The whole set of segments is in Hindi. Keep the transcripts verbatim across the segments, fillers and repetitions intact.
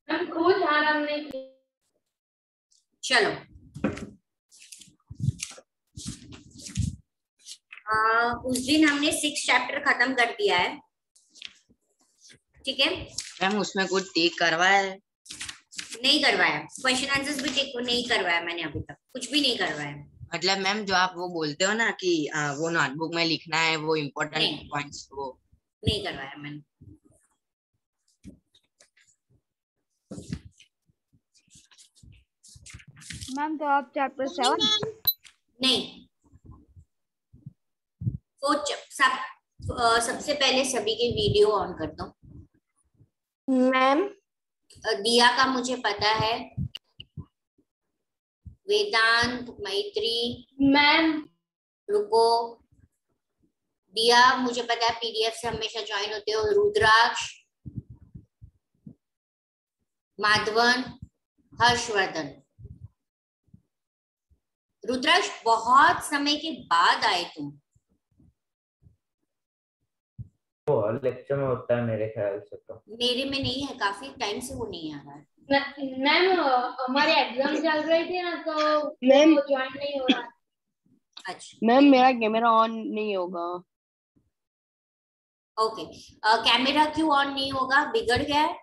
हम खुद आराम नहीं किया। चलो आ, उस दिन हमने सिक्स चैप्टर खत्म कर दिया है, ठीक है मैम? उसमें कुछ टिक करवाया है? नहीं करवाया, क्वेश्चन आंसर्स भी टिक नहीं करवाया मैंने, अभी तक कुछ भी नहीं करवाया। मतलब मैम जो आप वो बोलते हो ना कि आ, वो नोटबुक में लिखना है वो इम्पोर्टेंट नहीं। पॉइंट्स, वो नहीं करवाया मैंने। मैम तो आप चैप्टर सेवन? नहीं, वो सब अ, सबसे पहले सभी के वीडियो ऑन कर दो। मैम दिया का मुझे पता है, वेदांत, मैत्री, मैम रुको, दिया मुझे पता है पीडीएफ से हमेशा ज्वाइन होते हो, रुद्राक्ष, माधवन, हर्षवर्धन। रुद्राक्ष बहुत समय के बाद आए तुम। वो लेक्चर में होता है मेरे ख्याल से, तो मेरे में नहीं है, काफी टाइम से वो नहीं आ रहा है। मैम हमारे एग्जाम चल रहे थे ना, तो मैम वो ज्वाइन नहीं हो रहा। अच्छा मैम मेरा कैमरा ऑन नहीं होगा। ओके, कैमरा क्यों ऑन नहीं होगा, बिगड़ गया है?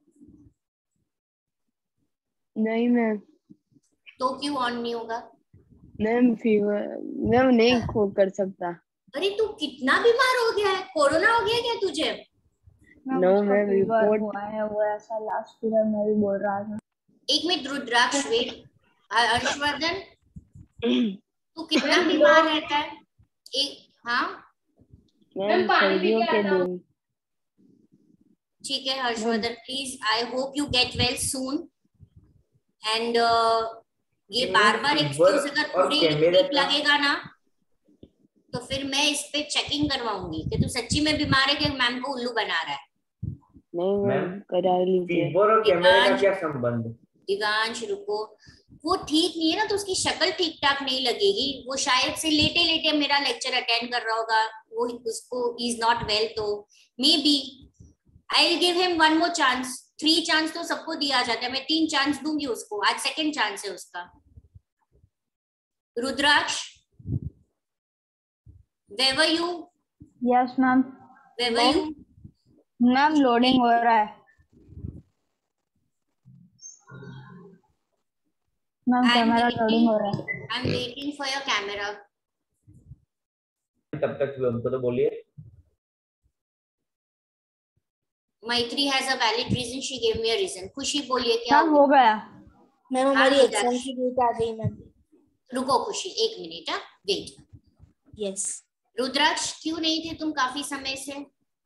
नहीं मैम। तो क्यों ऑन नहीं होगा? मैम फीवर, मैम नहीं खो कर सकता। अरे तू कितना बीमार हो गया है, कोरोना हो गया क्या तुझे? नो मैम, रिपोर्ट हुआ है वो, ऐसा लास्ट पीरियड में भी बोल रहा था। एक मिनट रुद्राक्ष वेट, हर्षवर्धन तू कितना बीमार रहता है? एक हाँ मैम सर्दियों के दिन। ठीक है Harshvardhan, please I hope you get well soon. And ये बार बार एक्सक्यूज अगर पूरे वीक लगेगा ना, तो फिर मैं इस पे चेकिंग करवाऊंगी कि तू सच्ची में बीमार है कि मैम को उल्लू बना रहा है। नहीं मैम करा लीजिए। फीवर और कैमरे का क्या संबंध? दिवांश रुको, वो ठीक नहीं है ना, तो उसकी शक्ल ठीक ठाक नहीं लगेगी, वो शायद से लेटे लेटे मेरा लेक्चर अटेंड कर रहा होगा, वो उसको इज नॉट वेल, तो may be I will give him one more chance. Three chance तो सबको दिया जाता है, मैं तीन चांस दूंगी उसको, आज सेकंड चांस है उसका। Rudraksh, where were you? Yes ma'am. Where were you? Ma'am loading हो रहा है मैम, कैमरा लोडिंग हो रहा है। I am waiting for your camera. तब तक हमको तो बोलिए। Maitri has a valid reason, she give me a reason. Khushi बोलिए क्या मैम हो गया। मैम हमारी एग्जाम की डेट आ गई मैम। रुको खुशी एक मिनट, हाँ वेट। यस। रुद्राक्ष क्यों नहीं थे तुम काफी समय से?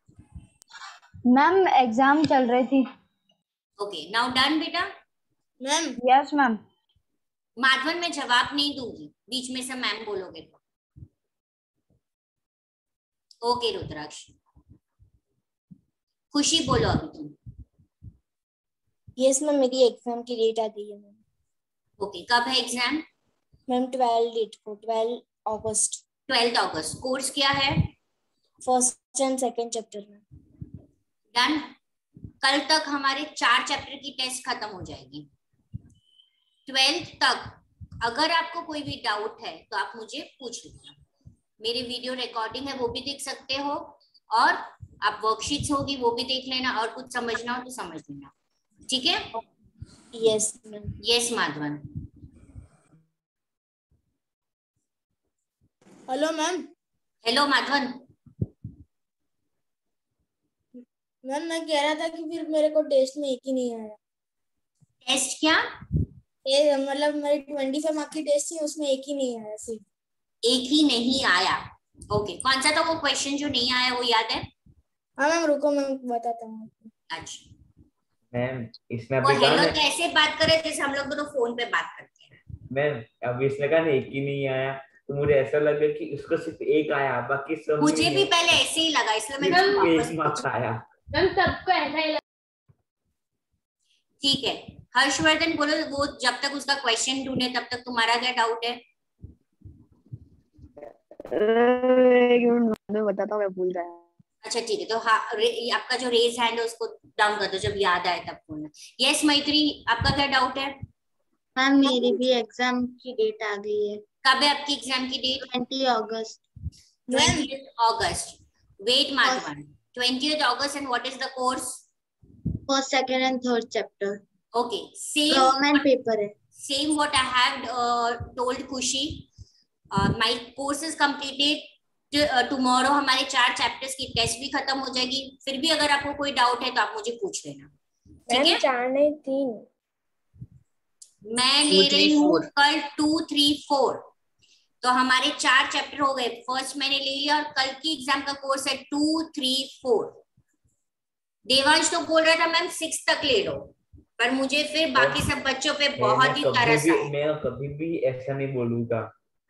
मैम एग्जाम चल रही थी। ओके नाउ डन बेटा। Ma'am yes ma'am. माधवन मैं जवाब नहीं दूंगी, बीच में से मैम बोलोगे तो। ओके रुद्राक्ष। खुशी बोलो अभी तुम। यस मैम, मेरी एग्जाम की डेट आ गई है मैम। ओके कब है एग्जाम? मैम ट्वेल्व डेट को, twelve August. Twelfth August. Course क्या है? फर्स्ट एंड सेकंड चैप्टर में। डन। कल तक हमारे चार चैप्टर की टेस्ट खत्म हो जाएगी, ट्वेल्थ तक। अगर आपको कोई भी डाउट है तो आप मुझे पूछ लीजिए, मेरे वीडियो रिकॉर्डिंग है वो भी देख सकते हो, और आप वर्कशीट्स होगी वो भी देख लेना, और कुछ समझना हो तो समझ लेना, ठीक है? Yes ma'am. Yes Madhavan. Hello ma'am. Hello Madhavan. Ma'am मैं कह रहा था कि फिर मेरे को टेस्ट में एक ही नहीं आया। टेस्ट क्या? ये मतलब मेरी ट्वेंटी फाइव मार्क की टेस्ट थी, उसमें एक ही नहीं आया सिर्फ। एक ही नहीं आया? ओके कौन सा था वो क्वेश्चन जो नहीं आया, वो याद है? हाँ मैम रुको मैं बताता हूँ। अच्छा मैम इसने वो अभी कहा हेलो ना, तो ऐसे बात करे जैसे हम लोग दोनों फोन पे बात करते हैं। मैम अभी इसने कहा ना एक ही नहीं आया, तो मुझे ऐसा लगा कि उसको सिर्फ एक आया, बाकी सब मुझे भी पहले ऐसे ही लगा, इसलिए मैं सिर्फ वापस एक मार्क्स आया। मैम सबको ऐसा ही लगा। ठीक है हर्षवर्धन बोलो, वो जब तक उसका क्वेश्चन ढूंढे तब तक तुम्हारा क्या डाउट है? एक मिनट मैं बताता हूँ, मैं भूल गया। अच्छा ठीक है, तो हाँ रे, आपका जो रेज हैंड है उसको डाउन कर दो जब याद आए तब बोलना। यस मैत्री, आपका क्या डाउट है? मैम मेरी भी एग्जाम की डेट आ गई है। कब है आपकी एग्जाम की date? Twenty August. twentieth August. Wait, Madhavan. twentieth August, and what is the course? First second and third chapter Okay, same. Government paper है। Same what I have uh, told Kushi. Uh, my course is completed. Uh, tomorrow हमारे चार चैप्टर्स की टेस्ट भी खत्म हो जाएगी। फिर भी अगर आपको कोई डाउट है तो आप मुझे पूछ लेना, ठीक है? चार नहीं तीन। मैं ले रही हूँ कल टू थ्री फोर, तो हमारे चार चैप्टर हो गए। फर्स्ट मैंने ले लिया और कल की एग्जाम का कोर्स है टू थ्री फोर। देवांश तो बोल रहा था मैम सिक्स तक ले लो, पर मुझे फिर बाकी सब बच्चों पे बहुत ही तरस आया। मैं कभी भी ऐसा नहीं बोलूंगा।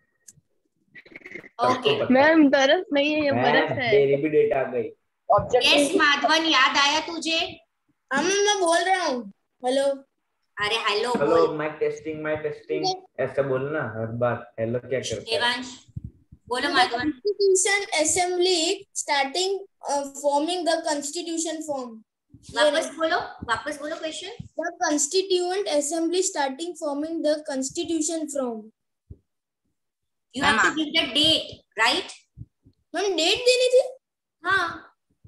ओके मैम तरस नहीं है, ये बरस है। मेरी भी डेट आ गई। यस माधवन, याद आया तुझे? हम मैं बोल रहा हूँ हेलो। अरे हेलो हेलो बोल। माइक टेस्टिंग माइक टेस्टिंग ऐसा बोलना हर बार। हेलो क्या करता है? देवांश बोलो Madhavan. Constitution Assembly starting uh, forming the Constitution form. वापस बोलो, वापस बोलो question. The Constituent Assembly starting forming the Constitution from. You have to give the date, right? Ma'am date देनी थी। हाँ,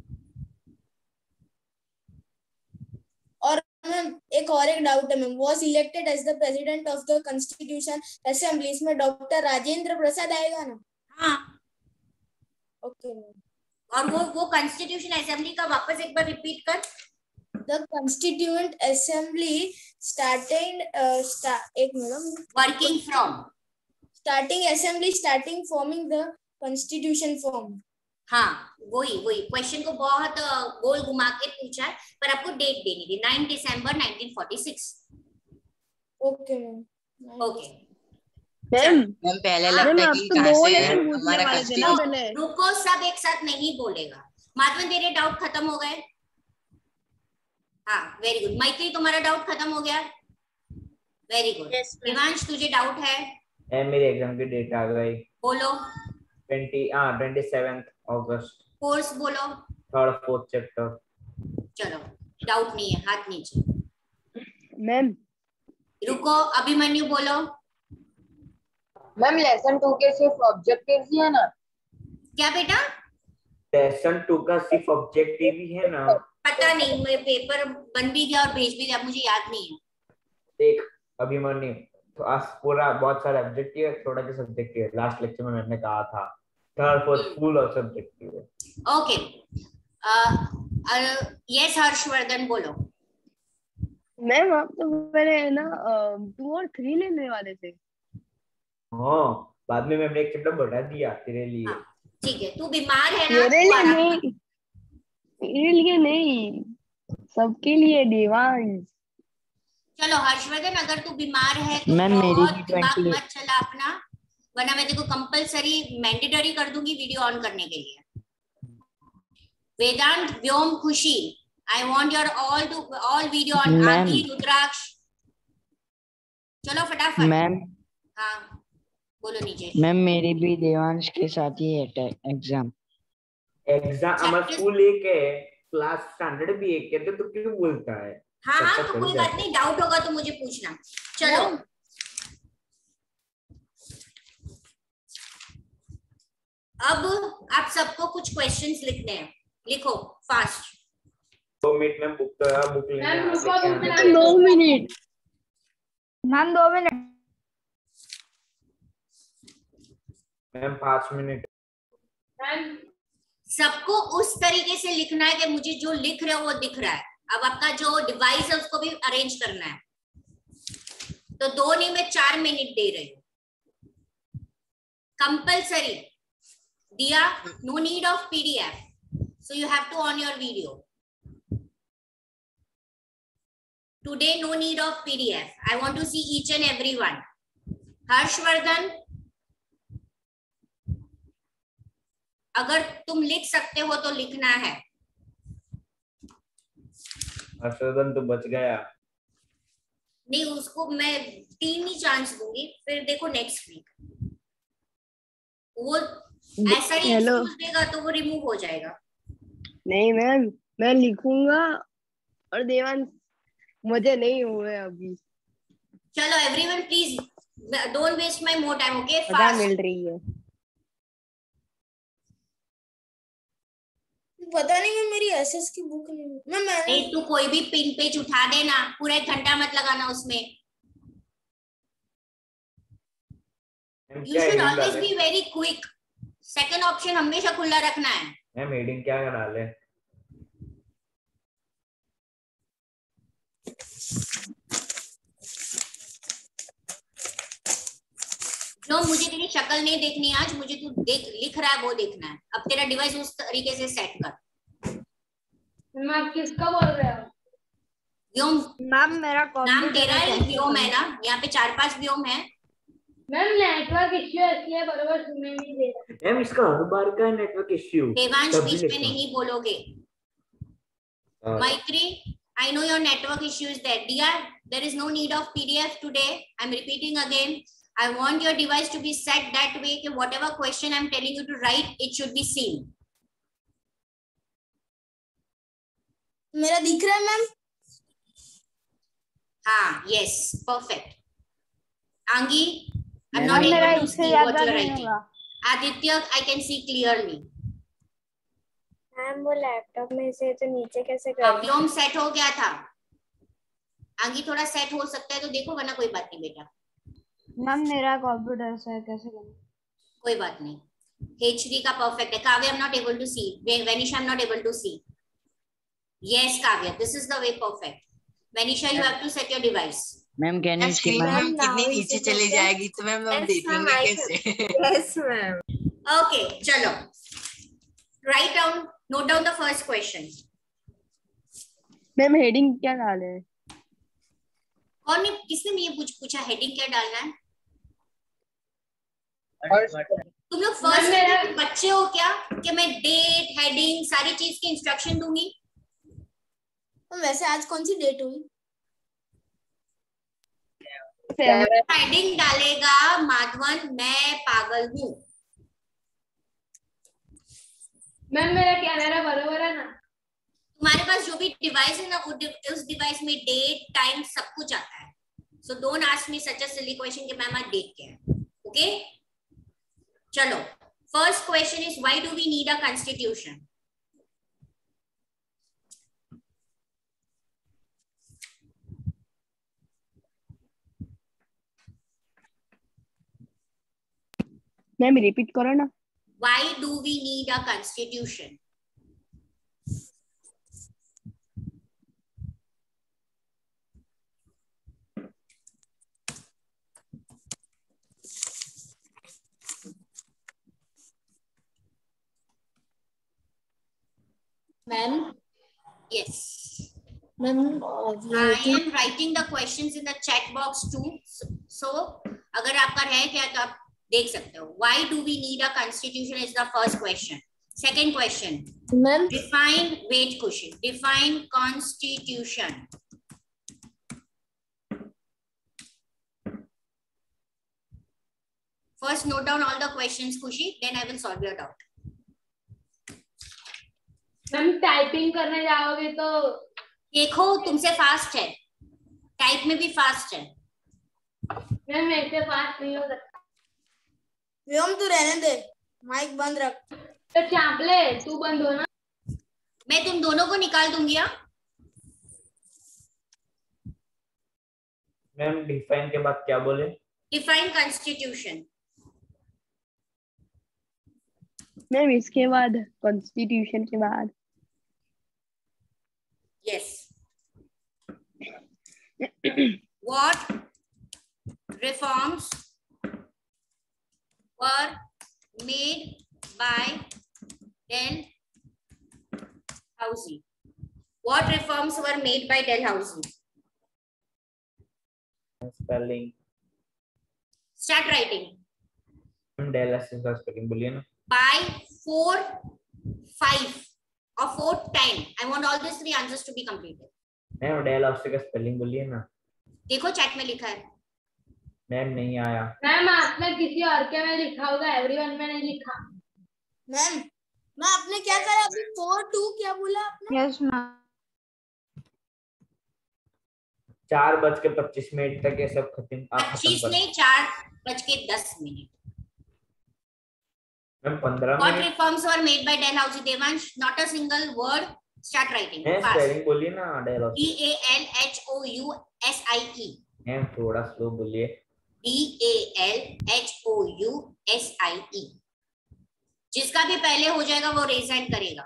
और मैम एक और एक डाउट है ma'am, was elected as the president of the Constitution Assembly, इसमें डॉक्टर राजेंद्र प्रसाद आएगा ना? हाँ। Okay ma'am. और वो वो कॉन्स्टिट्यूशन असेंबली का वापस एक बार रिपीट कर। The Constituent Assembly starting uh, sta एक मिनट working from. starting assembly starting forming the Constitution form. हाँ वही वही क्वेश्चन को बहुत गोल घुमा के पूछा है, पर आपको डेट देनी थी nine December nineteen forty six. Okay ma'am. Okay ma'am ma'am पहले मैम लगता है आप कि तो कहाँ दो से लेसन पूछने हमारा वाले थे ना constitution- पहले। रुको, सब एक साथ नहीं बोलेगा। माधवन तेरे डाउट खत्म हो गए? हाँ वेरी गुड। मैत्री तुम्हारा डाउट खत्म हो गया? Very good. दिवांश तुझे डाउट है? ए, मेरी एग्जाम की डेट आ गई। बोलो। ट्वेंटी हाँ ट्वेंटी सेवेंथ अगस्त। कोर्स बोलो। Third fourth chapter. चलो डाउट नहीं है, हाथ नीचे। मैम रुको, अभिमन्यु बोलो। मैम लेसन टू के सिर्फ ऑब्जेक्टिव्स ही है ना? क्या बेटा? लेसन टू का सिर्फ ऑब्जेक्टिव ही है ना? पता नहीं, मैं पेपर बन भी गया और भेज भी दिया, मुझे याद नहीं है। देख अभिमन्यु, तो आज पूरा बहुत सारे ऑब्जेक्टिव है, थोड़ा सा सब्जेक्टिव है। लास्ट लेक्चर में मैंने कहा था थर्ड फोर्थ फुल और सब्जेक्टिव है। ओके यस हर्षवर्धन बोलो। मैम आप तो पहले ना टू और थ्री लेने वाले थे। हाँ बाद में मैंने एक चैप्टर बढ़ा दिया तेरे लिए। हाँ, ठीक है, तू बीमार है ना? मेरे तू लिए आराम नहीं, कर। मेरे लिए नहीं, सबके लिए देवांश। चलो हर्षवर्धन, अगर तू बीमार है तो मैम, मेरी बहुत भी दिमाग ट्वेंटी मत चला अपना, वरना मैं तेको कंपलसरी मैंडेटरी कर दूंगी वीडियो ऑन करने के लिए। Vedant, Vyom, Khushi, I want your all to all video on. Ma'am. Aadi, Rudraksh, चलो फटाफट। मैम हाँ बोलो नीचे। मैम मेरी भी देवांश के साथ ही है एग्जाम। एग्जाम हमारा स्कूल एक है, क्लास स्टैंडर्ड भी एक है, तो क्यों बोलता है? हाँ हाँ, सबका तो कोई चल बात जाता है। नहीं, डाउट होगा तो मुझे पूछना। चलो अब आप सबको कुछ क्वेश्चंस लिखने हैं, लिखो फास्ट। दो मिनट में बुक तो बुक लेने मैम, रुको, लेके रुको, आने मैम, दो मिनट मैम दो मिनट। मैम पाँच मिनट। मैम सबको उस तरीके से लिखना है कि मुझे जो लिख रहे हो वो दिख रहा है। अब आपका जो डिवाइस है उसको भी अरेंज करना है, तो दो नहीं मैं चार मिनट दे रही हूँ compulsory. Diya, no need of PDF, so you have to on your video today. No need of PDF, I want to see each and everyone. Harshvardhan, अगर तुम लिख सकते हो तो लिखना है। हर्षवर्धन तो बच गया। नहीं, उसको मैं तीन ही चांस दूंगी, फिर देखो नेक्स्ट वीक वो ऐसा ही हेलो एक्सक्यूज देगा तो वो रिमूव हो जाएगा। नहीं मैम, मैं लिखूंगा और देवांश मुझे नहीं हुए अभी। चलो everyone please don't waste my more time, okay? पता मिल रही है। पता नहीं मैं मेरी एसएस की बुक नहीं मैं मैंने नहीं, तू कोई भी पिन पेज उठा देना, पूरा एक घंटा मत लगाना उसमें। You should always be very quick. Second option हमेशा खुला रखना है। मैम हेडिंग क्या डाले? नो, मुझे तेरी शक्ल नहीं देखनी आज, मुझे तू देख लिख रहा है वो देखना है। अब तेरा डिवाइस उस तरीके से सेट कर। मैम किसका बोल रहे हो? व्योम मैम मेरा नाम कंप्यूटर तेरा है, व्योम है ना? यहाँ पे चार पांच व्योम है। मैम नेटवर्क इश्यू है इसलिए बराबर सुनने नहीं दे रहा। मैम इसका हर बार का नेटवर्क इश्यू। देवांश बीच में नहीं बोलोगे। Maitri, I know your network issue is there. Dear, there is no need of P D F today. I'm repeating again. I want your device to be set that way that whatever question I'm telling you to write, it should be seen. मेरा दिख रहा है मैम? हाँ, yes, perfect. Angi, I'm ma'am not मेरा able to इससे see ज्यादा what you're नहीं writing. होगा। Aditya, I can see clearly. Ma'am वो लैपटॉप में से तो नीचे कैसे कर? व्योम सेट हो गया था। आगे थोड़ा सेट हो सकता है तो देखो, वरना कोई बात नहीं बेटा। मैम मेरा कंप्यूटर से कैसे करूं? कोई बात नहीं। H D का परफेक्ट है। काव्य, I'm not able to see. Vanisha, I'm not able to see. Yes, Kavya, this is the way perfect. Vanisha, you have to set your device. Ma'am can you see ma'am कितनी now नीचे is it चली better? जाएगी तो मैम हम Yes, देखेंगे ma'am, I कैसे? Yes ma'am. Okay, चलो। Write down, note down the first question. Ma'am heading क्या डाले हैं? कौन ने किसने ये पूछ पूछा हेडिंग क्या डालना है? तुम लोग फर्स्ट मेरा- बच्चे हो क्या कि मैं डेट हेडिंग सारी चीज की इंस्ट्रक्शन दूंगी? तो वैसे आज कौन सी डेट हुई? हेडिंग डालेगा माधवन, मैं पागल हूँ। मैम मेरा कैमरा बराबर है ना? तुम्हारे पास जो भी डिवाइस है ना, वो डिव- उस डिवाइस में डेट टाइम सब कुछ आता है। So don't ask me such a silly question कि मैम आज डेट क्या है। ओके, चलो। First question is why do we need a constitution? Ma'am repeat करो ना। Why do we need a constitution? Ma'am Yes. Ma'am I am writing the questions in the chat box too. So, so अगर आपका है क्या तो आप देख सकते हो। Why do we need a constitution is the first question. Second question. Ma'am Define, wait Kushi. Define constitution. First note down all the questions Kushi, then I will solve your doubt. Ma'am typing करने जाओगे तो देखो तुमसे फास्ट है, टाइप में भी फास्ट है। मैम मेरे से फास्ट नहीं हो सकता। व्योम तू रहने दे, माइक बंद रख। तो चापले तू बंद हो ना। मैं तुम दोनों को निकाल दूंगी। हाँ, मैम डिफाइन के बाद क्या बोले? Define constitution. मैम इसके बाद कॉन्स्टिट्यूशन के बाद Yes. What reforms were made by Dalhousie? What reforms were made by Dalhousie? Spelling. Start writing. Dalhousie का स्पेलिंग बोलिए ना। By four, five, or four, ten. I want all these three answers to be completed. Ma'am Dalhousie का स्पेलिंग बोलिए ना। देखो चैट में लिखा है। मैम नहीं आया। मैम आपने किसी और के में लिखा होगा, एवरीवन में नहीं लिखा। मैम मैं आपने क्या करा अभी? फोर टू क्या बोला आपने? Yes ma'am. चार बज के पच्चीस मिनट तक ये सब खत्म आप खत्म पच्चीस कर नहीं, चार बज के दस मिनट। मैम पंद्रह What minute reforms were made by Dalhousie Devansh? Not a single word. Start writing. है Fast. स्पेलिंग बोलिए ना डायलॉग D A L H O U S I E. Ma'am थोड़ा स्लो बोलिए D A L H O U S I E. जिसका भी पहले हो जाएगा वो रेज हैंड करेगा।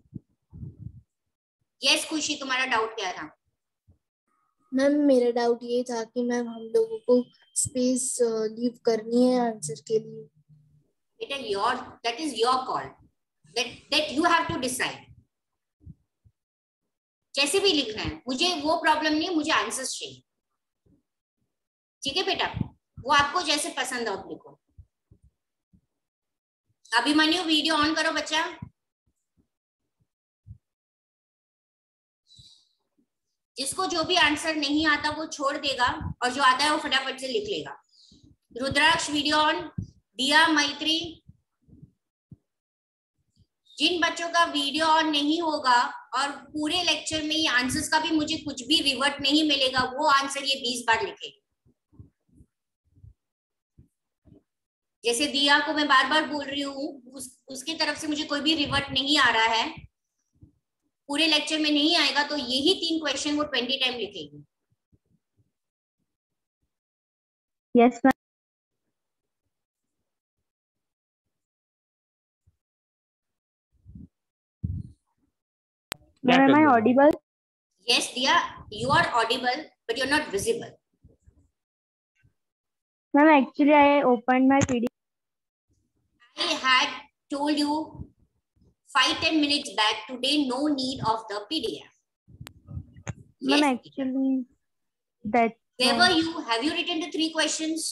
यस खुशी, तुम्हारा डाउट क्या था? मैम मेरा डाउट ये था कि मैम हम लोगों को स्पेस लीव करनी है आंसर के लिए। बेटा your that is your call, that that you have to decide. जैसे भी लिखना है, मुझे वो प्रॉब्लम नहीं है, मुझे आंसर्स चाहिए। ठीक है बेटा, वो आपको जैसे पसंद हो आप लिखो। अभिमन्यु वीडियो ऑन करो बच्चा। जिसको जो भी आंसर नहीं आता वो छोड़ देगा और जो आता है वो फटाफट से लिख लेगा। Rudraksh video on. दिया, मैत्री, जिन बच्चों का वीडियो ऑन नहीं होगा और पूरे लेक्चर में ये आंसर्स का भी मुझे कुछ भी रिवर्ट नहीं मिलेगा, वो आंसर ये बीस बार लिखेगा। जैसे दिया को मैं बार बार बोल रही हूँ, उस, उसकी तरफ से मुझे कोई भी रिवर्ट नहीं आ रहा है, पूरे लेक्चर में नहीं आएगा, तो यही तीन क्वेश्चन वो ट्वेंटी टाइम लिखेगी। Yes ma'am. Ma'am, am I audible? Yes, Diya, you are audible, but you're not visible. Ma'am, actually I opened my P D F. I had told you five ten minutes back. Today, no need of the P D F. Ma'am, Yes, actually that. where were you? Have you written the three questions?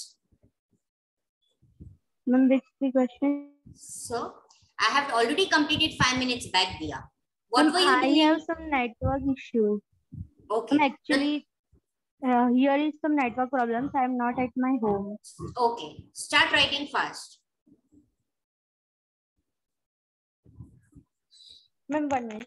Ma'am, which three questions? So, I have already completed five minutes back, Diya. What Ma'am, were you I doing? have some network issues. Okay. Ma'am, actually, uh, here is some network problems. I am not at my home. Okay. Start writing fast. Ma'am, one minute.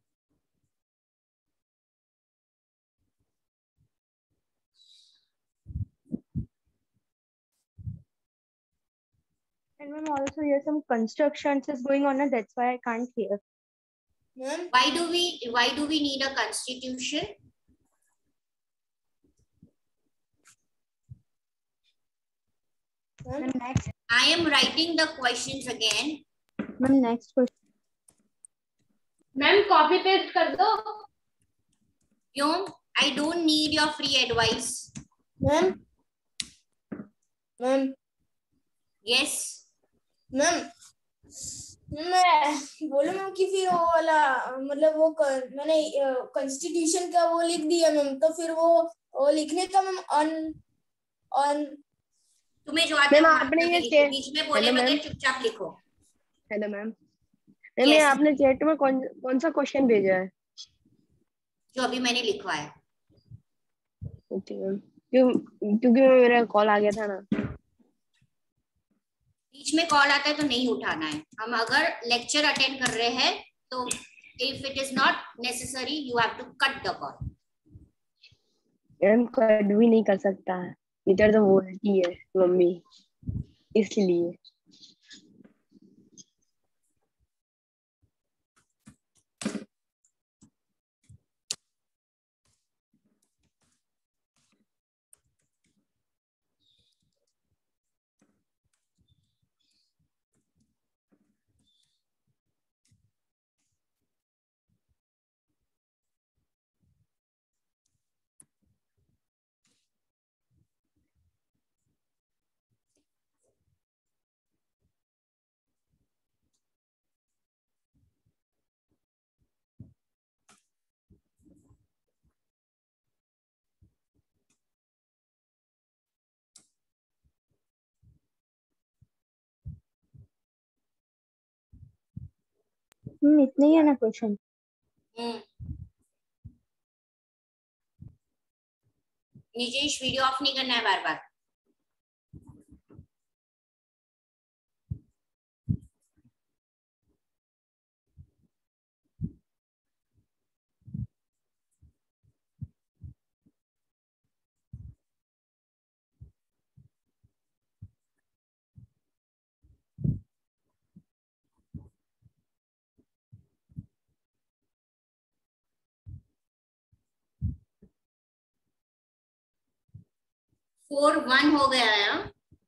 And ma'am, also here some constructions is going on, and that's why I can't hear. Ma'am Why do we why do we need a constitution? Ma'am, next. I am writing the questions again. Ma'am, next question. Ma'am copy paste कर दो। क्यों? I don't need your free advice. Ma'am ma'am Yes. Ma'am मैं बोलूं मैम कि फिर वो वाला मतलब वो कर, मैंने कॉन्स्टिट्यूशन का वो लिख दिया मैम, तो फिर वो वो लिखने का मैम ऑन ऑन तुम्हें जो आता है मैम, वो आपने मतलब ये लिखो, चेक- बीच में बोले हेलो, बगैर मैम। चुपचाप लिखो। Hello ma'am. मैम, ये Yes. आपने चैट में कौन कौन सा क्वेश्चन भेजा है? जो अभी मैंने लिखवाया। Okay ma'am. क्यों? क्योंकि मेरा कॉल आ गया था ना। बीच में कॉल आता है तो नहीं उठाना है। हम अगर लेक्चर अटेंड कर रहे हैं तो if it is not necessary you have to cut the call. Ma'am, cut भी नहीं कर सकता है, इधर तो बोलती है मम्मी, इसलिए। हम्म, इतने ही है ना क्वेश्चन? निजेश वीडियो ऑफ नहीं करना है बार बार। फोर वन हो गया है। हाँ?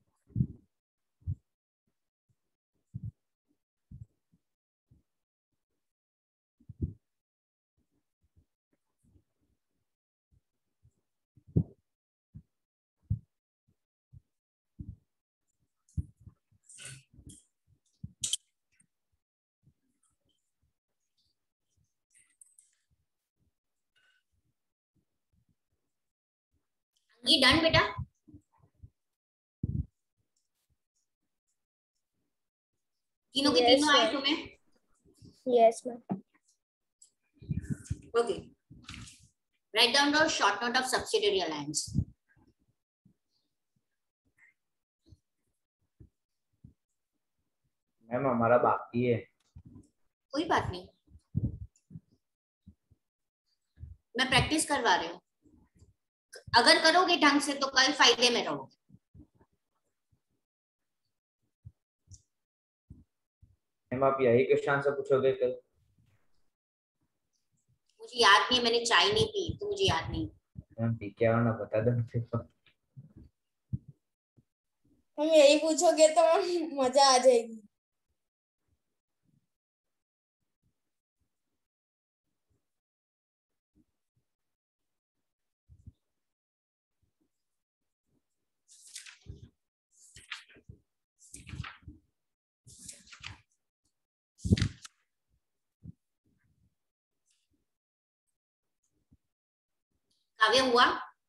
ये डन बेटा? तीनों के Yes, तीनों आए ma'am. तुम्हें? Yes, ma'am. Okay. Write down the short note of subsidiary alliance. Ma'am हमारा बाकी है। कोई बात नहीं, मैं प्रैक्टिस करवा रही हूँ। अगर करोगे ढंग से तो कल फायदे में रहोगे। मैम आप यही क्वेश्चन से पूछोगे कल? मुझे याद नहीं, मैंने चाय नहीं पी तो मुझे याद नहीं। मैम पी क्या होना बता दो मुझे तो। हम यही पूछोगे तो मजा आ जाएगी। काव्य हुआ?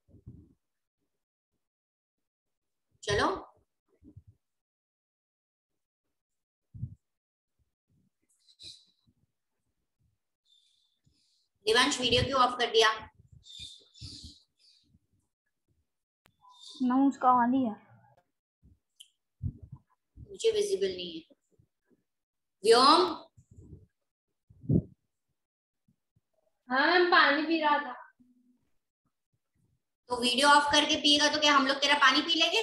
चलो देवांश वीडियो क्यों ऑफ कर दिया? मैम उसका ऑन ही है। मुझे विजिबल नहीं है। व्योम? हाँ मैम पानी पी रहा था। तो वीडियो ऑफ करके पिएगा तो क्या हम लोग तेरा पानी पी लेंगे?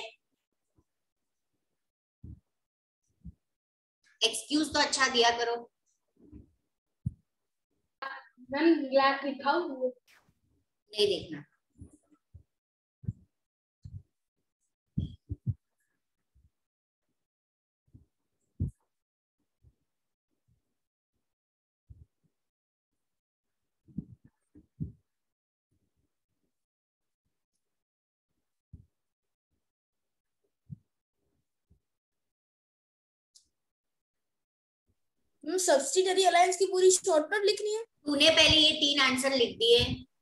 एक्सक्यूज तो अच्छा दिया करो। मैम ग्लास दिखाओ। नहीं देखना। सब्सिडियरी अलायंस की पूरी शॉर्ट नोट लिखनी है? तूने पहले ये तीन आंसर लिख दिए।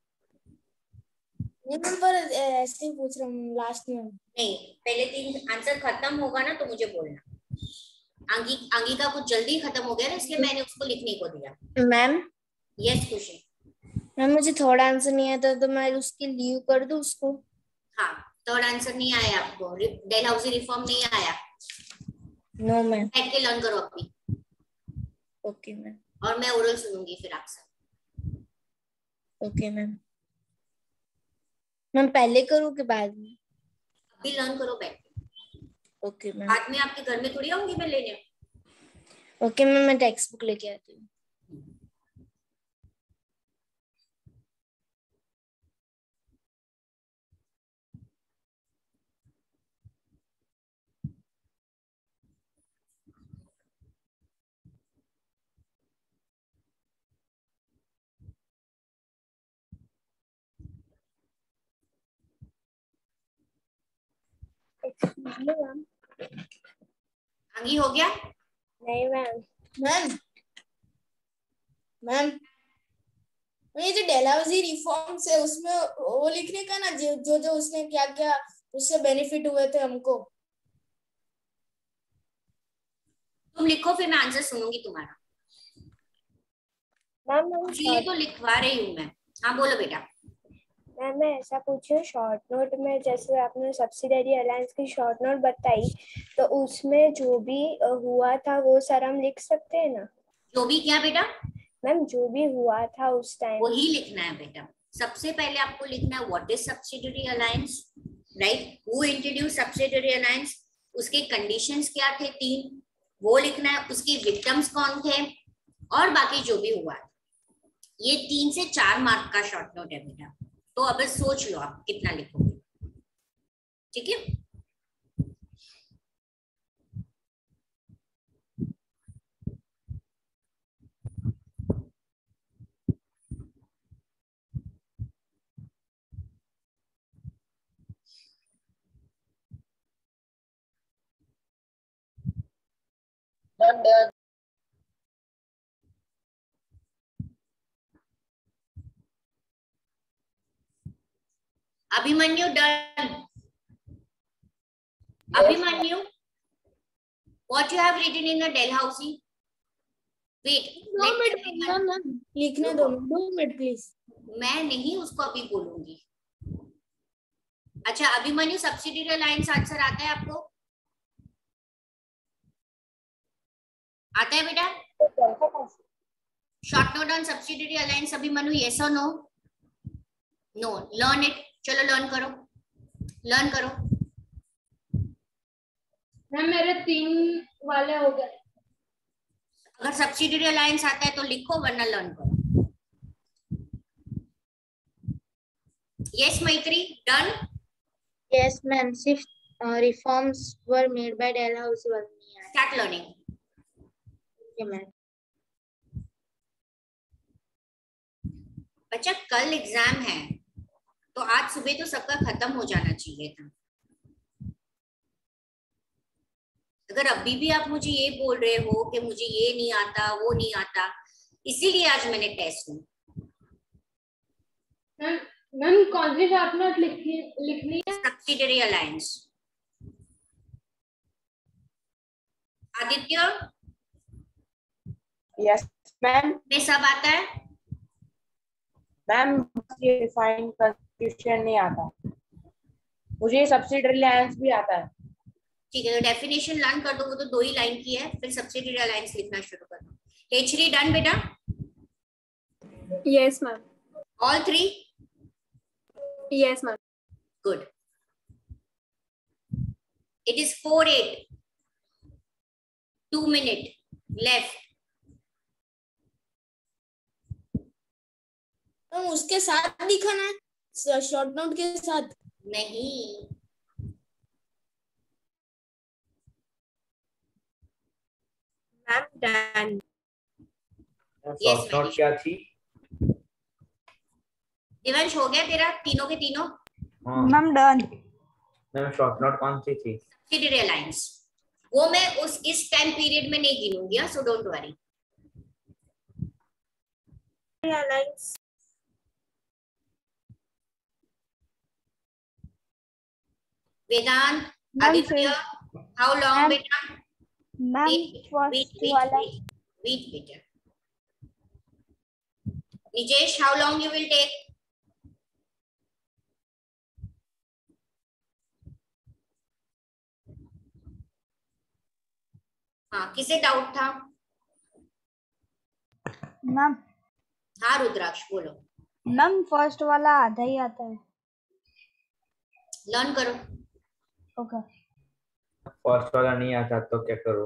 नहीं मैम पर ऐसे ही पूछ रहा हूँ लास्ट में। नहीं, पहले तीन आंसर खत्म होगा ना तो मुझे बोलना। आंगी आंगिका कुछ जल्दी खत्म हो गया ना, इसलिए मैंने उसको लिखने को दिया। मैम यस खुशी? मैम मुझे थोड़ा आंसर नहीं आता तो मैं उसकी लीव कर दूं उसको? हाँ, थर्ड आंसर नहीं आया आपको? डेलहाउसी रिफॉर्म नहीं आया? No ma'am. बैठ के लर्न करो अपनी। Okay ma'am. और मैं ओरल सुनूंगी फिर आपसे। Okay ma'am. मैम पहले करूँ कि बाद में? अभी लर्न करो बैठ के। Okay ma'am. बाद में आपके घर में थोड़ी आऊंगी मैं लेने। ओके मैम मैं टेक्स्ट बुक लेके आती हूँ। मैम आंगी हो गया? नहीं मैम। मैम मैम ये जो डेलहाउसी रिफॉर्म्स है उसमें वो लिखने का ना जो जो, जो उसने क्या क्या उससे बेनिफिट हुए थे हमको। तुम लिखो फिर मैं आंसर सुनूंगी तुम्हारा। मैम मैम ये तो लिखवा रही हूँ मैं। हाँ बोलो बेटा। मैम मैं ऐसा पूछूं, शॉर्ट नोट में जैसे आपने सब्सिडियरी अलायंस की शॉर्ट नोट बताई तो उसमें जो भी हुआ था वो सर हम लिख सकते हैं ना? जो भी क्या बेटा? मैम जो भी हुआ था उस टाइम वही लिखना है बेटा। सबसे पहले आपको लिखना है what is subsidiary alliance, right? Who introduce subsidiary alliance, उसके कंडीशंस क्या थे तीन, वो लिखना है। उसके विक्टिम्स कौन थे और बाकी जो भी हुआ। ये तीन से चार मार्क का शॉर्ट नोट है बेटा। तो अब सोच लो आप कितना लिखोगे। ठीक है। Done, done. Abhimanyu done. Abhimanyu, what you have written in the Dalhousie? Wait, दो let मिनट everyone- मैम, मैम लिखने दो, दो मिनट प्लीज। मैं नहीं उसको अभी बोलूंगी। अच्छा अभिमन्यु, सब्सिडियरी अलायंस आंसर आता है आपको? आता है बेटा? Short note on subsidiary alliance Abhimanyu, yes और नो? No, learn it. चलो लर्न करो, लर्न करो। मैम मेरे तीन वाले हो गए। अगर सब्सिडियरी अलायंस आता है तो लिखो, वरना लर्न करो। Yes Maitri, done? Yes, ma'am. Six uh, reforms were made by Dalhousie Walmiya. Start learning. Okay, ma'am. बच्चा कल एग्जाम है तो आज सुबह तो सबका खत्म हो जाना चाहिए था। अगर अभी भी आप मुझे ये बोल रहे हो कि मुझे ये नहीं आता, वो नहीं आता, इसीलिए आज मैंने टेस्ट ली। मैम मैम कौन सी शॉर्ट नोट लिखनी लिखनी है? Subsidiary alliance. Aditya yes ma'am. में सब आता है? मैम ये डिफाइन कॉन्स्टिट्यूशन नहीं आता, मुझे सब्सिडियरी अलायंस भी आता है। ठीक है, तो डेफिनेशन लर्न कर दो, वो तो दो ही लाइन की है, फिर सब्सिडियरी अलायंस लिखना शुरू कर दो। एच थ्री डन बेटा? Yes, ma'am. All three? Yes, ma'am. Good. It is four eight. Two minute left. Ma'am उसके साथ दिखाना है, शॉर्ट नोट के साथ नहीं। Ma'am done. शॉर्ट नोट क्या थी? दिवंश हो गया तेरा तीनों के तीनों? हाँ Ma'am done. Ma'am short note कौन सी थी? Subsidiary alliance. वो मैं उस इस टाइम पीरियड में नहीं गिनूंगी, so don't worry. Alliance Vedant, Ma'am, Aditya, how long Ma'am, बेटा? Ma'am Wait, first wait, wait, वाला wait, wait, बेटा। निजेश, how long you will take? हाँ, किसे डाउट था? मैम हाँ रुद्राक्ष बोलो। मैम फर्स्ट वाला आधा ही आता है। लर्न करो। ओके फर्स्ट वाला नहीं आता तो क्या करो?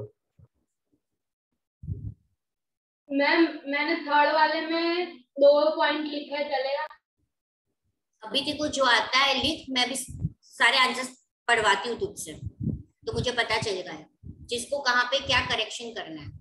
मैम मैंने थर्ड वाले में दो पॉइंट लिखा है, चलेगा? अभी देखो जो आता है लिख, मैं भी सारे आंसर्स पढ़वाती हूँ तुझसे, तो मुझे पता चलेगा जिसको कहाँ पे क्या करेक्शन करना है।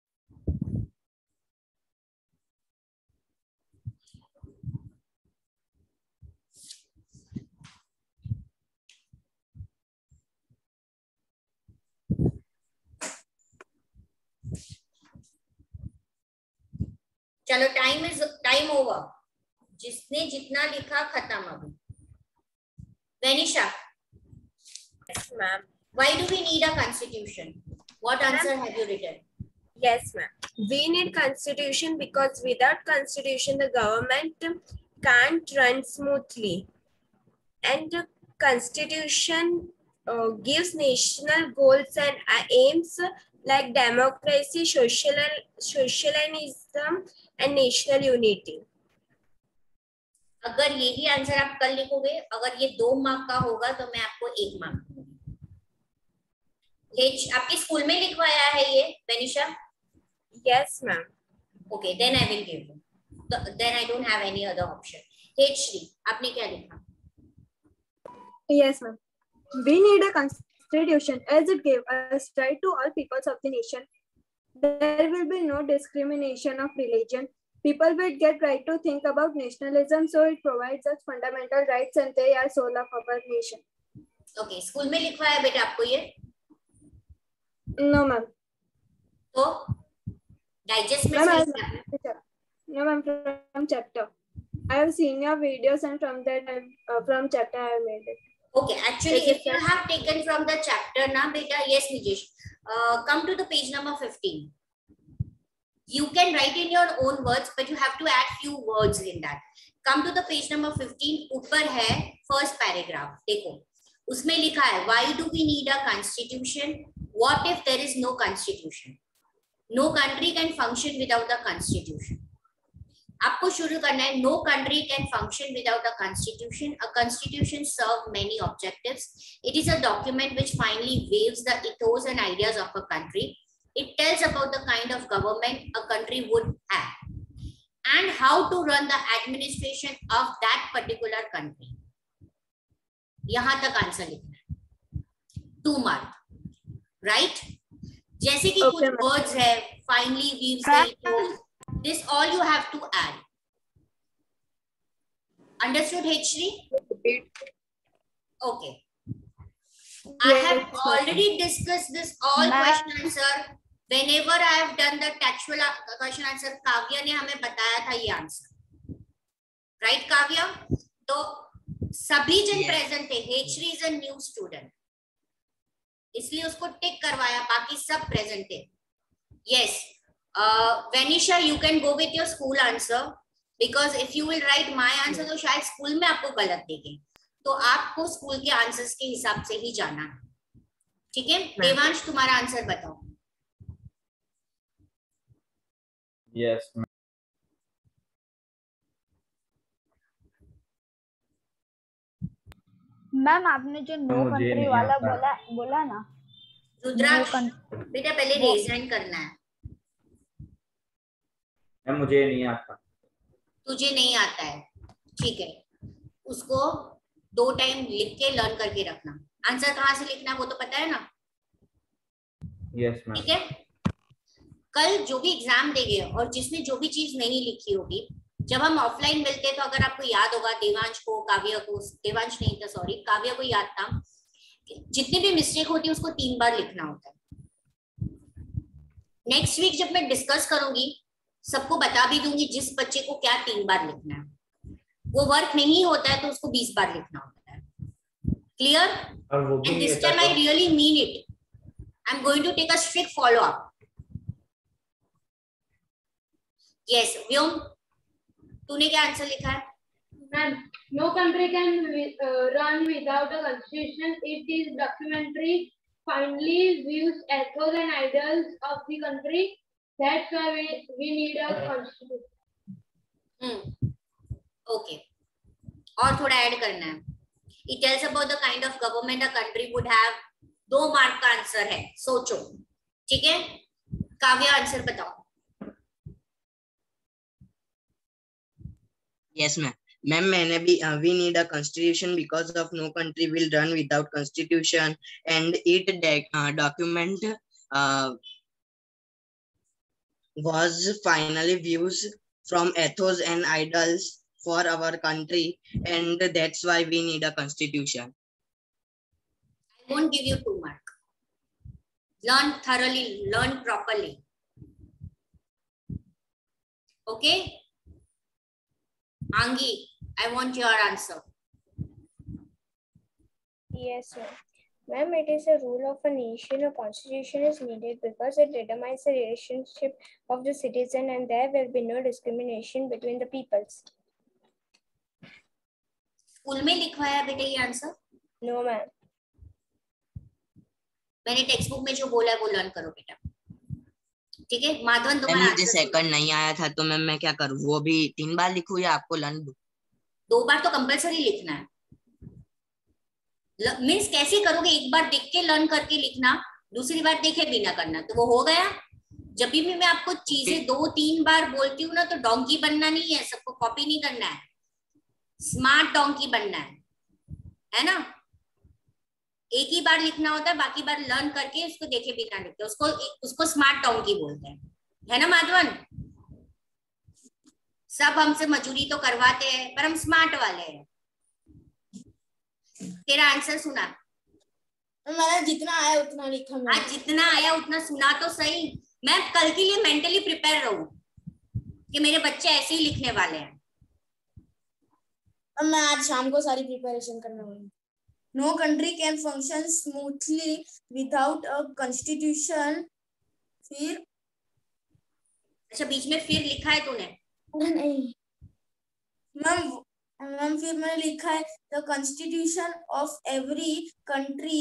चलो टाइम इज टाइम ओवर। जिसने जितना लिखा खत्म। अभी Venisha, Yes, ma'am. why do we need a constitution? What answer have you written? Yes, ma'am. We need constitution because without constitution, the government can't run smoothly. And the constitution uh, gives national goals and uh, aims like democracy, social, socialism, and national unity. अगर यही आंसर आप कल लिखोगे, अगर ये दो मार्क का होगा तो मैं आपको एक मार्क दूंगी। आपके स्कूल में लिखवाया है ये Venisha? Yes, ma'am. Okay, then I will give you. Then I don't have any other option. H Shri, आपने क्या लिखा? Yes, ma'am. We need a constitution as it gave us right to all peoples of the nation. There will be no discrimination of religion. People will get right to think about nationalism, so it provides us fundamental rights and they are soul of our nation. Okay, school में लिखवाया है बेटा आपको ये? No ma'am. तो डाइजेस्ट में Ma'am, सही है? I- no ma'am, from chapter. I have seen your videos and from that I, uh, from chapter I have made it. Okay, actually if you have taken from the chapter na beta, yes Nijesh, uh, come to the page number fifteen. You can write in your own words, but you have to add few words in that. Come to the page number fifteen, ऊपर है first paragraph, देखो उसमें लिखा है why do we need a constitution? What if there is no constitution? No country can function without the constitution. आपको शुरू करना है no country can function without a constitution. A constitution serves many objectives. It is a document which finally waves the ethos and ideas of a country. It tells about the kind of government a country would have and how to run the administration of that particular country. यहाँ तक आंसर लिखना है, टू मार्क, राइट? जैसे कि कुछ वर्ड्स है finally weaves the ethos. This all you have to add. Understood, H three? Okay. I have already discussed this all question answer. Whenever I have done the textual question answer, Kavya ने हमें बताया था ये आंसर, right काव्या? तो सभी जन प्रेजेंट थे. H three is a new student, इसलिए उसको टिक करवाया, बाकी सब प्रेजेंट थे. Yes. Uh, Vanisha, you can go with your school answer because if you will write my answer तो शायद स्कूल में आपको गलत देंगे, तो आपको स्कूल के आंसर्स के हिसाब से ही जाना है, ठीक है? देवांश तुम्हारा आंसर बताओ. Yes. मैम आपने जो नो कंट्री वाला बोला बोला ना, रुद्राक्ष बेटा पहले रेज हैंड करना है. मुझे नहीं आता. तुझे नहीं आता है, ठीक है, उसको दो टाइम लिख के लर्न करके रखना. आंसर कहाँ से लिखना है वो तो पता है ना? Yes ma'am. ठीक है, कल जो भी एग्जाम देंगे और जिसने जो भी चीज नहीं लिखी होगी, जब हम ऑफलाइन मिलते तो अगर आपको याद होगा, देवांश को, काव्या को, देवांश नहीं था सॉरी, काव्या को याद था, जितनी भी मिस्टेक होती है उसको तीन बार लिखना होता है. नेक्स्ट वीक जब मैं डिस्कस करूंगी सबको बता भी दूंगी जिस बच्चे को क्या तीन बार लिखना है. वो वर्क नहीं होता है तो उसको बीस बार लिखना होता है. Clear? And this time I really mean it. I am going to take a strict follow up. Yes Vyom, तूने क्या आंसर लिखा है? Ma'am, no country can uh, run without a constitution. It is documentary finally views ethos and ideals of the country. That's why we, we need a constitution. Hmm. Okay. और थोड़ा ऐड करना है. It tells about the kind of government a country would have. दो मार्क का आंसर है, सोचो, ठीक है? काव्या आंसर बताओ. Yes ma'am. मैम मैंने भी we need a constitution because of no country will run without constitution and it uh, document uh, was finally views from ethos and ideals for our country and that's why we need a constitution. I won't give you two mark. Learn thoroughly, learn properly. Okay? Angi, I want your answer. Yes, ma'am. Ma'am, it is a rule of a nation. A constitution is needed because it determines the relationship of the citizen and there will be no discrimination between the peoples. School में लिखवाया बेटे ये आंसर? No, ma'am. मैंने टेक्स्ट बुक में जो बोला है वो लर्न करो बेटा, ठीक है? माधवन तुम्हारा मुझे सेकंड नहीं आया था तो मैम मैं क्या करूँ? वो भी तीन बार लिखूँ या आपको लर्न दूँ? दो बार तो कंपलसरी लिखना है. मीन्स कैसे करोगे? एक बार देख के लर्न करके लिखना, दूसरी बार देखे बिना करना, तो वो हो गया. जब भी मैं आपको चीजें दो तीन बार बोलती हूँ ना तो डोंकी बनना नहीं है, सबको कॉपी नहीं करना है, स्मार्ट डोंकी बनना है, है ना? एक ही बार लिखना होता है, बाकी बार लर्न करके उसको देखे बिना लिखते, उसको उसको स्मार्ट टाउन की बोलते हैं, है ना माधवन? सब हमसे मजूरी तो करवाते हैं पर हम स्मार्ट वाले हैं। तेरा आंसर सुना? मैंने जितना आया उतना लिखा। आज जितना आया उतना सुना तो सही, मैं कल के लिए मेंटली प्रिपेयर रहूं कि मेरे बच्चे ऐसे ही लिखने वाले हैं। और मैं आज शाम को सारी प्रिपरेशन करना होगी। No country can function smoothly without a constitution. फिर अच्छा, बीच में फिर लिखा है तूने? नहीं मैम, मैम फिर मैंने लिखा है the constitution of every country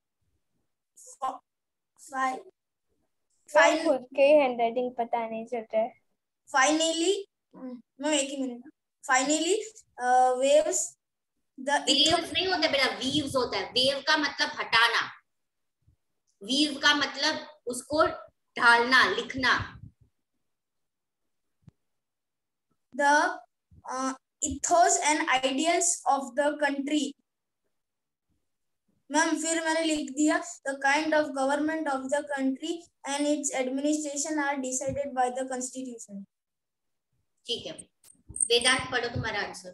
fine. खुद के हैंडराइटिंग पता नहीं चल रहा है। फाइनली मैम एक ही मिनट। फाइनली वेव्स द वेव्स नहीं होते बेटा, वीव्स होता है। वेव का मतलब हटाना, वीव का मतलब उसको ढालना, लिखना। the uh, ethos and ideals of the country। Ma'am फिर मैंने लिख दिया the kind of government of the country and its administration are decided by the constitution। ठीक है, वेदांत पढ़ो तुम्हारा answer.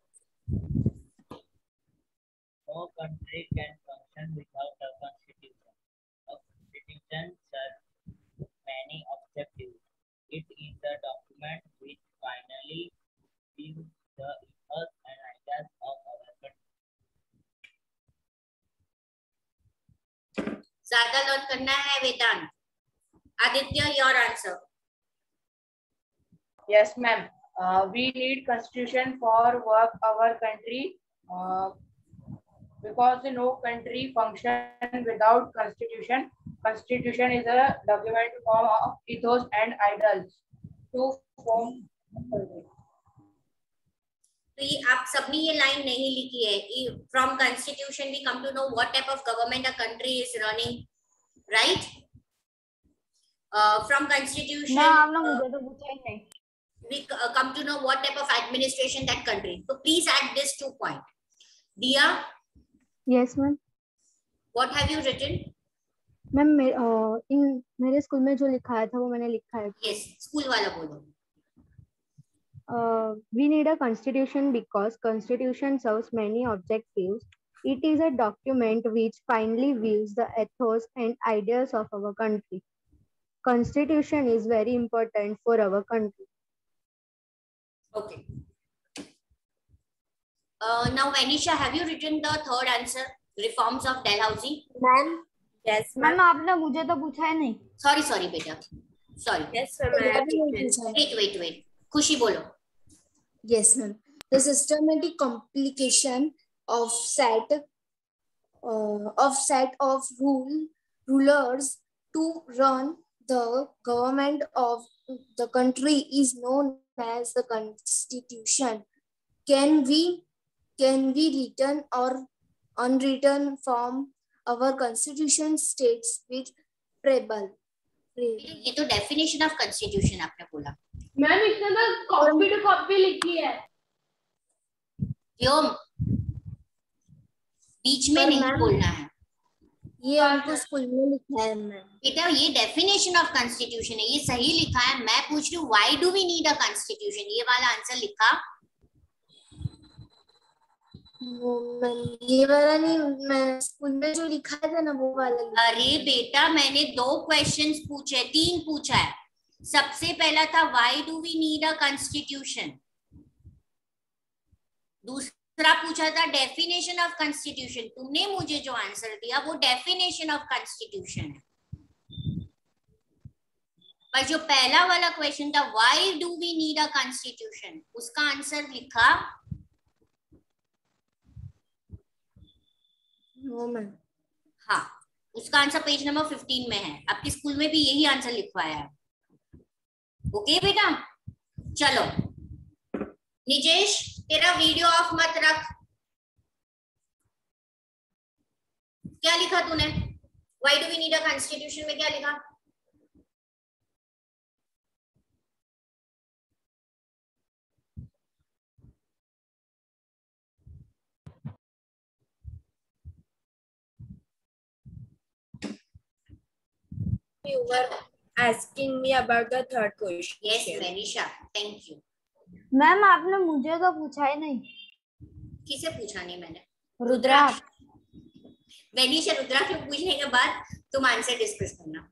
No country can function without a constitution. A constitution serves many objectives. It is the document which finally gives the ethos and ideas of our country. ज्यादा लर्न करना है Vedant. Aditya, your answer. Yes, ma'am. Uh, we need constitution for work our country uh, because no country function without constitution. Constitution is a document form of ethos and ideals to form। तो ये आप सबने ये लाइन नहीं लिखी है। From constitution we come to know what type of government a country is running, right? From constitution ना आपने मुझे तो पूछा ही नहीं। we uh, come to know what type of administration that country. So please add this two point. Dia? Yes ma'am. What have you written? Ma'am may, in मेरे स्कूल में जो लिखा है था वो मैंने लिखा है। Yes, स्कूल वाला बोलो। Uh, we need a constitution because constitution serves many objectives. It is a document which finally views the ethos and ideas of our country. Constitution is very important for our country. Okay. Uh, now, Vanisha, have you written the third answer? Reforms of Dalhousie? Ma'am. Yes, ma'am. Ma'am आपने मुझे तो पूछा ही नहीं। Sorry, sorry, बेटा. Sorry. Yes, ma'am. Wait, wait, wait. खुशी बोलो। Yes, ma'am. The systematic complication of set uh, of set of rule rulers to run the government of the country is known as the constitution. Can we can we written or unwritten form our constitution states with preble। ये तो डेफिनेशन ऑफ कॉन्स्टिट्यूशन आपने बोला। मैम इसने तो कॉपी टू कॉपी लिखी है। क्यों? बीच में नहीं बोलना है। ये हमको स्कूल में लिखा है मैम। बेटा ये डेफिनेशन ऑफ कॉन्स्टिट्यूशन है, ये सही लिखा है। मैं पूछ रही हूँ why do we need a constitution, ये वाला आंसर लिखा। वो मैं ये वाला नहीं, मैं स्कूल में जो लिखा था ना वो वाला। अरे बेटा मैंने दो क्वेश्चंस पूछे, तीन पूछा है। सबसे पहला था why do we need a constitution, दूसरा पूछा था डेफिनेशन ऑफ कॉन्स्टिट्यूशन। तुमने मुझे जो आंसर दिया वो डेफिनेशन ऑफ कॉन्स्टिट्यूशन है, पर जो पहला वाला क्वेश्चन था why do we need a constitution, उसका आंसर लिखा। हाँ, उसका आंसर पेज नंबर फिफ्टीन में है। आपके स्कूल में भी यही आंसर लिखवाया है। ओके बेटा, चलो निजेश तेरा वीडियो ऑफ मत रख। क्या लिखा तूने? Why do we need a constitution में क्या लिखा? you were asking me about the third question. Yes, Venisha, thank you. Ma'am आपने मुझे तो पूछा ही नहीं. किसे पूछा नहीं मैंने? रुद्राक्ष. वेनिशा, रुद्राक्ष को पूछने के बाद तुम आंसर डिस्कस करना.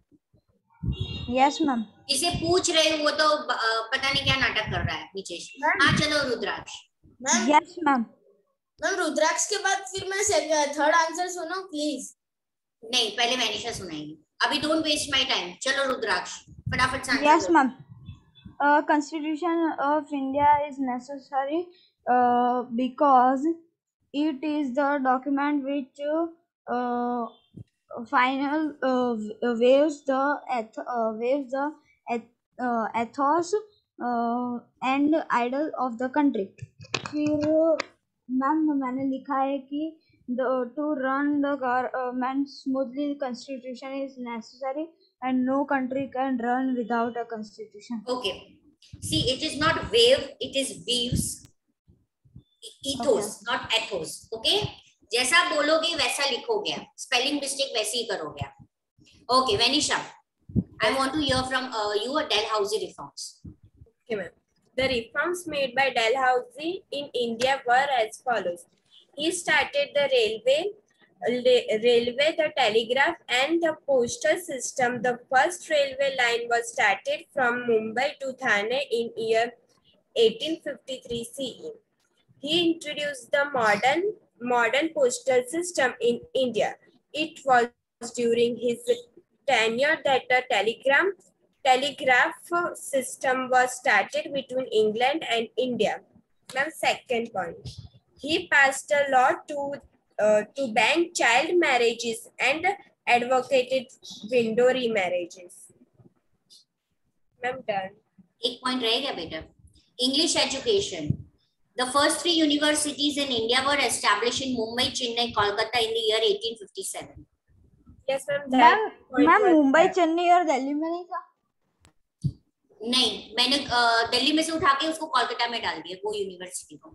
Yes ma'am. जिसे पूछ रहे हो वो तो पता नहीं क्या नाटक कर रहा है नीचेश. हाँ चलो Rudraksh. Yes ma'am. Ma'am Rudraksh के बाद फिर मैं थर्ड आंसर सुनो प्लीज. नहीं, पहले वेनिशा सुनाएंगी. अभी डोंट वेस्ट माय टाइम. चलो रुद्राक्ष फटाफट से. Yes ma'am. Constitution of India is necessary uh, because it is the document which uh, final uh, waves the eth uh, waves the eth uh, ethos uh, and ideal of the country. फिर मैम मैंने लिखा है कि the to run the government smoothly constitution is necessary and no country can run without a constitution. Okay. See, it is not wave, it is weaves. Ethos, okay. Not ethos. Okay. जैसा बोलोगे वैसा लिखोगे. Spelling mistake वैसे ही करोगे. Okay, Venisha, I want to hear from uh, you a Dalhousie reforms. Okay, ma'am. The reforms made by Dalhousie in India were as follows. He started the railway, railway, the telegraph, and the postal system. The first railway line was started from Mumbai to Thane in year eighteen fifty-three C E. He introduced the modern modern postal system in India. It was during his tenure that the telegram telegraph system was started between England and India. Now, second point, he passed a law to uh, to ban child marriages and advocated window remarriages. Ma'am, done. एक point रह गया बेटा. English education. The first three universities in India were established in Mumbai, Chennai, Kolkata in the year eighteen fifty-seven. Yes, ma'am. Ma'am Mumbai, Chennai और दिल्ली में नहीं था. नहीं, मैंने दिल्ली में से उठा के उसको कोलकाता में डाल दिया वो यूनिवर्सिटी को.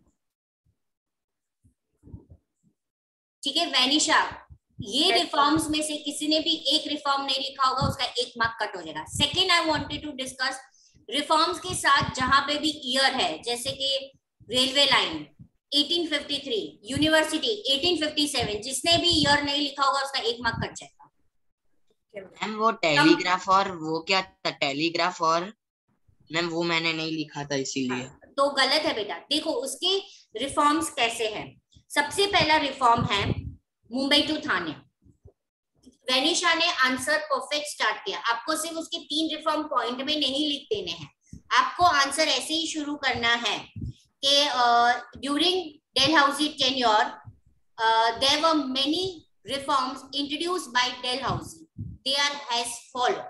ठीक है वैनिशा, ये रिफॉर्म्स में से किसी ने भी एक रिफॉर्म नहीं लिखा होगा उसका एक मार्क कट हो जाएगा. Second, I wanted to discuss reforms के साथ जहां पे भी ईयर है, जैसे कि railway line eighteen fifty-three, university eighteen fifty-seven, जिसने भी ईयर नहीं लिखा होगा उसका एक मार्क कट जाएगा. मैम वो टेलीग्राफ और वो क्या था, टेलीग्राफ और मैम वो मैंने नहीं लिखा था इसीलिए. हाँ, तो गलत है बेटा. देखो उसके रिफॉर्म्स कैसे हैं. सबसे पहला रिफॉर्म है मुंबई टू थाने. वेनिशा ने आंसर परफेक्ट स्टार्ट किया. आपको सिर्फ उसके तीन रिफॉर्म पॉइंट में नहीं लिख देने हैं. आपको आंसर ऐसे ही शुरू करना है कि during Dalhousie tenure uh, there were many reforms introduced by Dalhousie. They are as follow.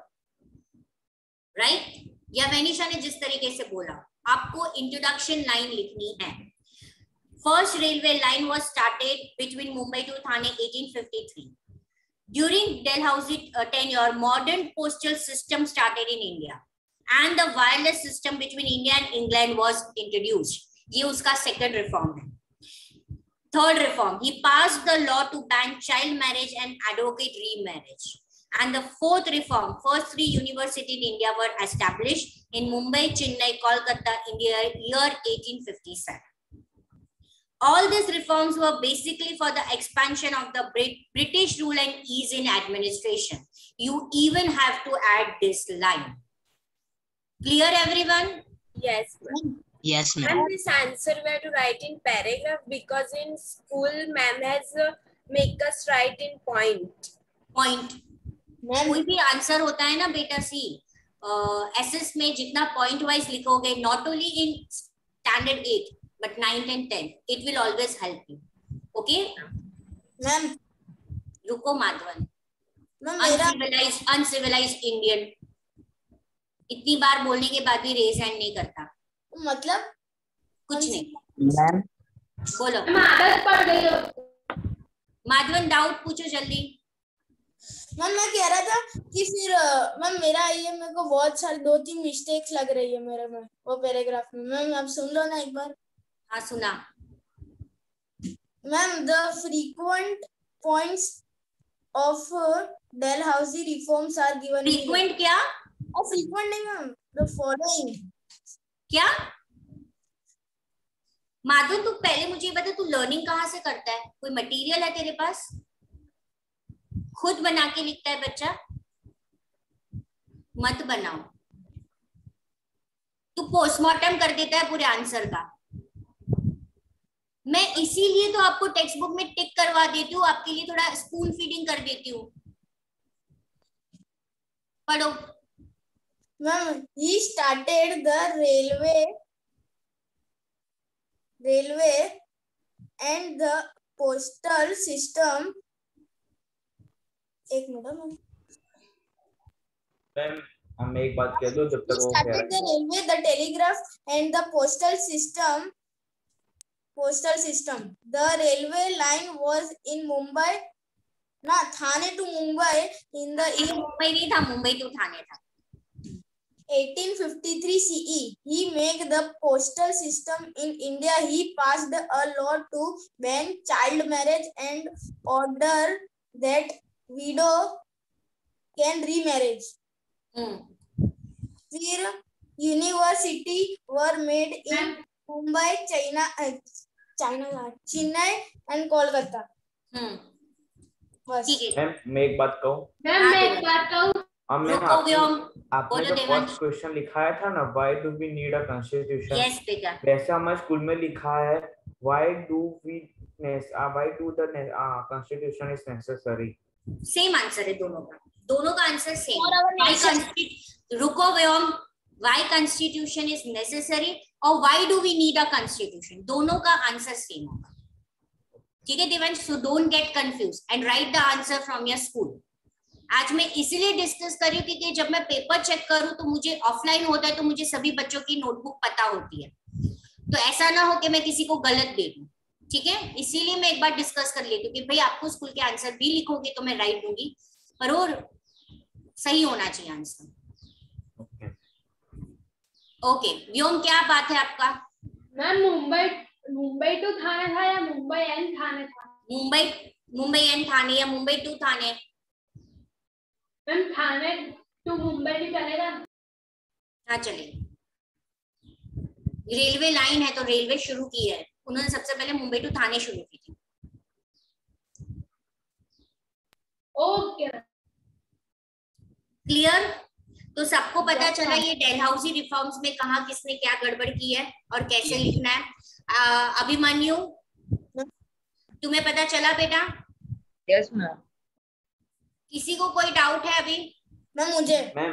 Right? या वेनिशा ने जिस तरीके से बोला, आपको इंट्रोडक्शन लाइन लिखनी है. First railway line was started between Mumbai to Thane eighteen fifty-three. During Dalhousie uh, tenure, modern postal system started in India, and the wireless system between India and England was introduced. ये उसका second reform है. Third reform, he passed the law to ban child marriage and advocate remarriage. And the fourth reform, first three universities in India were established in Mumbai, Chennai, Kolkata in the year eighteen fifty-seven. All these reforms were basically for the expansion of the British rule and ease in administration. You even have to add this line. Clear, everyone? Yes. Yes, ma'am. And this answer we have to write in paragraph because in school, ma'am has uh, make us write in point. Point. कोई भी आंसर होता है ना बेटा सी एसएस में जितना पॉइंट वाइज लिखोगे, not only in standard eight but nine and ten, it will always help you. Okay ma'am. रुको माधवन. अनसिविलाइज्ड अनसिविलाइज्ड इंडियन इतनी बार बोलने के बाद भी रेज हैंड नहीं करता. मतलब कुछ नहीं. मैम बोलो. आदत पड़ गई हो. माधवन डाउट पूछो जल्दी. मैम मैं कह रहा था कि फिर मैम मेरा ये मेरे को बहुत सारी दो तीन मिस्टेक्स लग रही है मेरे में वो पैराग्राफ में. मैम आप सुन लो ना एक बार. हाँ सुना. Ma'am the frequent points of uh, Dalhousie reforms are given. Frequent क्या? Oh, frequent नहीं मैम. The following. क्या? माधव तू पहले मुझे बता, तू लर्निंग कहाँ से करता है? कोई मटेरियल है तेरे पास? खुद बना के लिखता है बच्चा? मत बनाओ. तू पोस्टमार्टम कर देता है पूरे आंसर का. मैं इसीलिए तो आपको टेक्स्ट बुक में टिक करवा देती हूँ, आपके लिए थोड़ा स्पून फीडिंग कर देती हूँ. पढ़ो. Ma'am, he started the railway railway and the postal system. एक मिनट मैम. मैम हम एक बात कह दो जब तक वो started the railway, the telegraph and the postal system. Postal system. The railway line was in Mumbai. ना थाने to Mumbai in the year. Mumbai नहीं था, मुंबई to थाने था. eighteen fifty-three C E. He made the postal system in India. He passed a law to ban child marriage and order that widow can remarriage. Hmm. फिर university were made in Mumbai, China, China, Chennai and Kolkata. Hmm. बस. मैम मैं एक बात कहूँ. मैम मैं एक बात कहूँ. हाँ मैम, आपने जो फर्स्ट क्वेश्चन लिखाया था ना, why do we need a constitution, yes बेटा, वैसे हमारे स्कूल में लिखा है why do we why do the constitution is necessary. Same answer है दोनों का, दोनों का आंसर सेम. रुको Vyom, why constitution is necessary और why do we need a constitution, दोनों का आंसर सेम होगा. ठीक है Devansh, so don't get confuse and write the answer from your school. आज मैं इसलिए डिस्कस कर रही हूँ क्योंकि जब मैं पेपर चेक करूँ तो मुझे ऑफलाइन होता है तो मुझे सभी बच्चों की नोटबुक पता होती है, तो ऐसा ना हो कि मैं किसी को गलत दे दूं. ठीक है, इसीलिए मैं एक बार डिस्कस कर लेती हूँ कि भाई आपको स्कूल के आंसर भी लिखोगे तो मैं राइट दूंगी, पर और सही होना चाहिए आंसर. ओके व्योम, क्या बात है आपका? मैम मुंबई मुंबई टू थाने था या मुंबई एंड थाने था? मुंबई मुंबई एंड थाने या Mumbai to Thane? Ma'am Thane to Mumbai भी चलेगा? हाँ चलेगा. रेलवे लाइन है तो रेलवे शुरू की है उन्होंने, सबसे पहले मुंबई टू थाने शुरू की थी. Okay clear? तो सबको पता चला ये डेलहाउसी रिफॉर्म्स में कहा किसने क्या गड़बड़ की है और कैसे लिखना है. अभिमन्यु, तुम्हें पता चला बेटा? Yes ma'am. किसी को कोई डाउट है अभी? मैम मुझे. Ma'am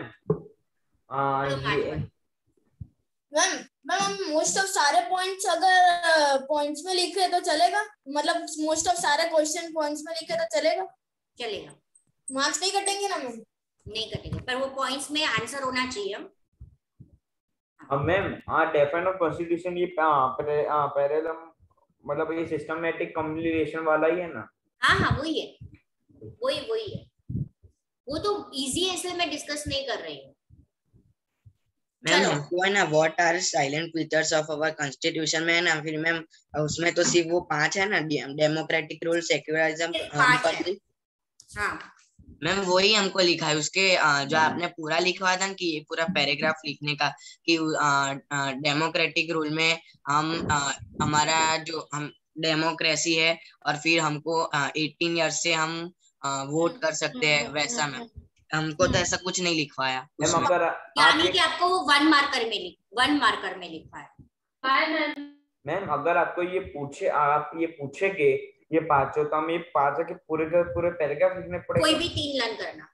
ma'am ma'am most of सारे पॉइंट्स अगर पॉइंट्स में लिखे तो चलेगा, मतलब मोस्ट ऑफ सारे क्वेश्चन पॉइंट्स में लिखे तो चलेगा? चलेगा. मार्क्स नहीं कटेंगे ना मैम? नहीं कटेंगे, पर वो पॉइंट्स में आंसर होना चाहिए. अब मैम हाँ डेफिनेट ऑफ कॉन्स्टिट्यूशन ये पैरेलल मतलब ये सिस्टमैटिक कम्युनिकेशन वाला ही है ना? हाँ हाँ वही है, वही वही है. वो तो इजी है इसलिए मैं डिस्कस नहीं कर रही हूँ. मैम हमको है ना what are silent features of our constitution में है ना, फिर मैम उसमें तो सिर्फ वो पांच है ना, डेमोक्रेटिक रूल, सेक्युलरिज्म. हाँ मैम वही हमको लिखा है. उसके जो आपने पूरा लिखवा था कि ये पूरा पैराग्राफ लिखने का कि डेमोक्रेटिक रूल में हम हमारा जो हम डेमोक्रेसी है और फिर हमको एटीन ईयर्स से हम वोट कर सकते हैं, वैसा मैम हमको तो ऐसा कुछ नहीं लिखवाया. यानी कि आपको वो वन मार्कर में लिख वन मार्कर में लिखा है. मैम अगर आपको ये पूछे आप ये पूछे कि ये पांचों तो हम ये पांचों के पूरे के पूरे पैराग्राफ लिखने पड़ेगा? कोई भी तीन लर्न करना.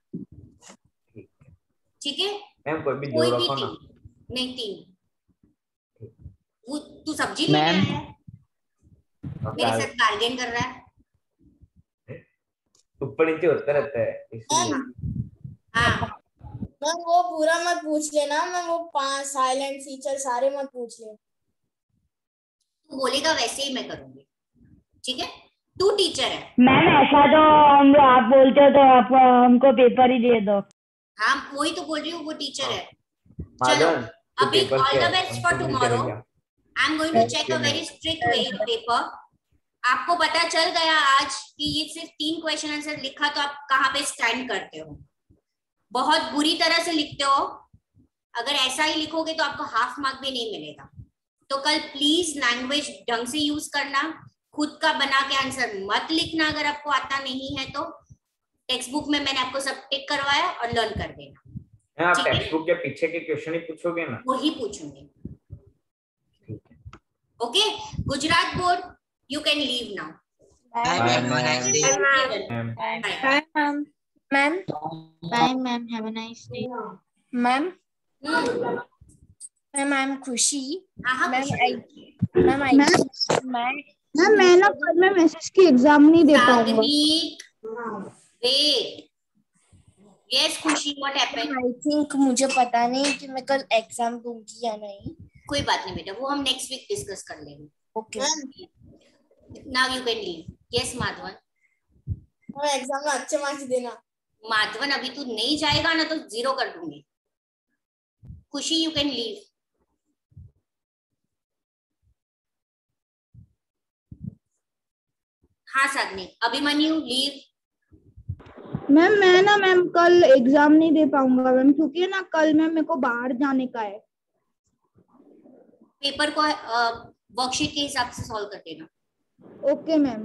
ठीक है मैम, कोई भी दो रखो ना. नहीं तीन. वो तू सब्जी लेके आया है, मेरे साथ बार्गेन कर रहा है. ऊपर नीचे होता रहता है इसलिए. हाँ मैम वो पूरा मत पूछ लेना, मैं वो पांच साइलेंट फीचर सारे मत पूछ ले. तू बोलेगा वैसे ही मैं करूंगी. ठीक है, तू टीचर है. मैम ऐसा तो हम आप बोलते हो तो आप हमको पेपर ही दे दो. हाँ वही तो बोल रही हूँ, वो टीचर है. चलो अभी all the best for tomorrow. I am going to check a very strict way paper. आपको पता चल गया आज कि ये सिर्फ तीन क्वेश्चन आंसर लिखा तो आप कहाँ पे स्टैंड करते हो। बहुत बुरी तरह से लिखते हो, अगर ऐसा ही लिखोगे तो आपको हाफ मार्क भी नहीं मिलेगा। तो कल प्लीज लैंग्वेज ढंग से यूज करना, खुद का बना के आंसर मत लिखना। अगर आपको आता नहीं है तो टेक्स्ट बुक में मैंने आपको सब टिक करवाया और लर्न कर देना। आप टेक्स्ट बुक के पीछे के क्वेश्चन ही पूछोगे ना? वही पूछूंगी। Okay, Gujarat board, you can leave now. Bye, ma'am. Have a nice day. Ma'am. Bye, ma'am. Ma'am. Bye, ma'am. Have a nice day. Ma'am. Ma'am, I'm Khushi. Ma'am, I. Ma'am, I. Ma'am, ma'am मैं ना कल में मैसेज की एग्जाम नहीं दे पाऊंगा। Wait. Yes, खुशी, what happened? I think मुझे पता नहीं कि मैं कल एग्जाम दूंगी या नहीं। कोई बात नहीं बेटा, वो हम नेक्स्ट वीक डिस्कस कर लेंगे। Okay. Now you can leave. Yes, Madhavan. मैं एग्जाम में अच्छे मार्क्स देना। माधवन अभी तू नहीं जाएगा ना तो जीरो कर दूंगी। खुशी, यू कैन लीव। हाँ साधनी। अभिमन्यु, लीव। मैम मैं ना मैम कल एग्जाम नहीं दे पाऊंगा मैम, क्योंकि ना कल मैम मेरे को बाहर जाने का है। पेपर को वर्कशीट के हिसाब से सॉल्व कर देना। Okay ma'am.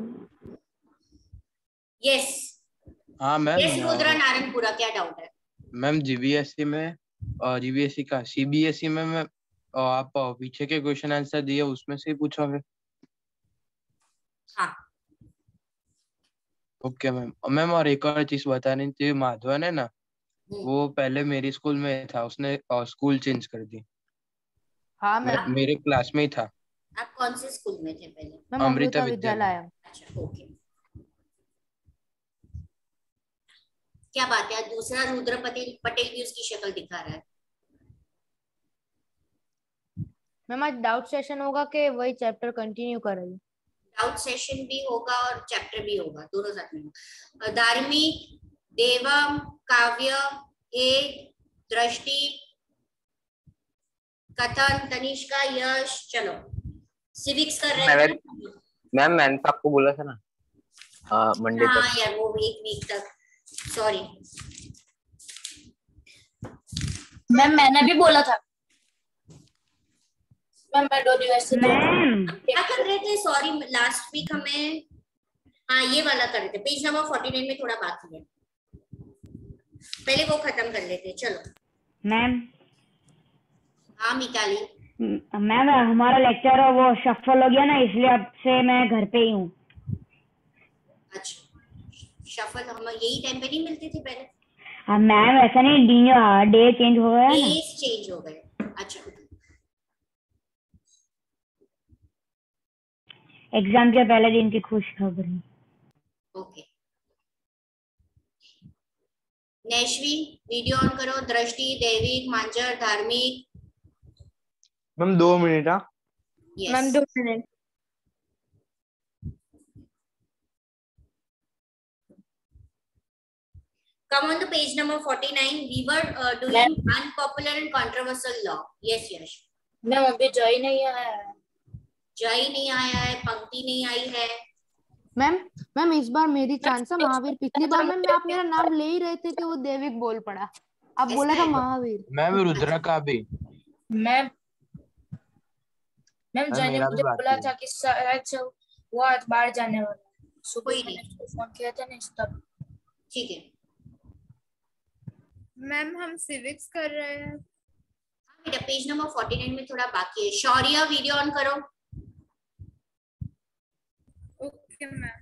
यस। हाँ मैम। यस रुद्रा नारायणपुरा, क्या डाउट है? मैम जीबीएसई में और जीबीएसई का सीबीएसई में मैं आप पीछे के क्वेश्चन आंसर दिए उसमें से ही पूछोगे? हाँ। Okay ma'am. मैम और एक और चीज बतानी थी, माधवन है ना, वो पहले मेरी स्कूल में था, उसने स्कूल चेंज कर दी। हाँ मैम। मेरे क्लास में ही था। आप कौन से स्कूल में थे पहले? मैम अमृता विद्यालय। अच्छा, ओके। क्या बात है, दूसरा रुद्र पटेल पटेल भी उसकी शक्ल दिखा रहा है। मैम आज डाउट सेशन होगा कि वही चैप्टर कंटिन्यू करेंगे? डाउट सेशन भी होगा और चैप्टर भी होगा, दोनों साथ में। धार्मिक, देवम, काव्य, ए, दृष्टि, कथन, तनिष्का, यश, चलो सिविक्स कर रहे हैं। मैम मैंने तो आपको बोला था ना मंडे तक। हाँ यार, वो एक वीक तक, सॉरी मैम मैंने भी बोला था। मैम मैं दो दिवस से क्या कर रहे थे? सॉरी, लास्ट वीक हमें हाँ ये वाला कर रहे थे, पेज नंबर फोर्टी नाइन में थोड़ा बाकी है, पहले वो खत्म कर लेते। चलो मैम। हाँ मिताली। मैम हमारा लेक्चर वो शफल हो गया ना, इसलिए अब से मैं घर पे ही हूँ। अच्छा, शफल हम यही टाइम पे नहीं मिलते थे पहले? हाँ मैम ऐसा नहीं, डी डे चेंज हो गया ना। डेज चेंज हो गए। अच्छा, एग्जाम के पहले दिन की खुश खबरी। ओके। नैश्वी, वीडियो ऑन करो। दृष्टि, देविक, मांजर, धार्मिक। मैम दो मिनट। हाँ मैम दो minute. Come on to page number forty-nine. We were uh, doing unpopular and controversial law. Yes, yes. Ma'am अभी जय नहीं आया है। जय नहीं आया है, पंक्ति नहीं आई है। मैम मैम इस बार मेरी चांस है महावीर। पिछली बार मैम आप मेरा नाम ले ही रहे थे कि वो देविक बोल पड़ा, आप बोला था महावीर। मैम रुद्रा का भी। मैम मैम जय ने मुझे बोला था कि शायद से वो आज बाहर जाने वाला है। सुबह मैंने फोन किया था ना तब। ठीक है मैम, हम सिविक्स कर रहे हैं। हाँ बेटा, पेज नंबर फोर्टी नाइन में थोड़ा बाकी है। शौर्य, वीडियो ऑन करो। Okay ma'am.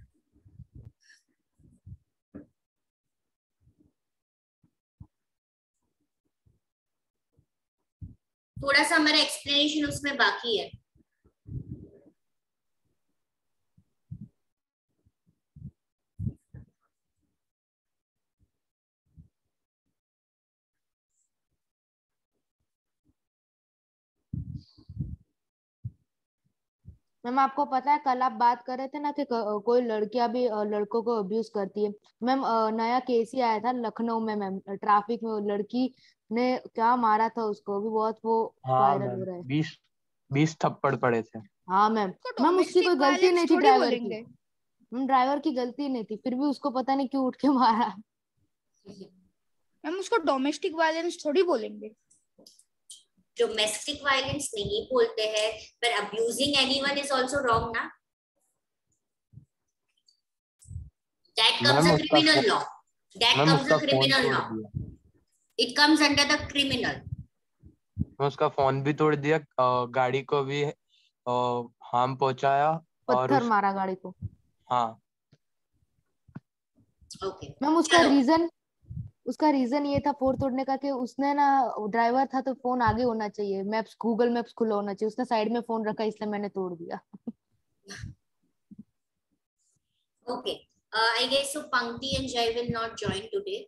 थोड़ा सा हमारा एक्सप्लेनेशन उसमें बाकी है। मैम आपको पता है कल आप बात कर रहे थे ना कि कोई लड़कियां भी लड़कों को अब्यूज करती है। मैम नया केस ही आया था लखनऊ में, मैम ट्रैफिक में लड़की ने क्या मारा था उसको, भी बहुत वो वायरल हो रहा है। बीस बीस थप्पड़ पड़े थे। हाँ मैम, मैम उसकी कोई गलती नहीं थी ड्राइवर की, मैम ड्राइवर की गलती नहीं थी, फिर भी उसको पता नहीं क्यों उठ के मारा। मैम उसको डोमेस्टिक वायलेंस थोड़ी बोलेंगे। डोमेस्टिक वायलेंस नहीं बोलते हैं, पर abusing anyone is also wrong ना। That comes a criminal law, that comes a criminal law, it comes under the criminal. उसका फोन भी तोड़ दिया, गाड़ी को भी हार्म पहुंचाया, पत्थर उस... मारा गाड़ी को। हाँ ओके मैम उसका रीजन उसका रीजन ये था फोन तोड़ने का कि उसने ना, ड्राइवर था तो फोन आगे होना चाहिए, मैप्स गूगल मैप्स खुला होना चाहिए, उसने साइड में फोन रखा इसलिए मैंने तोड़ दिया। Okay, I guess so Pankti and Jay will not join today.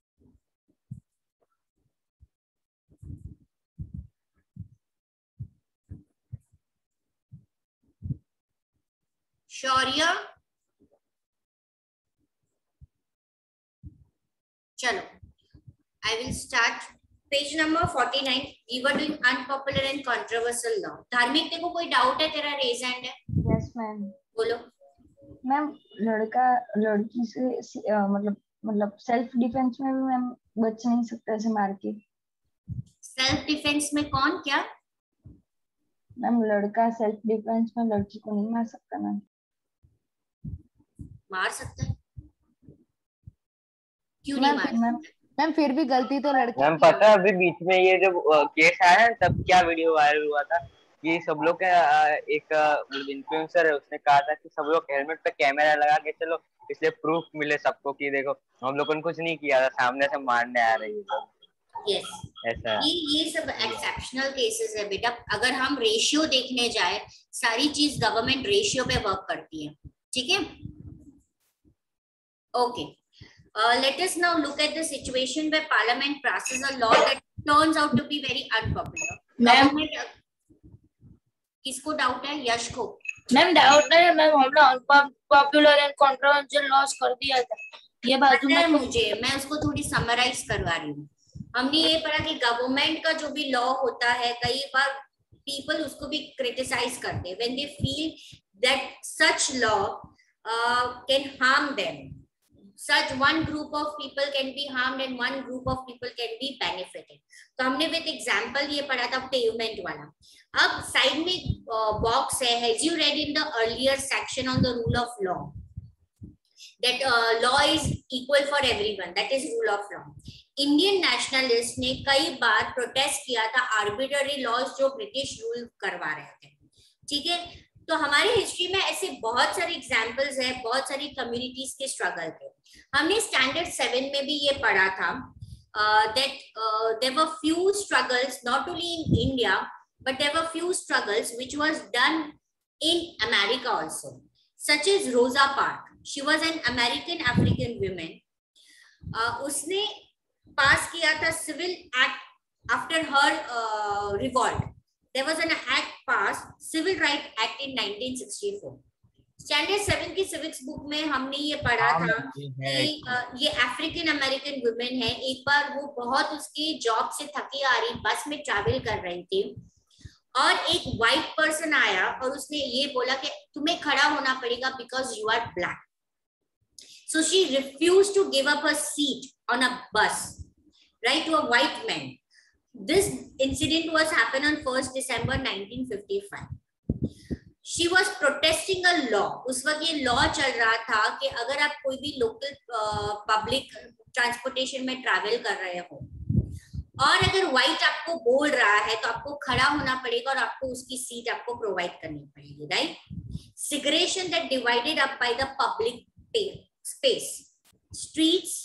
Shaurya, चलो I will start page number forty-nine. We were doing unpopular and controversial law. धार्मिक तेरे को कोई डाउट है? तेरा रेज हैंड है। Yes ma'am. बोलो। मैम लड़का लड़की से आ, मतलब मतलब सेल्फ डिफेंस में भी मैम बच नहीं सकता ऐसे मार के। सेल्फ डिफेंस में कौन क्या? मैम लड़का सेल्फ डिफेंस में लड़की को नहीं मार सकता मैम। मार सकता है, क्यों नहीं मार सकता? मैम फिर भी गलती तो लड़की। मैम पता है अभी बीच में ये जब केस आया है तब क्या वीडियो वायरल हुआ था, ये सब लोग का एक इन्फ्लुएंसर है, उसने कहा था कि सब लोग हेलमेट पे कैमरा लगा के चलो, इसलिए प्रूफ मिले सबको कि देखो हम लोगों ने कुछ नहीं किया था, सामने से मारने आ रही है। यस, ऐसा ये ये सब एक्सेप्शनल केसेस है बेटा। अगर हम रेशियो देखने जाए, सारी चीज गवर्नमेंट रेशियो पे वर्क करती है, ठीक है। Okay, let us now look at the situation where parliament passes a law that turns out to be very unpopular. Ma'am किसको डाउट है? यश को। मैम डाउट नहीं है मैम, हमने अनपॉपुलर एंड कंट्रोवर्शियल लॉस कर दिया था, ये बात है मुझे, मैं उसको थोड़ी समराइज करवा रही हूँ। हमने ये पढ़ा कि गवर्नमेंट का जो भी लॉ होता है, कई बार पीपल उसको भी क्रिटिसाइज करते हैं when they feel that such law can harm them, such one group of people can be harmed and one group of people can be benefited. तो हमने विद एग्जांपल ये पढ़ा था पेवमेंट वाला। अब साइड में बॉक्स है, has you read in the earlier section on the rule of law that law is equal for everyone, that is rule of law. Indian nationalist ने कई बार प्रोटेस्ट किया था आर्बिट्ररी लॉज जो ब्रिटिश रूल करवा रहे थे, ठीक है। तो हमारी हिस्ट्री में ऐसे बहुत सारे एग्जाम्पल्स है, बहुत सारी कम्युनिटीज के स्ट्रगल थे। हमने स्टैंडर्ड सेवन में भी ये पढ़ा था that there were few struggles not only in India but there were few struggles which was done in America also, such as Rosa Parks. She was an American African women. उसने पास किया था civil act after her revolt. There was an act passed, Civil Rights Act in nineteen sixty-four. Standard seven की सिविक्स बुक में हमने ये पढ़ा था कि ये अफ्रीकन अमेरिकन वुमेन है। एक बार वो बहुत उसकी जॉब से थकी आ रही बस में ट्रैवल कर रही थी और एक व्हाइट पर्सन आया और उसने ये बोला कि तुम्हें खड़ा होना पड़ेगा because you are black. So she refuse to give up her seat on a bus, right, to a white man. This incident was happened on first December nineteen fifty-five. She was protesting a law. उस वक्त ये लॉ चल रहा था कि अगर आप कोई भी लोकल पब्लिक ट्रांसपोर्टेशन में ट्रैवल कर रहे हो और अगर व्हाइट आपको बोल रहा है तो आपको खड़ा होना पड़ेगा और आपको उसकी सीट आपको प्रोवाइड करनी पड़ेगी, right. Segregation that divided up by the public space, streets,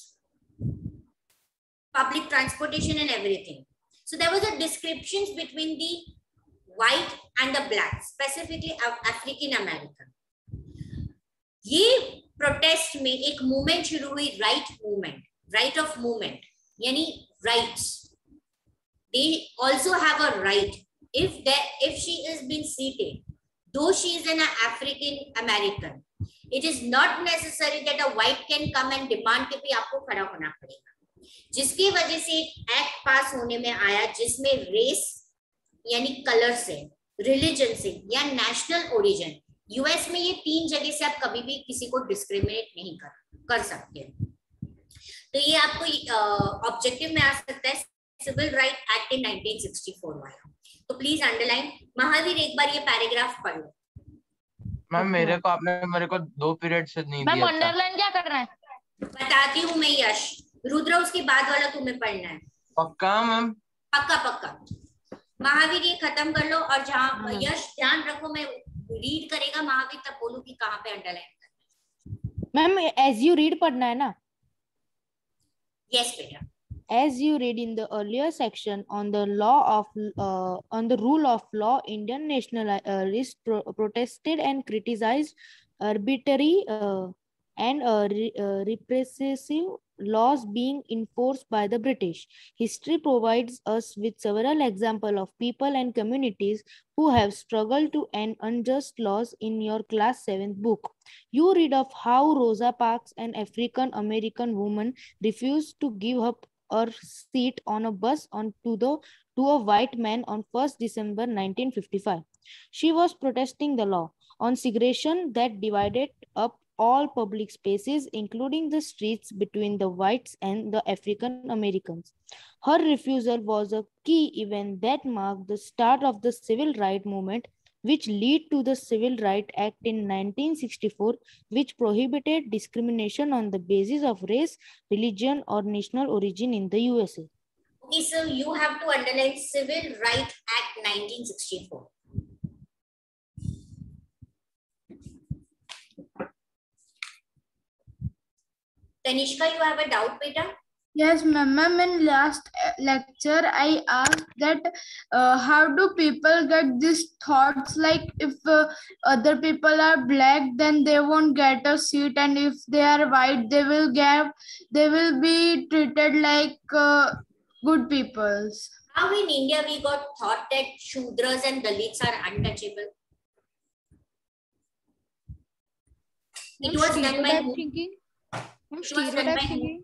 public transportation and everything. So there was a descriptions between the white and the black, specifically African American. ये प्रोटेस्ट में एक मूवमेंट शुरू हुई, right movement, right of movement, यानी rights. They also have a right if that if she is being seated, though she is an African American, it is not necessary that a white can come and demand कि भी आपको खड़ा होना पड़ेगा। जिसकी वजह से एक एक्ट पास होने में आया जिसमें रेस यानी कलर से रिलीजन से या नेशनल ओरिजिन, यूएस में ये तीन जगह से आप कभी भी किसी को डिस्क्रिमिनेट नहीं कर कर सकते। तो ये आपको ऑब्जेक्टिव में आ सकता है civil right act in nineteen sixty four वाला। तो प्लीज अंडरलाइन। महावीर एक बार ये पैराग्राफ पढ़ लो। मैम मेरे को आपने मेरे को दो पीरियड से नहीं दिया था। अंडरलाइन क्या कर रहा है बताती हूँ मैं यश। रुद्र उसके बाद वाला तुम्हें पढ़ना है। पक्का मैम? पक्का पक्का। महावीर ये खत्म कर लो और जहाँ यश ध्यान रखो, मैं रीड करेगा महावीर तब बोलू कि कहाँ पे underline. Ma'am as you read पढ़ना है ना? यस बेटा। As you read in the earlier section on the law of uh, on the rule of law, Indian nationalists pro protested and criticized arbitrary uh, and uh, re uh, repressive laws being enforced by the British. History provides us with several examples of people and communities who have struggled to end unjust laws in your class seventh book. You read of how Rosa Parks, an African American woman, refused to give up her seat on a bus on to the to a white man on first December nineteen fifty-five. She was protesting the law on segregation that divided up all public spaces, including the streets, between the whites and the African Americans. Her refusal was a key event that marked the start of the civil rights movement, which led to the Civil Rights Act in nineteen sixty-four, which prohibited discrimination on the basis of race, religion, or national origin in the U S A. Okay, so you have to underline Civil Rights Act nineteen sixty-four. Tanishka, you have a doubt, beta? Yes, ma'am. Ma'am, in last lecture, I asked that uh, how do people get these thoughts like if uh, other people are black, then they won't get a seat, and if they are white, they will get, they will be treated like uh, good peoples. How in India we got thought that Shudras and Dalits are untouchable? It was done by who? thinking. It was done by who?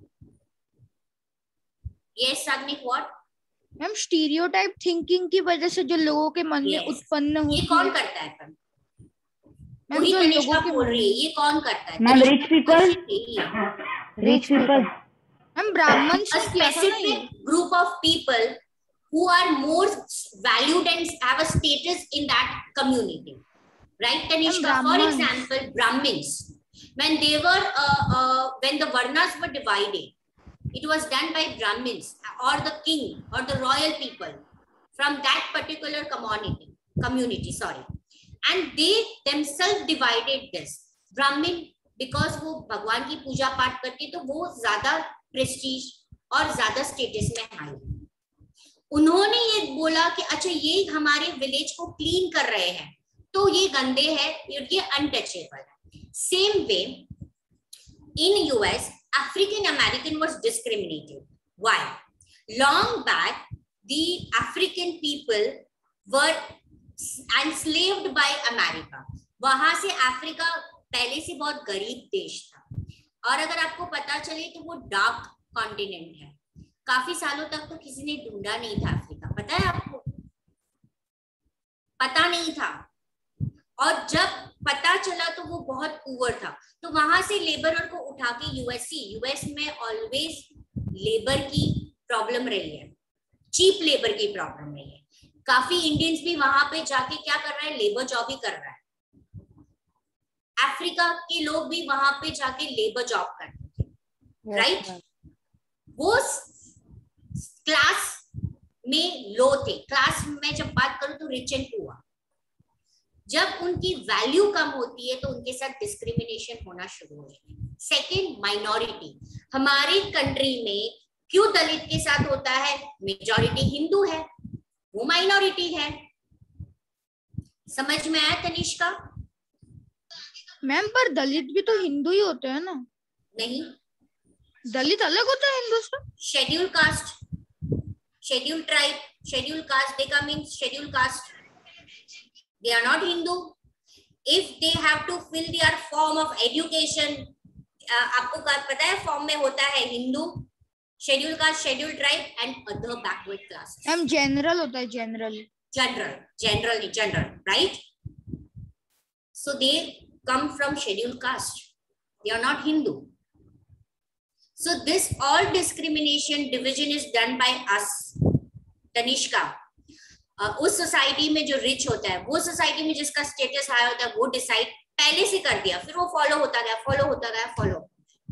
Yes, Sagnik, what? Ma'am stereotype thinking की वजह से जो लोगों के मन में उत्पन्न होती है। ये कौन करता है? मैम जो लोगों के बोल रही है, ये कौन करता है? Ma'am rich people, rich people. Ma'am Brahmin a specific group of people who are more valued and have a status in that community, right? Tanishka, for example, Brahmins, when they were uh, uh, when the Varnas were divided, it was done by Brahmins or the king or the royal people from that particular community, community, sorry. And they themselves divided this. Brahmin, because वो भगवान की पूजा पाठ करती तो वो ज्यादा प्रेस्टीज और ज्यादा स्टेटस में हाई। उन्होंने ये बोला कि अच्छा ये हमारे विलेज को क्लीन कर रहे हैं तो ये गंदे हैं, ये अनटचेबल है। Same way in US African American was discriminated. Why? Long back, the African people were enslaved by America. वहां से अफ्रीका पहले से बहुत गरीब देश था और अगर आपको पता चले तो वो डार्क कॉन्टिनेंट है। काफी सालों तक तो किसी ने ढूंढा नहीं था अफ्रीका, पता है आपको? पता नहीं था और जब पता चला तो वो बहुत पुअर था। तो वहां से लेबरर को उठा के यूएससी, यूएस में ऑलवेज लेबर की प्रॉब्लम रही है, चीप लेबर की प्रॉब्लम रही है। काफी इंडियंस भी वहां पे जाके क्या कर रहा है, लेबर जॉब ही कर रहा है। अफ्रीका के लोग भी वहां पे जाके लेबर जॉब करते थे, राइट? वो क्लास में लो थे। क्लास में जब बात करूं तो रिच एंड पुअर। जब उनकी वैल्यू कम होती है तो उनके साथ डिस्क्रिमिनेशन होना शुरू हो जाता है। Second, minority. हमारी कंट्री में क्यों दलित के साथ होता है? मेजॉरिटी हिंदू है, वो माइनॉरिटी है। समझ में आया तनिष्का? मैम पर दलित भी तो हिंदू ही होते हैं ना? नहीं, दलित अलग होता है हिंदू से। Schedule caste, schedule tribe, schedule caste, they come in scheduled caste. They are not Hindu. If they have to fill their form of education, uh, आपको पता है फॉर्म में होता है Hindu, schedule caste, schedule tribe and other backward class. Ma'am general होता है, general General, general, general, right? So they come from scheduled caste. They are not Hindu. So this all discrimination division is done by us. Tanishka, uh, उस सोसाइटी में जो रिच होता है, वो सोसाइटी में जिसका स्टेटस हाई होता है, वो डिसाइड पहले से कर दिया, फिर वो फॉलो होता गया, फॉलो होता गया, फॉलो।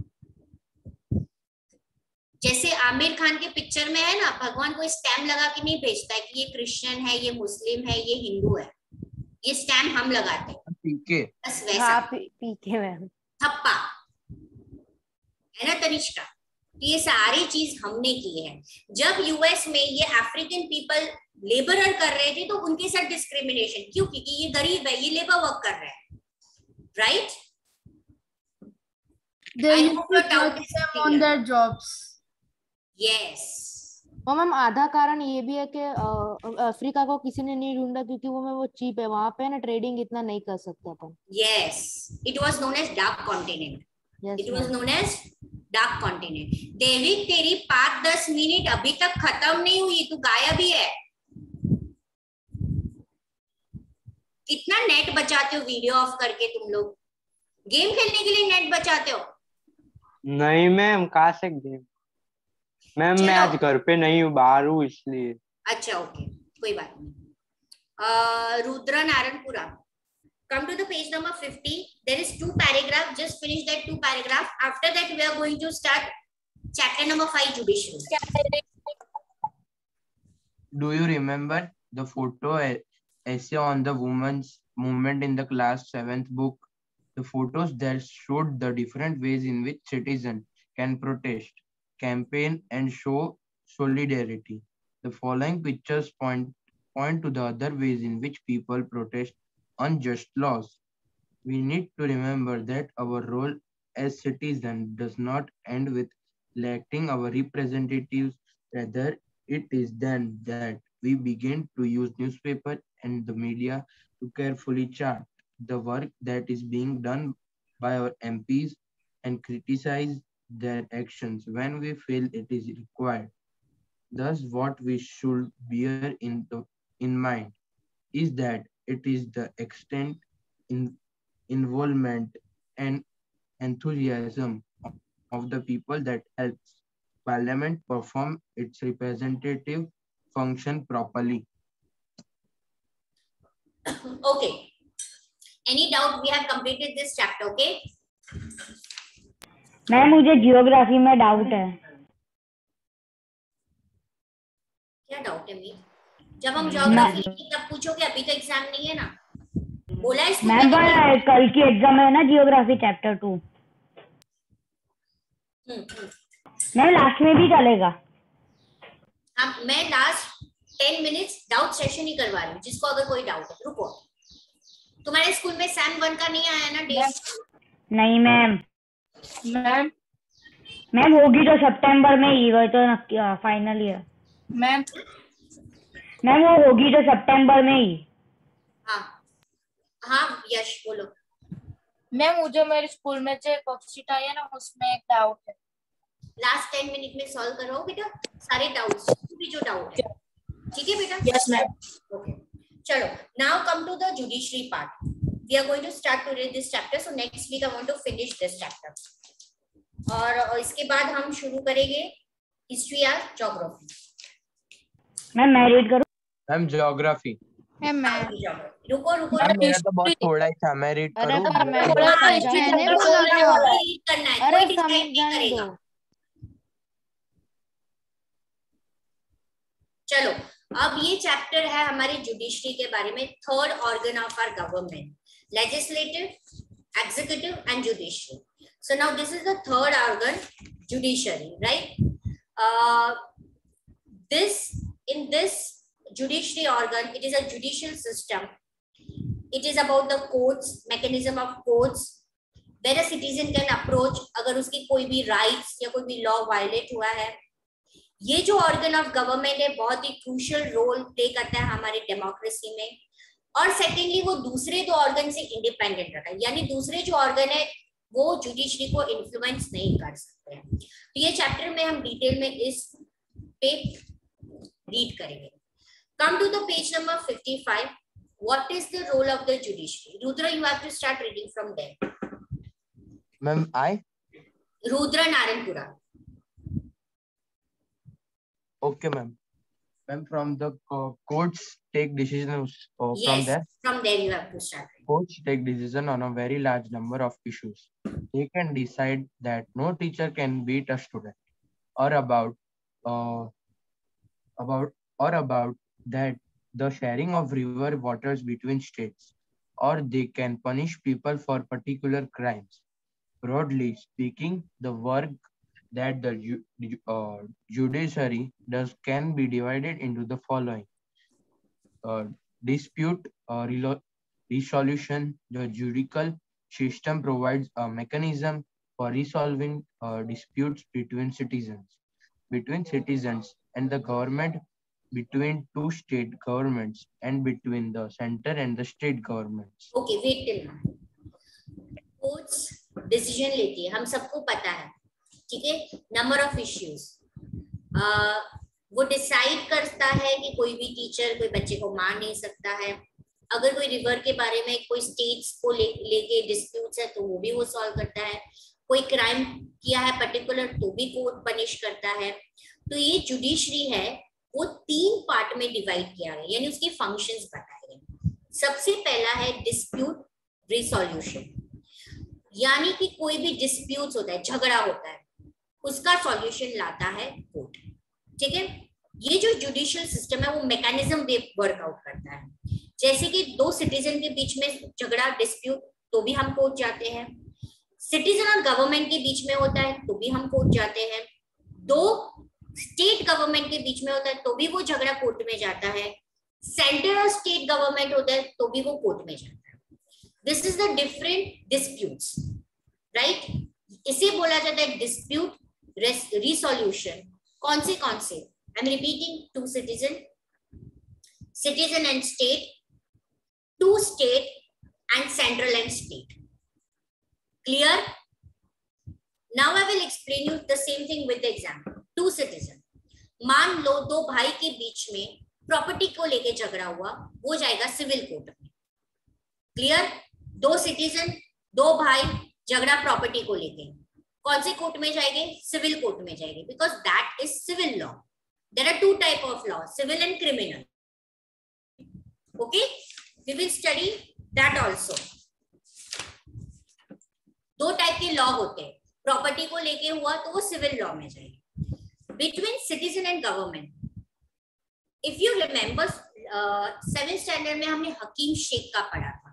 जैसे आमिर खान के पिक्चर में है ना, भगवान कोई स्टैम्प लगा के नहीं भेजता है कि ये क्रिश्चियन है, ये मुस्लिम है, ये हिंदू है, ये स्टैम्प हम लगाते हैं। पीके, बस वैसा। हाँ, पीके मैम। थप्पा है ना तनिष्का? तो ये सारी चीज हमने की है। जब यूएस में ये अफ्रीकन पीपल लेबरर कर रहे थे तो उनके साथ डिस्क्रिमिनेशन क्यों? क्योंकि ये गरीब है, ये लेबर वर्क कर रहे हैं, right? They used to touch them on their jobs. Yes. वो मैम आधा कारण ये भी है कि अफ्रीका को किसी ने नहीं ढूंढा क्योंकि वो में वो चीप है, वहां पे ना ट्रेडिंग इतना नहीं कर सकते अपन। Yes, it was known as dark continent. Yes, it was known as dark continent. देविक तेरी पाँच दस मिनट अभी तक खत्म नहीं हुई, तू गायब ही है। कितना नेट बचाते हो वीडियो ऑफ करके तुम लोग? गेम खेलने के लिए नेट बचाते हो? नहीं मैम, कहाँ से गेम? मैम मैं आज घर पे नहीं हूँ, बाहर हूँ इसलिए। अच्छा ओके, कोई बात नहीं। Rudra Narayanpura, come to the page number fifty. There is two paragraph. Just finish that two paragraph. After that, we are going to start chapter number five, judiciary. Do you remember the photo essay on the women's movement in the class seventh book? The photos that showed the different ways in which citizens can protest, campaign, and show solidarity. The following pictures point point to the other ways in which people protest unjust laws. We need to remember that our role as citizens does not end with electing our representatives. Rather, it is then that we begin to use newspaper and the media to carefully chart the work that is being done by our M Ps and criticize their actions when we feel it is required. Thus, what we should bear in, the, in mind is that it is the extent, in, involvement, and enthusiasm of, of the people that helps Parliament perform its representative function properly. Okay. Any doubt? We have completed this chapter, okay? Ma'am मुझे जियोग्राफी में डाउट है। क्या डाउट है मी? जब हम जियोग्राफी तब पूछोगे, अभी तो एग्जाम नहीं है ना। बोला है मैम पर कल की एग्जाम है ना geography chapter two. Ma'am last में भी चलेगा। हाँ, मैं last ten minutes doubt session ही करवा रही हूँ, जिसको अगर कोई डाउट है। रुको, तुम्हारे स्कूल में सैम वन का नहीं आया ना डेट? नहीं मैम। मैम मैम होगी तो सितंबर में ही, वो तो फाइनल ईयर। मैम मैम वो होगी तो सितंबर में ही। हाँ हाँ यश बोलो। मैम मुझे मेरे स्कूल में जो वर्कशीट आई है ना, उसमें एक डाउट है। लास्ट टेन मिनट में सॉल्व करो बेटा सारे डाउट्स, भी जो डाउट है, ठीक है बेटा? Yes ma'am. ओके चलो, now come to the judiciary part. We are going to start to read this chapter. So next week I want to finish this chapter. और इसके बाद हम शुरू करेंगे हिस्ट्री या ज्योग्राफी. मैम मैं रीड करूं? Ma'am geography. मैम मैं रुको रुको मैम मेरा तो बहुत थोड़ा ही था, मैं रीड करूं? अरे मैं मैंने बोला रीड करना है, कोई डिसाइड नहीं करेगा. चलो अब ये चैप्टर है हमारी जुडिशरी के बारे में. Third organ of our government, legislative, executive and judiciary. So now this is the third organ, judiciary, right? Uh, this in this judiciary organ, it is a judicial system. It is about the courts, mechanism of courts, where a citizen can approach अगर उसकी कोई भी rights या कोई भी law violate हुआ है. ये जो organ of government है बहुत ही crucial role play करता है हमारी democracy में. और सेकेंडली वो दूसरे दो ऑर्गन से इंडिपेंडेंट रखा है, यानी दूसरे जो ऑर्गन है वो जुडिशरी को इन्फ्लुएंस नहीं कर सकते हैं. तो ये चैप्टर में हम डिटेल में इस पे रीड करेंगे. Come to the page number fifty-five. What is the role of the judiciary? Rudra, you have to start reading from there. Ma'am, I? Rudra Naranpura. Okay, ma'am. Ma'am, from the uh, courts take decisions uh, Yes, from there. From there you have to start. Courts take decision on a very large number of issues. They can decide that no teacher can beat a student, or about, uh, about, or about that the sharing of river waters between states, or they can punish people for particular crimes. Broadly speaking, the work that the ju uh, judiciary does can be divided into the following. Uh, dispute uh, resolution. The judicial system provides a mechanism for resolving uh, disputes between citizens, between citizens and the government, between two state governments, and between the center and the state governments. Okay, wait till now. Courts decision लेती है, हम सबको पता है, ठीक है? नंबर ऑफ इश्यूज, वो डिसाइड करता है कि कोई भी टीचर कोई बच्चे को मार नहीं सकता है. अगर कोई रिवर के बारे में कोई स्टेट्स को ले लेके डिस्प्यूट्स है तो वो भी वो सॉल्व करता है. कोई क्राइम किया है पर्टिकुलर तो भी कोर्ट पनिश करता है. तो ये जुडिशरी है वो तीन पार्ट में डिवाइड किया गया, यानी उसके फंक्शंस बताए गए. सबसे पहला है डिस्प्यूट रिसोल्यूशन, यानी कि कोई भी डिस्प्यूट होता है, झगड़ा होता है, उसका सॉल्यूशन लाता है कोर्ट. ठीक है? ये जो जुडिशियल सिस्टम है वो मैकेनिज्म पे वर्कआउट करता है. जैसे कि दो सिटीजन के बीच में झगड़ा डिस्प्यूट तो भी हम कोर्ट जाते हैं. सिटीजन और गवर्नमेंट के बीच में होता है तो भी हम कोर्ट जाते हैं. दो स्टेट गवर्नमेंट के बीच में होता है तो भी वो झगड़ा कोर्ट में जाता है. सेंटर और स्टेट गवर्नमेंट होता है तो भी वो कोर्ट में जाता है. This is the different disputes, right? इसे बोला जाता है डिस्प्यूट रिसोल्यूशन. कौन से कौन से? I am repeating. To citizen, citizen and state, to state and central and state. Clear? Now I will explain you the same thing with the example. To citizen, मान लो दो भाई के बीच में प्रॉपर्टी को लेके झगड़ा हुआ, वो जाएगा सिविल कोर्ट में. क्लियर? दो सिटीजन, दो भाई, झगड़ा प्रॉपर्टी को लेके, कौन से कोर्ट में जाएंगे? सिविल कोर्ट में जाएंगे, because that is civil law. There are two type of law, civil and criminal. Okay, we will study that also. दो टाइप के लॉ होते हैं. प्रॉपर्टी को लेके हुआ तो वो सिविल लॉ में जाएगी. Between citizen and government, if you remember seventh standard में हमने हकीम शेख का पढ़ा था.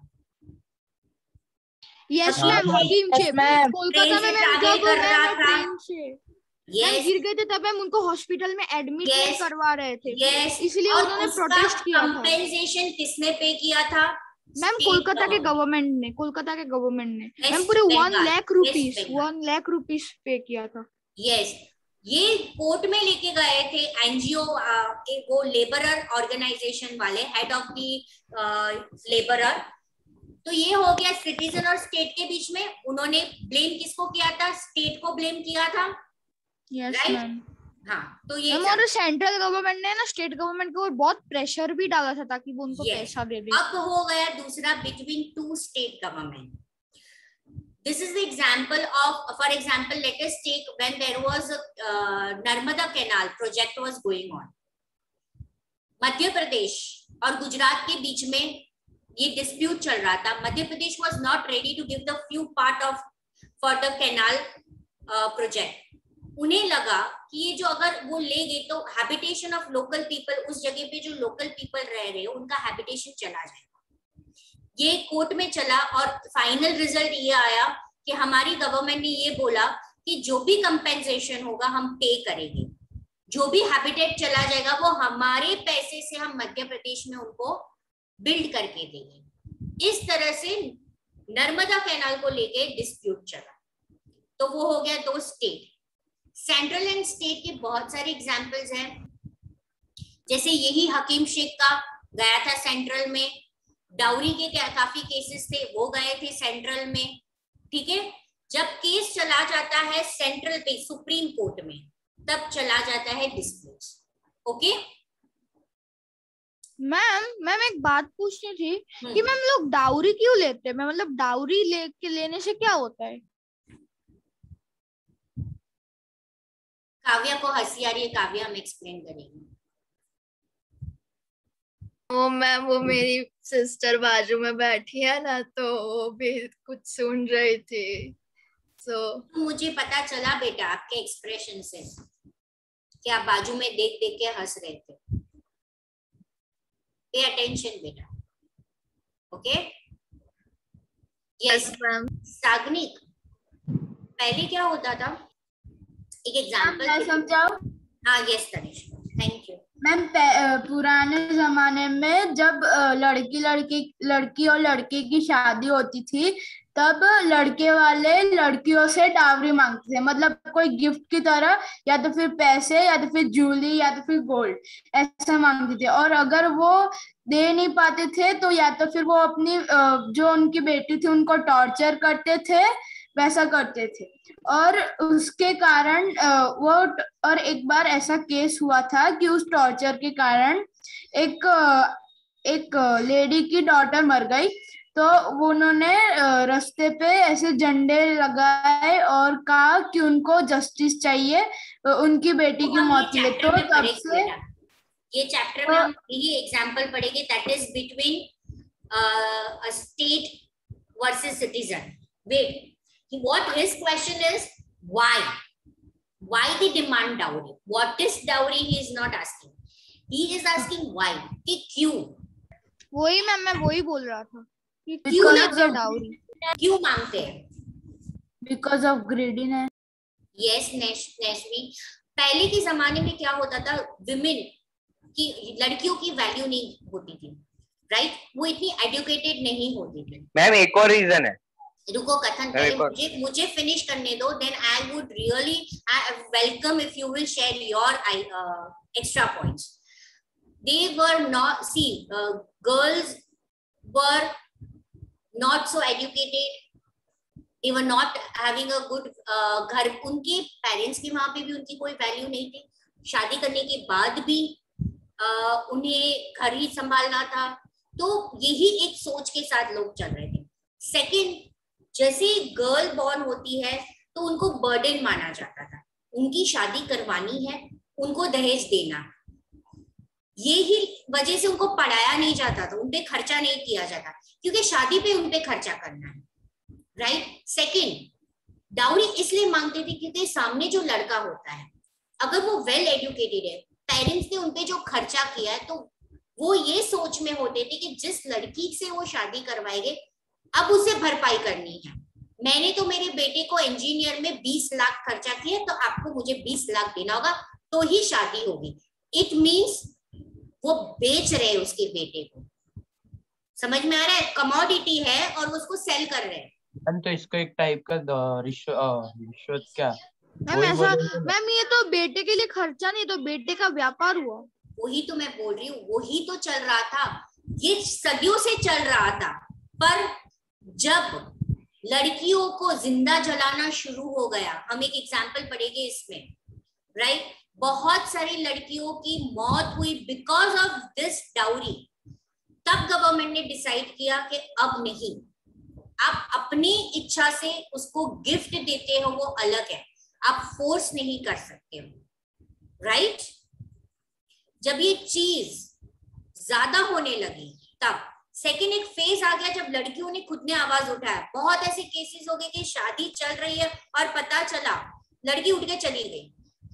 यस मैम, हकीम शेख कोलकाता में मैम जब कर रहा था, यस गिर गए थे तब मैम उनको हॉस्पिटल में एडमिट yes, करवा रहे थे. yes, इसलिए उन्होंने प्रोटेस्ट किया था. कंपेंसेशन किसने पे किया था? मैम कोलकाता के गवर्नमेंट ने, कोलकाता के गवर्नमेंट ने मैम पूरे one lakh rupees one lakh rupees पे किया था. यस, ये कोर्ट में लेके गए थे एनजीओ के, वो लेबरर ऑर्गेनाइजेशन वाले, हेड ऑफ द लेबरर. तो ये हो गया सिटीजन और स्टेट के बीच में. उन्होंने ब्लेम किसको किया था? स्टेट को ब्लेम किया था. Yes right? मैम. हाँ, तो ये और सेंट्रल गवर्नमेंट ने ना स्टेट गवर्नमेंट के ऊपर बहुत प्रेशर भी डाला था ताकि वो उनको yes. पैसा दे दे. अब हो गया दूसरा between two state government. This is the example of, for example, let us take when there was a uh, Narmada Canal project was going on. Madhya Pradesh और गुजरात के बीच में ये डिस्प्यूट चल रहा था. Madhya Pradesh was not ready to give the few part of for the canal uh, project. उन्हें लगा कि ये जो अगर वो ले गए तो हैबिटेशन ऑफ लोकल पीपल, उस जगह पे जो लोकल पीपल रह रहे हो उनका हैबिटेशन चला जाएगा. ये कोर्ट में चला और फाइनल रिजल्ट ये आया कि हमारी गवर्नमेंट ने ये बोला कि जो भी कंपेंसेशन होगा हम पे करेंगे. जो भी हैबिटेट चला जाएगा वो हमारे पैसे से हम मध्य प्रदेश में उनको बिल्ड करके देंगे. इस तरह से नर्मदा कैनाल को लेके डिस्प्यूट चला. तो वो हो गया दो स्टेट. सेंट्रल एंड स्टेट के बहुत सारे एग्जांपल्स हैं. जैसे यही हकीम शेख का गया था सेंट्रल में. डाउरी के क्या काफी केसेस थे, वो गए थे सेंट्रल में. ठीक है? जब केस चला जाता है सेंट्रल पे सुप्रीम कोर्ट में, तब चला जाता है डिस्प्यूट्स. ओके, मैम मैम एक बात पूछनी थी कि मैम लोग डाउरी क्यों लेते हैं? मैं मतलब डाउरी लेके लेने से क्या होता है? काव्या को हंसी आ रही है, काव्या हम एक्सप्लेन करेंगे। वो मैम वो मेरी सिस्टर बाजू में बैठी है ना, तो वो भी कुछ सुन रही थी। सो so, मुझे पता चला बेटा आपके एक्सप्रेशन से कि आप बाजू में देख देख के हंस रहे थे। पे अटेंशन बेटा, ओके? Yes ma'am. साग्निक, पहले क्या होता था? एक एग्जांपल समझाओ। हाँ yes Tanish, thank you ma'am. पुराने जमाने में जब लड़की लड़की लड़की और लड़के की शादी होती थी, तब लड़के वाले लड़कियों से डावरी मांगते थे, मतलब कोई गिफ्ट की तरह, या तो फिर पैसे, या तो फिर ज्वेलरी, या तो फिर गोल्ड, ऐसा मांगते थे। और अगर वो दे नहीं पाते थे तो या तो फिर वो अपनी जो उनकी बेटी थी उनको टॉर्चर करते थे, वैसा करते थे। और उसके कारण वो, और एक बार ऐसा केस हुआ था कि उस टॉर्चर के कारण एक एक लेडी की डॉटर मर गई। तो वो उन्होंने रास्ते पे ऐसे झंडे लगाए और कहा कि उनको जस्टिस चाहिए उनकी बेटी की मौत के लिए। तो तब से ये चैप्टर में हम ये एग्जांपल पढ़ेंगे, that is between a state versus citizen. Wait, what his question is, why why they demand dowry? What is dowry he is not asking, he is asking why, कि क्यों। वही मैम, मैं वही बोल रहा था कि क्यों लेते हैं डाउरी, क्यों मांगते हैं? Because of greediness. Yes Neshvi, पहले के जमाने में क्या होता था, विमेन की, लड़कियों की वैल्यू नहीं होती थी, राइट right? वो इतनी एजुकेटेड नहीं होती थी। मैम एक और रीजन है, रुको कथन, पहले मुझे मुझे फिनिश करने दो, then I would really welcome if you will share your extra points. They were not, see girls were not so educated, they were not having a good घर, उनके पेरेंट्स की वहां पे भी उनकी कोई वैल्यू नहीं थी। शादी करने के बाद भी uh, उन्हें घर ही संभालना था। तो यही एक सोच के साथ लोग चल रहे थे। सेकेंड, जैसे गर्ल बॉर्न होती है तो उनको बर्डन माना जाता था, उनकी शादी करवानी है, उनको दहेज देना, ये ही वजह से उनको पढ़ाया नहीं जाता था, उनपे खर्चा नहीं किया जाता, क्योंकि शादी पे उनपे खर्चा करना है, राइट। सेकंड, डाउरी इसलिए मांगते थे क्योंकि सामने जो लड़का होता है अगर वो वेल एजुकेटेड है, पेरेंट्स ने उनपे जो खर्चा किया है, तो वो ये सोच में होते थे कि जिस लड़की से वो शादी करवाएंगे अब उसे भरपाई करनी है। मैंने तो मेरे बेटे को इंजीनियर में बीस लाख खर्चा किया, तो आपको मुझे बीस लाख देना होगा तो ही शादी होगी। इट मींस वो बेच रहे उसके बेटे को, समझ में आ रहा है? कमोडिटी है और वो उसको सेल कर रहे हैं। तो इसको एक टाइप का रिश्वत क्या मैम ऐसा, मैम ये तो बेटे के लिए खर्चा नहीं, तो बेटे का व्यापार हुआ। वही तो मैं बोल रही हूँ, वही तो चल रहा था, ये सदियों से चल रहा था। पर जब लड़कियों को जिंदा जलाना शुरू हो गया, हम एक एग्जाम्पल पढ़ेंगे इसमें, राइट, बहुत सारी लड़कियों की मौत हुई बिकॉज ऑफ दिस डाउरी। तब गवर्नमेंट ने डिसाइड किया कि अब नहीं, आप अपनी इच्छा से उसको गिफ्ट देते हो वो अलग है, आप फोर्स नहीं कर सकते हो, राइट। जब ये चीज ज्यादा होने लगी तब सेकेंड एक फेज आ गया जब लड़कियों ने खुद ने आवाज उठाया। बहुत ऐसे केसेस हो गए कि शादी चल रही है और पता चला लड़की उठ के चली गई,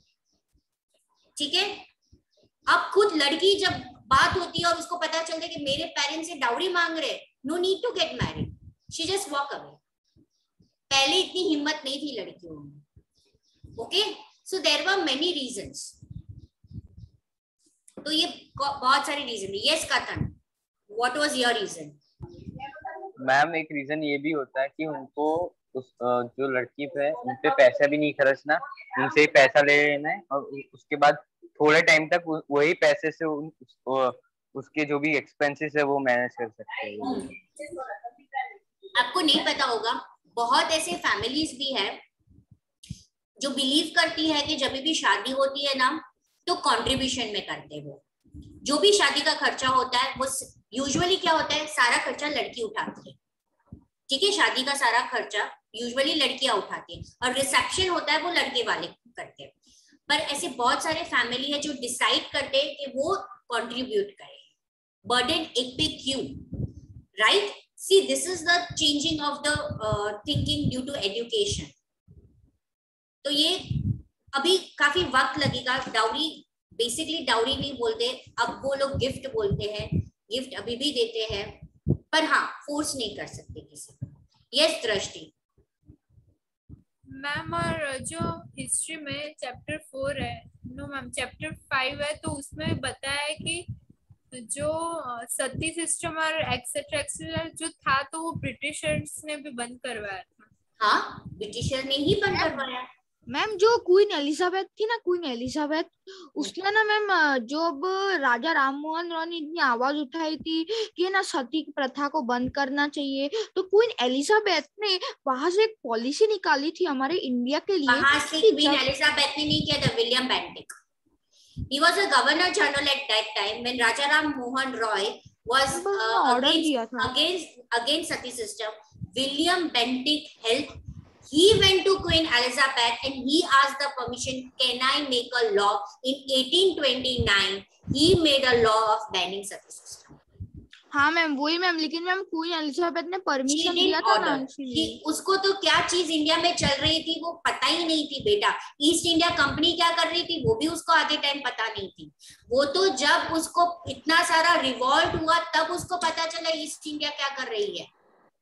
ठीक है। अब खुद लड़की जब बात होती है और उसको पता चलता है कि मेरे पेरेंट्स से डाउरी मांग रहे, no need to get married, she just walk away. पहले इतनी हिम्मत नहीं थी लड़कियों में, okay. So there were many reasons, तो ये बहुत सारे रीजन है। Yes Kathan, what was your reason? Ma'am एक रीजन ये भी होता है कि उनको उस जो लड़की पे उन पे पैसा भी नहीं खर्चना, उनसे ही पैसा ले लेना है और उसके बाद थोड़े टाइम तक वही पैसे से उन, उस, उसके जो भी एक्सपेंसेस है वो मैनेज कर सकते हैं। आपको नहीं पता होगा, बहुत ऐसे फैमिलीज भी है जो बिलीव करती है कि जब भी शादी होती है ना तो कंट्रीब्यूशन में करते हो, जो भी शादी का खर्चा होता है वो यूजुअली क्या होता है, सारा खर्चा लड़की उठाती है, ठीक है, शादी का सारा खर्चा यूजुअली लड़कियां उठाती हैं, और रिसेप्शन होता है वो लड़के वाले करते हैं। पर ऐसे बहुत सारे फैमिली है जो डिसाइड करते हैं कि वो कंट्रीब्यूट करें, बर्डन एक पे क्यों, right? See this is the changing of the thinking due to education. तो ये अभी काफी वक्त लगेगा। डाउरी बेसिकली डाउरी नहीं बोलते, अब वो लोग गिफ्ट बोलते हैं, गिफ्ट अभी भी देते हैं, पर हाँ फोर्स नहीं कर सकते किसी को। यस दृष्टि मैम, और जो हिस्ट्री में चैप्टर फोर है, नो मैम चैप्टर फाइव है, तो उसमें बताया है कि जो सती सिस्टम और एक्सेट्रा एक्सेट्रा जो था तो वो ब्रिटिशर्स ने भी बंद करवाया था। हाँ, ब्रिटिशर ने ही बंद करवाया। मैम जो क्वीन एलिजाबेथ थी ना, क्वीन एलिजाबेथ, उसने ना मैम जब राजा राममोहन रॉय ने इतनी आवाज उठाई थी कि ना सती की प्रथा को बंद करना चाहिए, तो क्वीन एलिजाबेथ ने वहां से एक पॉलिसी निकाली थी हमारे इंडिया के लिए। वहां से क्वीन एलिजाबेथ ने नहीं किया था, William Bentinck, he was a governor general at that time when Raja Ram Mohan Roy was uh, against, against against sati system. William Bentinck helped. He went to Queen Elizabeth and he asked the permission, can I make a law? In eighteen twenty-nine he made a law of banning sati system. हाँ मैम वही मैम, लेकिन मैम क्वीन एलिजाबेथ ने परमिशन दिया था ना, कि उसको तो क्या चीज इंडिया में चल रही थी वो पता ही नहीं थी बेटा। ईस्ट इंडिया कंपनी क्या कर रही थी वो भी उसको आधे टाइम पता नहीं थी। वो तो जब उसको इतना सारा रिवॉल्ट हुआ तब उसको पता चला ईस्ट इंडिया क्या कर रही है,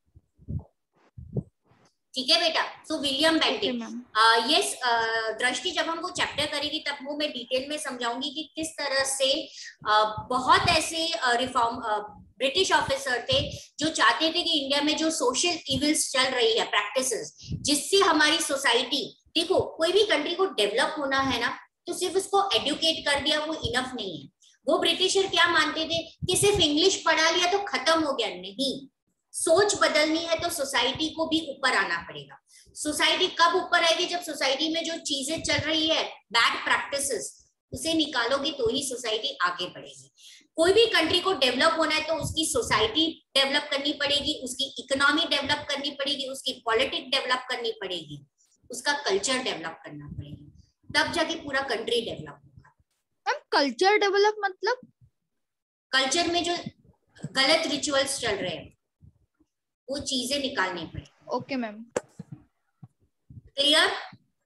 ठीक है बेटा। सो विलियम बेंटिक, यस दृष्टि जब हम वो चैप्टर करेगी तब वो मैं डिटेल में समझाऊंगी कि किस तरह से uh, बहुत ऐसे रिफॉर्म uh, ब्रिटिश ऑफिसर थे जो चाहते थे कि इंडिया में जो सोशल इविल्स चल रही है प्रैक्टिसेस, जिससे हमारी सोसाइटी, देखो कोई भी कंट्री को डेवलप होना है ना तो सिर्फ उसको एडुकेट कर दिया वो इनफ नहीं है। वो ब्रिटिशर क्या मानते थे कि सिर्फ इंग्लिश पढ़ा लिया तो खत्म हो गया, नहीं, सोच बदलनी है तो सोसाइटी को भी ऊपर आना पड़ेगा। सोसाइटी कब ऊपर आएगी? जब सोसाइटी में जो चीजें चल रही है बैड प्रैक्टिसेस उसे निकालोगे तो ही सोसाइटी आगे बढ़ेगी। कोई भी कंट्री को डेवलप होना है तो उसकी सोसाइटी डेवलप करनी पड़ेगी, उसकी इकोनॉमी डेवलप करनी पड़ेगी, उसकी पॉलिटिक्स डेवलप करनी पड़ेगी, उसका कल्चर डेवलप करना पड़ेगा, तब जाके पूरा कंट्री डेवलप होगा। मैम कल्चर डेवलप मतलब? कल्चर में जो गलत रिचुअल्स चल रहे हैं वो चीजें निकालनी पड़ेगी। Okay ma'am, clear?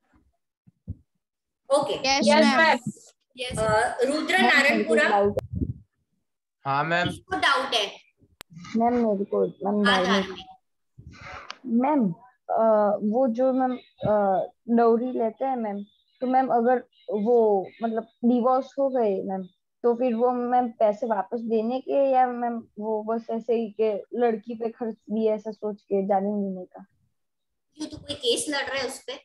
Okay, yes ma'am. Yes Rudra Narayanpura. हाँ मैम, किसको डाउट है? मैम मेरे को मैम मैम वो जो मैम डौरी लेते हैं मैम, तो मैम अगर वो मतलब डिवोर्स हो गए मैम तो फिर वो मैम पैसे वापस देने के, या मैम वो बस ऐसे ही के लड़की पे खर्च दिए ऐसा सोच के जाने देने का? क्यों, तो कोई केस लड़ रहा है उस पे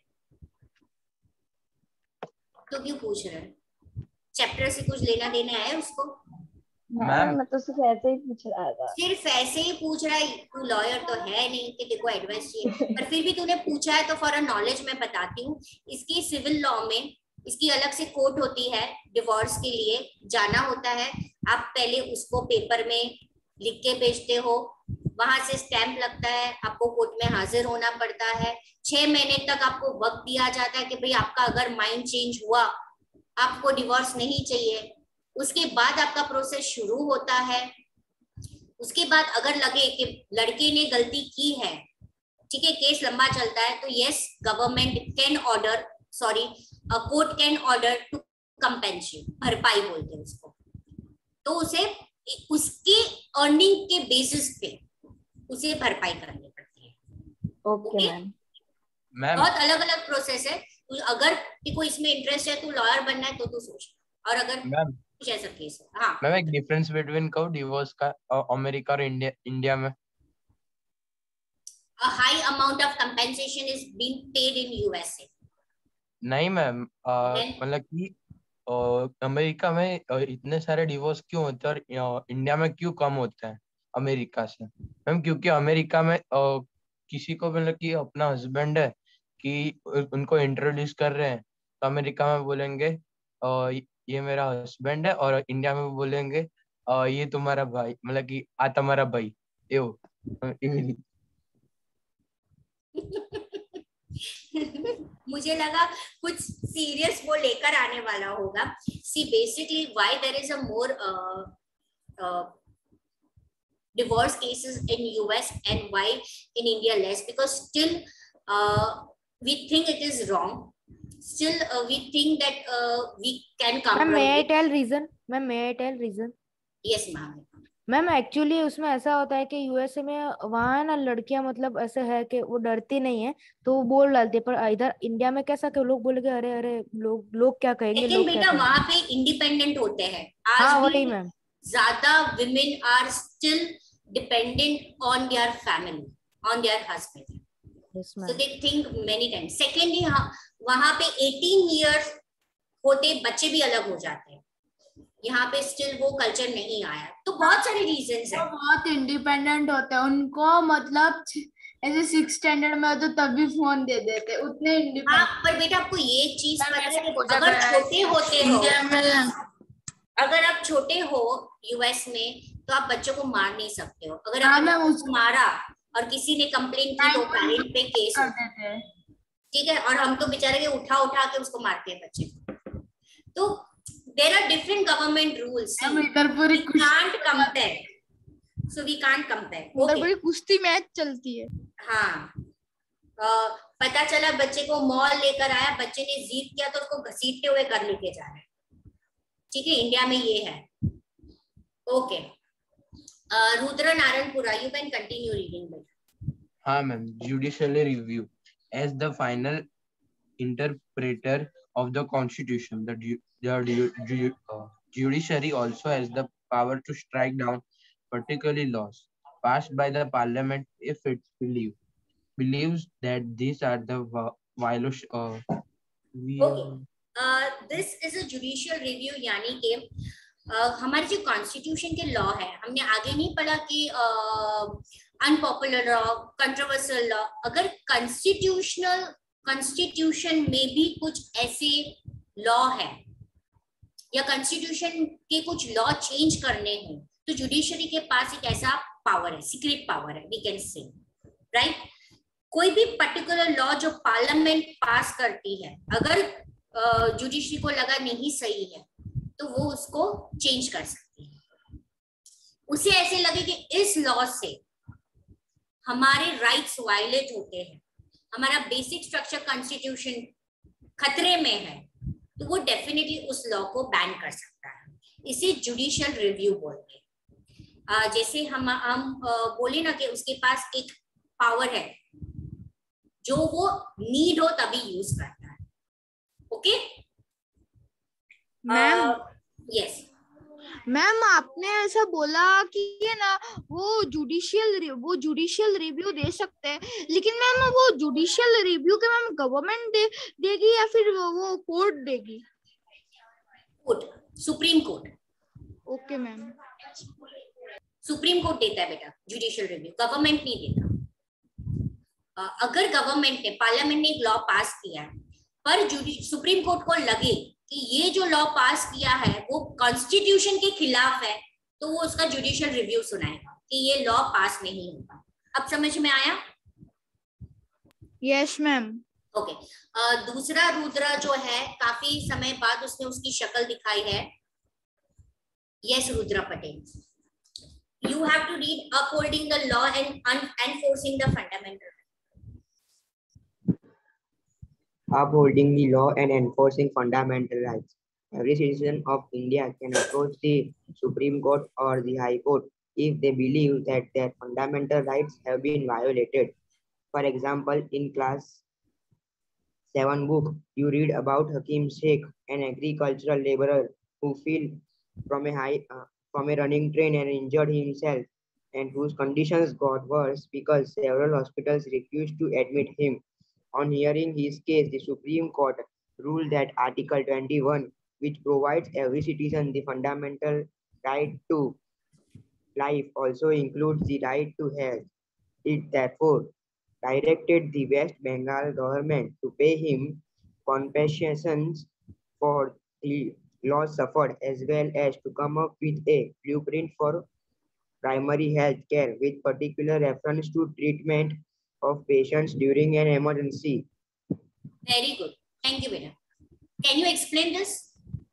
तो क्यों पूछ रहे हैं? चैप्टर से कुछ लेना देना है उसको? मैम मैं तो सिर्फ ऐसे ही पूछ रहा था। सिर्फ ऐसे ही पूछ रहा है? तू लॉयर तो है नहीं कि देखो एडवाइस चाहिए, पर फिर भी तूने पूछा है तो फॉर अ नॉलेज मैं बताती हूँ। इसकी सिविल लॉ में इसकी अलग से कोर्ट होती है, डिवोर्स के लिए जाना होता है। आप पहले उसको पेपर में लिख के भेजते हो, वहां से स्टैंप लगता है, आपको कोर्ट में हाजिर होना पड़ता है। छह महीने तक आपको वक्त दिया जाता है कि भाई आपका अगर माइंड चेंज हुआ, आपको डिवोर्स नहीं चाहिए, उसके बाद आपका प्रोसेस शुरू होता है। उसके बाद अगर लगे कि लड़के ने गलती की है, ठीक है, केस लंबा चलता है, तो yes government can order, sorry court can order to compensate, भरपाई बोलते हैं उसको। तो उसे उसके अर्निंग के बेसिस पे उसे भरपाई करनी पड़ती है। Okay ma'am. मैम बहुत अलग अलग प्रोसेस है। अगर तेको इसमें इंटरेस्ट है, तू लॉयर बनना है तो तू सोच, और अगर मैम कुछ ऐसा केस है। हाँ मैम, एक डिफरेंस बिटवीन कहूँ डिवोर्स का अमेरिका और इंडिया इंडिया में? A high amount of compensation is being paid in U S A. नहीं मैम, मतलब कि अमेरिका में इतने सारे डिवोर्स क्यों होते हैं और इंडिया में क्यों कम होते हैं अमेरिका से? मैम क्योंकि अमेरिका में आ, किसी को मतलब कि अपना हस्बैंड है कि उनको इंट्रोड्यूस कर रहे हैं तो अमेरिका में बोलेंगे ये मेरा हस्बैंड है, और इंडिया में बोलेंगे अ, ये तुम्हारा भाई, मतलब कि आ तुम्हारा भाई यो। मुझे लगा कुछ सीरियस वो लेकर आने वाला होगा। See basically why there is a more divorce cases in U S and why in India less, because still uh, we think it is wrong, still uh, we think that uh, we can ma'am may I compromise. tell reason? Ma'am may I tell reason? Yes ma'am. Ma'am actually उसमें ऐसा होता है कि यूएसए में वहाँ है ना लड़कियां मतलब ऐसे है कि वो डरती नहीं है तो वो बोल डालती है, पर इधर इंडिया में कैसा कि लोग बोलेंगे अरे अरे लोग लोग क्या कहेंगे, लेकिन लोग क्या बेटा कहेंगे। वहां पे इंडिपेंडेंट होते हैं आज हाँ भी वही मैम। ज्यादा women are still dependent on their family, on their husband. Yes, so they think many times. Secondly, वहां पे eighteen years होते बच्चे भी अलग हो जाते हैं, यहाँ पे स्टिल वो कल्चर नहीं आया, तो बहुत सारे रीजंस हैं। बहुत इंडिपेंडेंट होते हैं, उनको मतलब ऐसे सिक्स स्टैंडर्ड में हो तो तभी फोन दे देते, उतने इंडिपेंडेंट। हाँ पर बेटा आपको ये चीज पता है कि अगर छोटे होते हो, अगर आप छोटे हो यूएस में तो आप बच्चों को मार नहीं सकते हो। अगर आपने उसको मारा और किसी ने कंप्लेन की तो पेरेंट पे केस होता है, ठीक है, और हम तो बेचारे के उठा उठा के उसको मारते हैं बच्चे को। तो there are different government rules. We can't compare. So we can't compare. उधर बड़ी कुश्ती मैच चलती है। हाँ, uh, पता चला बच्चे को मॉल लेकर आया, बच्चे ने जिद किया तो उसको घसीटते हुए घर लेके जा रहे हैं, ठीक है, इंडिया में ये है। Okay, Rudra Narayanpura, you can continue reading. हाँ ma'am, judicially review as the final interpreter of the constitution, the, the ju, uh, judiciary also has the power to strike down particular laws passed by the parliament if it believe, believes that these are the violation. Uh, okay, uh, this is a judicial review, यानी कि uh, हमारे जो कॉन्स्टिट्यूशन के लॉ है, हमने आगे नहीं पढ़ा कि अनपॉपुलर लॉ, कंट्रोवर्शियल लॉ, अगर कॉन्स्टिट्यूशनल कॉन्स्टिट्यूशन में भी कुछ ऐसे लॉ है या कॉन्स्टिट्यूशन के कुछ लॉ चेंज करने हो तो जुडिशरी के पास एक ऐसा पावर है, सीक्रेट पावर है, वी कैन से, राइट। कोई भी पर्टिकुलर लॉ जो पार्लियामेंट पास करती है, अगर जुडिशरी uh, को लगा नहीं सही है तो वो उसको चेंज कर सकती है। उसे ऐसे लगे कि इस लॉ से हमारे राइट्स वायलेट होते हैं, हमारा बेसिक स्ट्रक्चर कॉन्स्टिट्यूशन खतरे में है, तो वो डेफिनेटली उस लॉ को बैन कर सकता है। इसे जुडिशियल रिव्यू बोलते हैं। uh, जैसे हम हम uh, बोले ना कि उसके पास एक पावर है जो वो नीड हो तभी यूज करता है। ओके मैम, यस मैम आपने ऐसा बोला कि ये ना वो जुडिशियल वो जुडिशियल रिव्यू दे सकते हैं, लेकिन मैम वो जुडिशियल रिव्यू के मैम गवर्नमेंट दे, देगी या फिर वो कोर्ट देगी? Court, supreme court. Okay ma'am, supreme court देता है बेटा जुडिशियल रिव्यू, गवर्नमेंट नहीं देता। uh, अगर गवर्नमेंट ने, पार्लियामेंट ने एक लॉ पास किया है पर सुप्रीम कोर्ट को लगे कि ये जो लॉ पास किया है वो कॉन्स्टिट्यूशन के खिलाफ है तो वो उसका जुडिशियल रिव्यू सुनाएगा कि ये लॉ पास नहीं होगा। अब समझ में आया? Yes ma'am. ओके, दूसरा रुद्रा जो है काफी समय बाद उसने उसकी शक्ल दिखाई है। Yes Rudra Patel, you have to read upholding the law and enforcing the fundamental. Upholding the law and enforcing fundamental rights. Every citizen of India can approach the Supreme Court or the High Court if they believe that their fundamental rights have been violated. For example, in class seven book, you read about Hakim Sheikh, an agricultural laborer who fell from a high uh, from a running train and injured himself, and whose conditions got worse because several hospitals refused to admit him. On hearing his case, the Supreme Court ruled that Article twenty-one, which provides every citizen the fundamental right to life, also includes the right to health. It therefore directed the West Bengal government to pay him compensations for the laws suffered, as well as to come up with a blueprint for primary health care with particular reference to treatment of patients during an emergency. Very good. Thank you, beta. Can you explain this?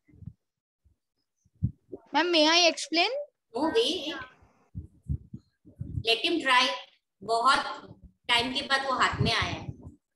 Ma'am, may I explain? No, wait. Let him try. बहुत टाइम के बाद वो हाथ में आया है.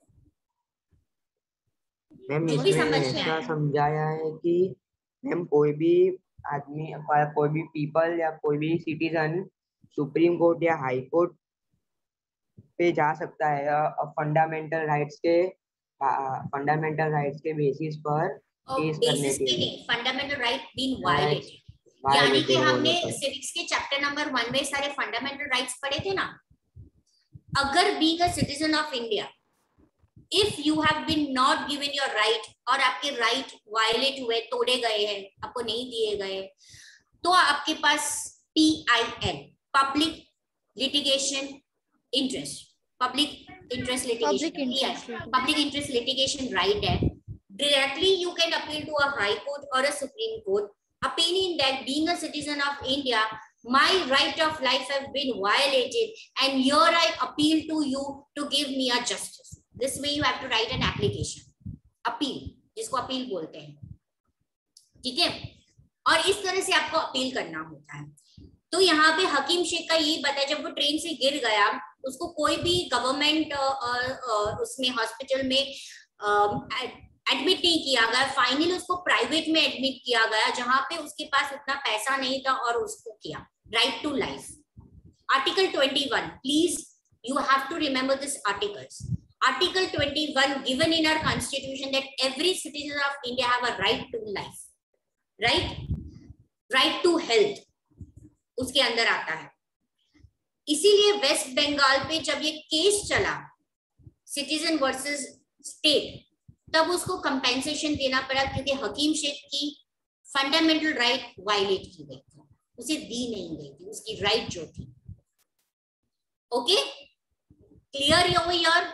मैम इसमें ऐसा समझाया है कि मैम कोई भी आदमी, कोई भी पीपल या कोई भी सिटीजन सुप्रीम कोर्ट या हाई कोर्ट पे जा सकता है फंडामेंटल राइट्स के फंडामेंटल राइट्स के बेसिस पर केस करने के लिए. फंडामेंटल राइट बीन वायलेटेड, यानी कि हमने सिविक्स के चैप्टर नंबर वन में सारे फंडामेंटल राइट्स पढ़े थे ना. अगर being a citizen of India, if you have been not given your right और आपके राइट वायलेट हुए, तोड़े गए हैं, आपको नहीं दिए गए, तो आपके पास P I L, public litigation interest, public interest litigation, public interest litigation right है. Directly you can appeal to a high court or a supreme court, opinion that being a citizen of India, my right of life have been violated and here I appeal to you to give me a justice. This way you have to write an application, appeal, जिसको अपील बोलते हैं. ठीक है, और इस तरह से आपको अपील करना होता है. तो यहाँ पे हकीम शेख का यही बताया, जब वो ट्रेन से गिर गया, उसको कोई भी गवर्नमेंट उसमें हॉस्पिटल में एडमिट नहीं किया गया, फाइनली उसको प्राइवेट में एडमिट किया गया, जहां पे उसके पास उतना पैसा नहीं था और उसको किया. Right to life, article twenty-one, please you have to remember this articles. Article twenty-one given in our constitution that every citizen of India have a right to life, right, right to health, उसके अंदर आता है. इसीलिए वेस्ट बंगाल पे जब ये केस चला सिटीजन वर्सेस स्टेट, तब उसको कंपेंसेशन देना पड़ा क्योंकि हकीम शेख की फंडामेंटल राइट वायलेट की गई थी, उसे दी नहीं गई थी उसकी राइट जो थी. ओके, क्लियर हो यार?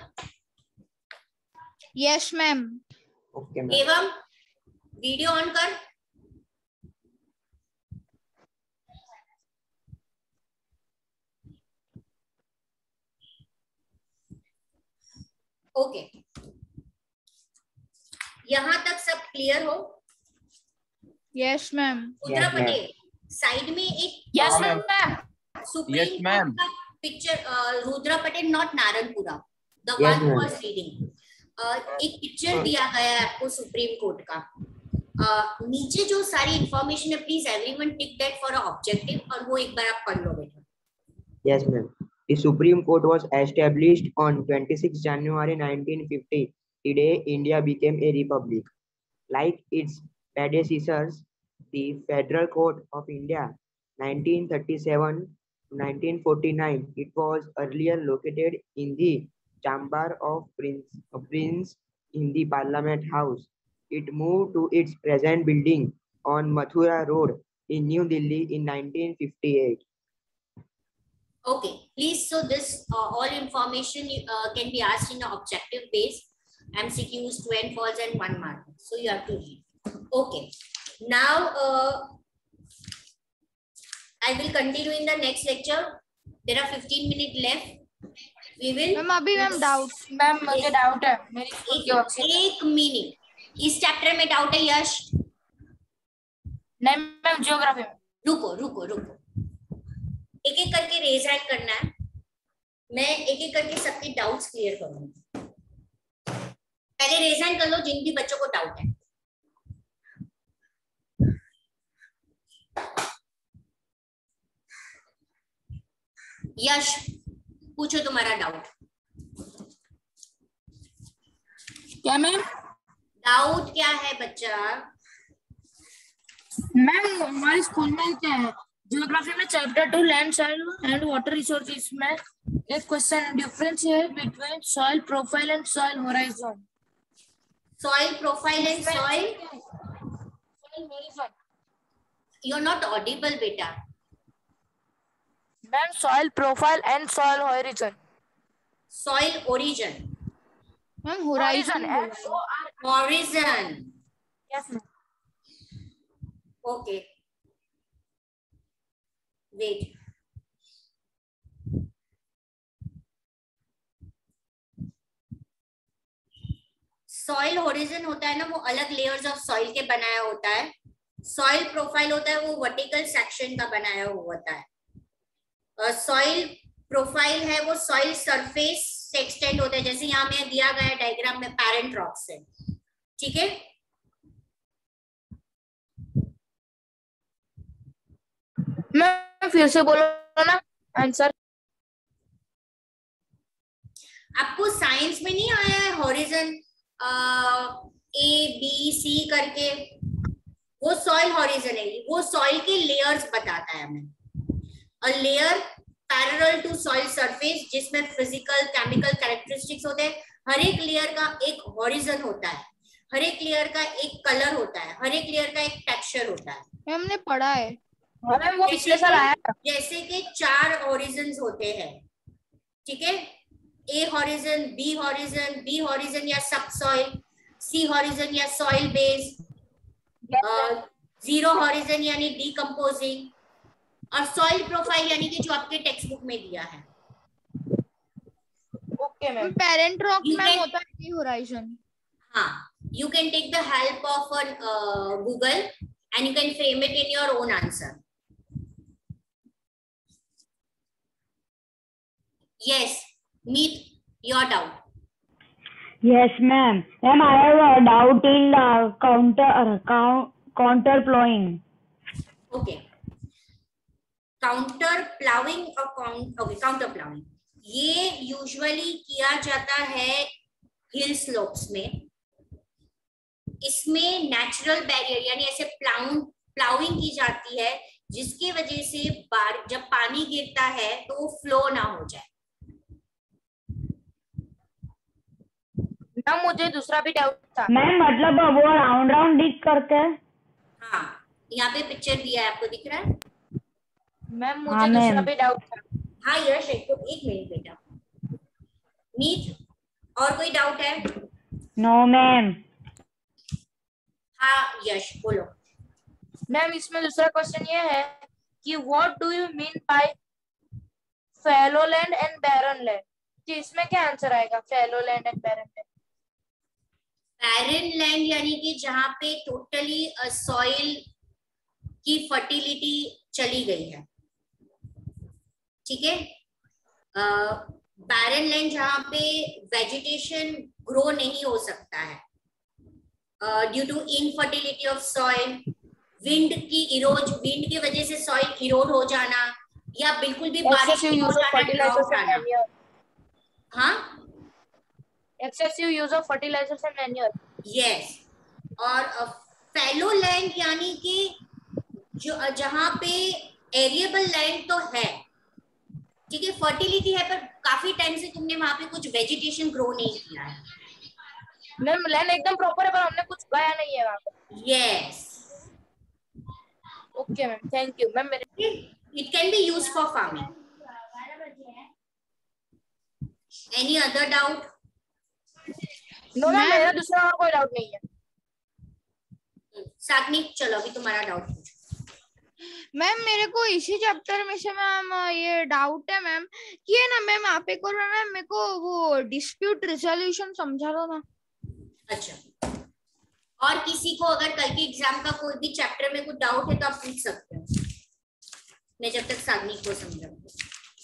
Yes ma'am. Okay ma'am. एवं वीडियो ऑन कर. Okay okay. यहाँ तक सब क्लियर हो? Yes ma'am. Rudra Patel, side में एक यस मैम सुप्रीम कोर्ट का picture, Rudra Patel not Narayanpura, the one who was reading, एक पिक्चर दिया गया है आपको सुप्रीम कोर्ट का. uh, नीचे जो सारी इंफॉर्मेशन है, please everyone tick that for a objective, और वो एक बार आप पढ़ लो बेटा. Yes ma'am. The Supreme Court was established on twenty-sixth January nineteen fifty. The day India became a republic. Like its predecessors, the Federal Court of India, nineteen thirty-seven to nineteen forty-nine, it was earlier located in the chamber of Prince, of Prince in the Parliament House. It moved to its present building on Mathura Road in New Delhi in nineteen fifty-eight. Okay, please. So this uh, all information uh, can be asked in an objective base, M C Qs, true and false, and one mark. So you have to read. Okay. Now uh, I will continue in the next lecture. There are fifteen minutes left. We will. Ma'am अभी मैम डाउट मैम मुझे डाउट है मेरी एक, एक मिनट. इस चैप्टर में डाउट है यश? नहीं मैम, ज्योग्राफी में. रुको रुको रुको, एक एक करके रेज हैंड करना है. मैं एक एक करके सबके डाउट्स क्लियर करूंगी. पहले रेज हैंड कर लो जिन भी बच्चों को डाउट है. यश, पूछो तुम्हारा डाउट. क्या मैम? डाउट क्या है बच्चा? मैम हमारे स्कूल में क्या है, ज्योग्राफी में chapter two land soil and water resources में एक क्वेश्चन, डिफरेंस है between soil profile and soil horizon. Soil profile and soil horizon. You are not audible बेटा. Ma'am soil profile and soil horizon. Soil origin. Ma'am horizon. Horizon. Yes ma'am. Okay wait, soil horizon होता है ना, वो अलग लेयर्स ऑफ सॉइल के बनाया होता है। सॉइल प्रोफाइल होता है वो वर्टिकल सेक्शन का बनाया हुआ होता है। सॉइल प्रोफाइल है वो सॉइल सरफेस से एक्सटेंड होता है, जैसे यहाँ में दिया गया है डायग्राम में पैरेंट रॉक से। ठीक है, मैं फिर से बोलो ना आंसर। आपको साइंस में नहीं आया है हॉरिजन ए बी सी करके? वो सॉइल हॉरिजन है, वो सॉइल के लेयर्स बताता है हमें। A layer parallel to soil surface, जिसमें फिजिकल केमिकल कैरेक्टरिस्टिक्स होते हैं। हर एक लेयर का एक हॉरिजन होता है, हर एक लेयर का एक कलर होता है, हर एक लेयर का एक टेक्सचर होता है। हमने पढ़ा है, मैम वो पिछले साल आया था। जैसे कि चार हॉरिजन्स होते हैं, ठीक है, A horizon, B horizon, B horizon या सबसॉइल, सी हॉरिजन या सॉइल बेस, जीरो हॉरिजन यानी डीकंपोजिंग, और सॉइल प्रोफाइल यानी कि जो आपके टेक्स्ट बुक में दिया है। Okay ma'am. पेरेंट रॉक में होता है ये होराइजन। हाँ, you can take the help of a uh, Google and you can frame it in your own answer. Yes, meet your doubt. Yes, ma'am. Ma'am, I have a doubt in the counter uh, count, counter plowing. Okay. Counter plowing or count okay counter plowing, ये यूजुअली किया जाता है हिल स्लोप्स में। इसमें नेचुरल बैरियर यानी ऐसे प्लाउ प्लाउइंग की जाती है जिसकी वजह से बार जब पानी गिरता है तो वो फ्लो ना हो जाए। मैम मुझे दूसरा भी डाउट था। मैम मतलब वो राउंड राउंड डिग करते हैं। हाँ, यहाँ पे पिक्चर दिया है, आपको दिख रहा है? मैम मुझे दूसरा भी डाउट था। हाँ यश, एक तो एक मिनट बेटा। मीत, और कोई डाउट है? No ma'am. हाँ यश बोलो। मैम इसमें दूसरा क्वेश्चन ये है कि what do you mean by fallow land and barren land, कि इसमें क्या आंसर आएगा? Fallow land and barren land. Barren land यानी कि जहाँ पे टोटली सॉइल की फर्टिलिटी चली गई है, ठीक है। बैरन लैंड जहाँ पे वेजिटेशन ग्रो नहीं हो सकता है due to infertility of soil, wind की इरोज विंड की वजह से सॉइल इरोड हो जाना, या बिल्कुल भी बारिश नहीं हो जाना, ड्रॉट आना। हाँ, excessive use of fertilizers and manure. Yes, और फैलो लैंड यानी कि जो जहाँ पे एरिएबल लैंड तो है, ठीक है, फर्टिलिटी है, पर काफी टाइम से तुमने वहां पे कुछ वेजिटेशन ग्रो नहीं किया है। मैम लैंड एकदम प्रॉपर है पर हमने कुछ उगाया नहीं है वहां पे। Yes, okay ma'am, thank you ma'am. मेरे it can be used for farming. Any other doubt? No ma'am, मेरा दूसरा और कोई डाउट नहीं है। साग्निक, चलो अभी तुम्हारा डाउट पूछो। मैम मेरे को इसी चैप्टर में से मैम ये डाउट है मैम कि है ना मैम आप एक और मैम मेरे को वो डिस्प्यूट रिजोल्यूशन समझा दो ना। अच्छा, और किसी को अगर कल के एग्जाम का कोई भी चैप्टर में कुछ डाउट है तो आप पूछ सकते हो, मैं जब तक साग्निक को समझाऊंगी।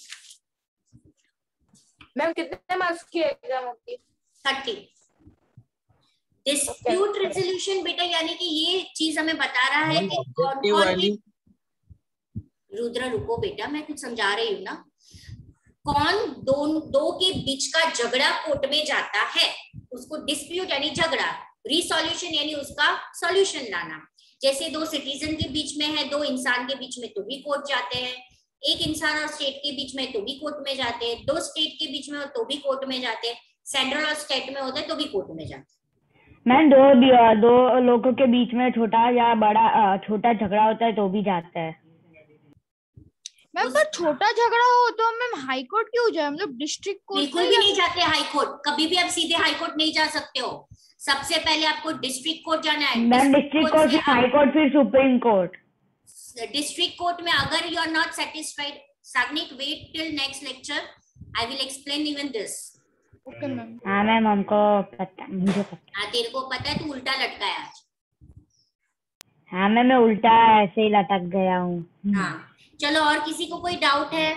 मैम कितने मार्क्स की एग्जाम होती है? थर्टी। डिस्प्यूट रेजोल्यूशन बेटा यानी कि ये चीज हमें बता रहा है कि कौन कौन भी, रुद्र रुको बेटा, मैं कुछ समझा रही हूँ ना। कौन दो दो के बीच का झगड़ा कोर्ट में जाता है उसको डिस्प्यूट यानी झगड़ा, रिसोल्यूशन यानी उसका सॉल्यूशन लाना। जैसे दो सिटीजन के बीच में है, दो इंसान के बीच में तो भी कोर्ट जाते हैं, एक इंसान और स्टेट के बीच में तो भी कोर्ट में जाते हैं, दो स्टेट के बीच में हो तो भी कोर्ट में जाते हैं, सेंट्रल और स्टेट में होता है तो भी कोर्ट में जाते हैं। मैम दो दो लोगों के बीच में छोटा या बड़ा छोटा झगड़ा होता है तो भी जाता है। मैम पर छोटा झगड़ा हो तो मैम हाई कोर्ट क्यों जाए, हम लोग डिस्ट्रिक्ट कोर्ट बिल्कुल भी नहीं जाते हाई कोर्ट, कभी भी आप सीधे हाई कोर्ट नहीं जा सकते हो। सबसे पहले आपको डिस्ट्रिक्ट कोर्ट जाना है। मैम डिस्ट्रिक्ट कोर्ट फिर हाई कोर्ट फिर सुप्रीम कोर्ट। डिस्ट्रिक्ट कोर्ट में अगर you are not satisfied, Sagnik wait till next lecture, I will explain even this. Okay ma'am. हाँ मैम हमको पता, मुझे पता। हाँ तेरे को पता है, तू उल्टा लटका है आज। हाँ मैम मैं उल्टा ऐसे ही लटक गया हूँ। हाँ चलो, और किसी को कोई डाउट है?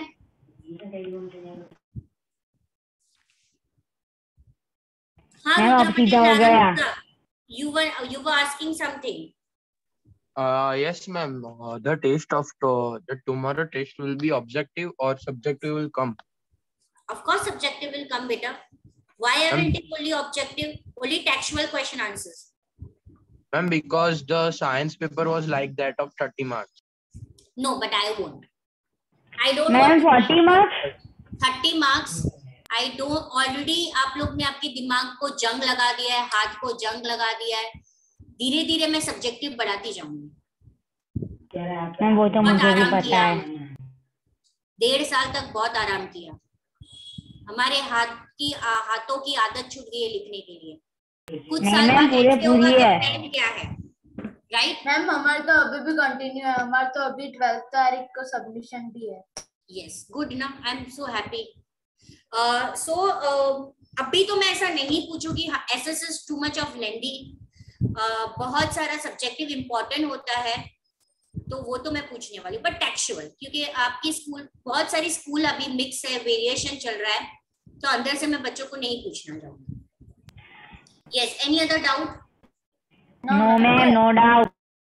हाँ मैम अब सीधा हो गया। You were you were asking something. Uh, yes, ma'am. Uh, the test of to, the tomorrow test will be objective or subjective will come. Of course, subjective will come, beta. Why haven't it only objective? Only textual question answers. Ma'am, because the science paper was like that of thirty marks. No, but I won't. I don't. Ma'am, forty marks. Thirty marks. I don't. Already, आप लोग ने आपके दिमाग को जंग लगा दिया है, हाथ को जंग लगा दिया है। धीरे धीरे मैं सब्जेक्टिव बढ़ाती जाऊंगी। मैम वो तो मुझे भी पता है। डेढ़ साल तक बहुत आराम किया, हमारे हाथ की आ, हाथों की आदत छूट गई है लिखने के लिए। कुछ साल बाद पूरे पूरी है। क्या है राइट मैम हमारे तो अभी भी कंटिन्यू है, हमारे तो अभी ट्वेल्थ तारीख को सबमिशन भी है। यस गुड ना, आई एम सो हैप्पी। सो अभी तो मैं ऐसा नहीं पूछूंगी, SS is too much of lengthy, बहुत सारा सब्जेक्टिव इंपॉर्टेंट होता है तो वो तो मैं पूछने वाली, बट टेक्सचुअल क्योंकि आपकी स्कूल बहुत सारी स्कूल अभी मिक्स है, वेरिएशन चल रहा है, तो अंदर से मैं बच्चों को नहीं पूछना चाहूंगी। Yes any other doubt? No ma'am no doubt.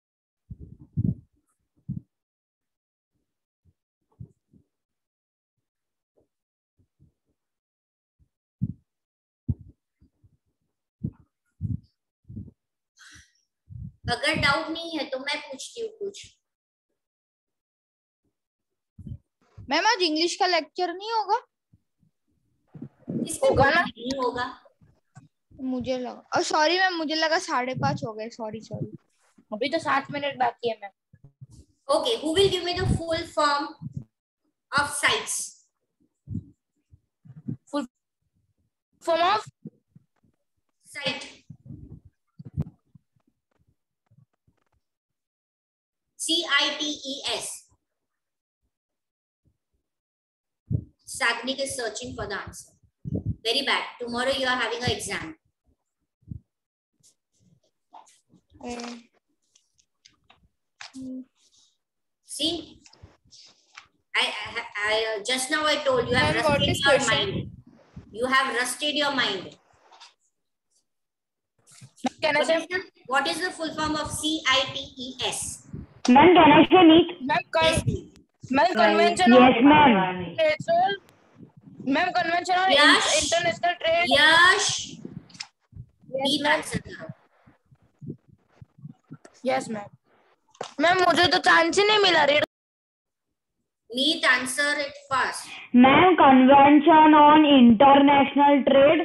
अगर डाउट नहीं है तो मैं पूछती हूँ कुछ। मैम आज इंग्लिश का लेक्चर नहीं होगा? होगा ना? नहीं होगा मुझे लगा, सॉरी मैम, मुझे लगा साढ़े पाँच हो गए, सॉरी सॉरी। अभी तो सात मिनट बाकी है ma'am. Okay, who will give me the full form of sites? Full form of site, C I T E S. Sagnik is searching for the answer. Very bad. Tomorrow you are having an exam. Um, See, I, I, I just now I told you have Ma'am, what rusted is your question? mind. You have rusted your mind. Can I What say? is the, what is the full form of C I T E S? Ma'am, can I say meet? Ma'am, con Yes, ma'am, convention Yes, on ma'am. international, ma'am, convention on Yash. in- international trade. Yash. Yes, Meet ma'am. answer करो. Yes, ma'am. मैम मुझे तो चांस ही नहीं मिला read. Meet answer it fast. Ma'am, convention on international trade.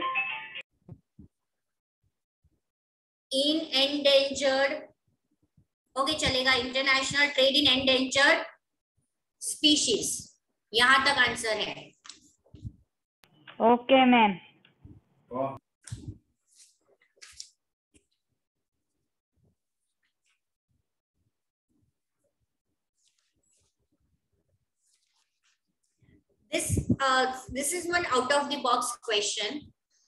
In endangered, okay okay, चलेगा, international trade in endangered species, यहां तक आंसर है। Okay ma'am. This uh, this is one out of the box question.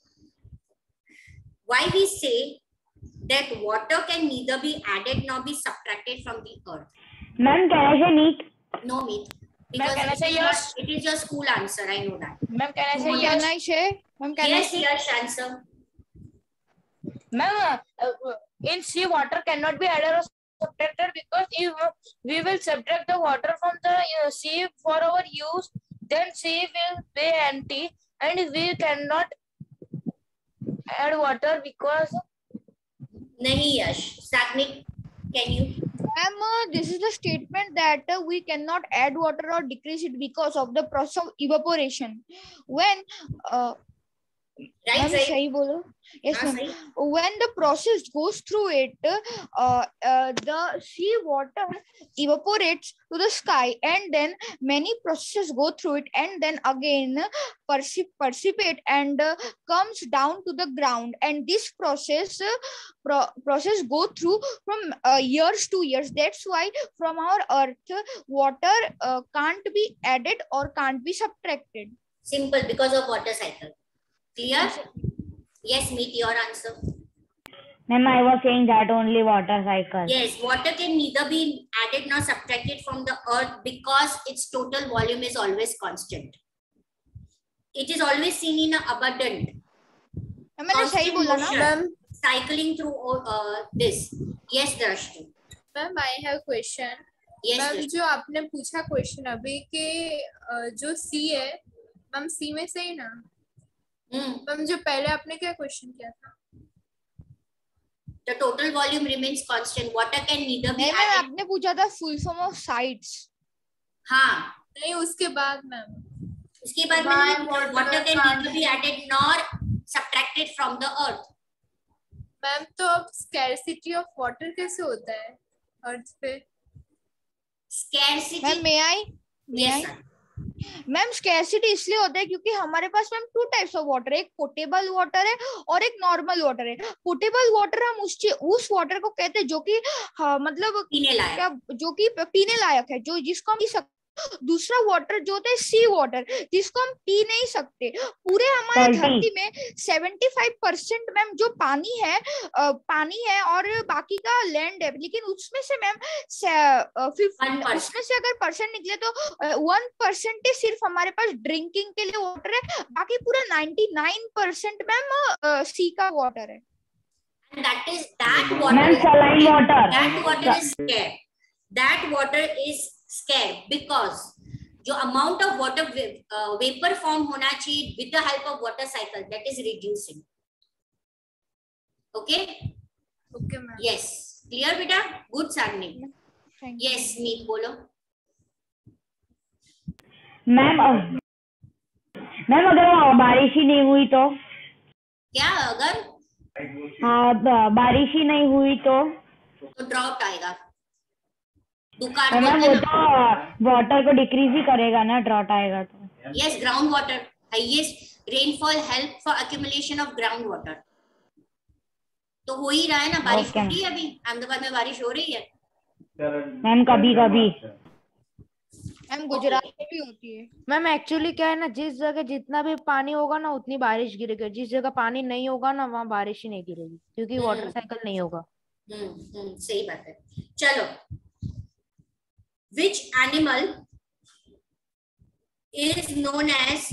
Why we say that water can neither be added nor be subtracted from the earth? Ma'am, can I say meet? No meet. Because can I it say is yes? not- it is your school answer, I know that. Ma'am, can I say Can yes? I say? Ma'am, can Yes, I say? yes, answer. Ma'am, uh, in sea water cannot be added or subtracted because if we will subtract the water from the uh, sea for our use, then sea will be empty and we cannot add water because. Nahi Yash. Sagnik, can you? Ma'am, uh, this is the statement that uh, we cannot add water or decrease it because of the process of evaporation. When uh, Right, ma'am right. सही बोलो. Yes, हाँ, ma'am. सही. When the process goes through it, uh, uh, the sea water evaporates to the sky, and then many processes go through it, and then again perci- precipitate and uh, comes down to the ground. And this process uh, pro- process go through from uh, years to years. That's why from our earth, water uh, can't be added or can't be subtracted. Simple, because of water cycle. Clear? Yes, meet your answer. Ma'am, I was saying that only water cycle. Yes, water can neither be added nor subtracted from the earth because its total volume is always constant. It is always seen in an abundant. मैंने सही बोला ना ma'am. Cycling through uh, this. Yes, Drashti. Ma'am, I have question. Yes, ma'am, Drashti. जो आपने पूछा क्वेश्चन अभी के जो सी है, मैम सी में सही ना? मैम, जो पहले आपने क्या क्वेश्चन किया था? The total volume remains constant. Water can neither be नहीं मैम, added. आपने पूछा था full form of sites. हाँ. नहीं, उसके बाद मैम. उसके बाद मैंने water can neither be added nor subtracted from the earth. Ma'am, तो अब scarcity of water कैसे होता है अर्थ पे? Scarcity. Ma'am, may I? May I? Ma'am scarcity इसलिए होता है क्योंकि हमारे पास ma'am two types of water है, एक पोटेबल वाटर है और एक नॉर्मल वाटर है. पोटेबल वाटर हम उस उस वाटर को कहते हैं जो कि हाँ, मतलब पीने लायक, क्या जो कि पीने लायक है, जो जिसको हम पी सकते. दूसरा वाटर जो होता है सी वाटर, जिसको हम पी नहीं सकते. पूरे हमारे धरती में पचहत्तर परसेंट मैम जो पानी है आ, पानी है और बाकी का लैंड है, लेकिन उसमें से मैम उसमें से अगर परसेंट निकले तो वन परसेंट ही सिर्फ हमारे पास ड्रिंकिंग के लिए वाटर है, बाकी पूरा निन्यानवे परसेंट मैम सी का वाटर है. And that is that water. Ma'am, saline water. That water is scarce. That water is scarce because जो amount of water uh, vapor form होना चाहिए with the help of water cycle, that is reducing. Okay. Okay, ma'am. Yes. Clear, बेटा? Good, Sarni. Yes, Meet बोलो. मैम मैम अगर बारिश ही नहीं हुई तो क्या? अगर हाँ बारिश ही नहीं हुई तो तो ड्रॉट आएगा. दुकान मैम वो तो वाटर को डिक्रीज ही करेगा ना, ड्रॉट आएगा तो. Yes, ground water. Highest rainfall help for accumulation of ground water. तो हो ही रहा है ना, बारिश हो रही है अभी अहमदाबाद में, बारिश हो रही है मैम कभी कभी. मैम गुजरात में भी होती है. मैम एक्चुअली क्या है ना, जिस जगह जितना भी पानी होगा ना उतनी बारिश गिरेगी, जिस जगह पानी नहीं होगा ना वहाँ बारिश ही नहीं गिरेगी क्योंकि वाटर साइकिल नहीं होगा. हम्म हम्म सही बात है. चलो, which animal is known as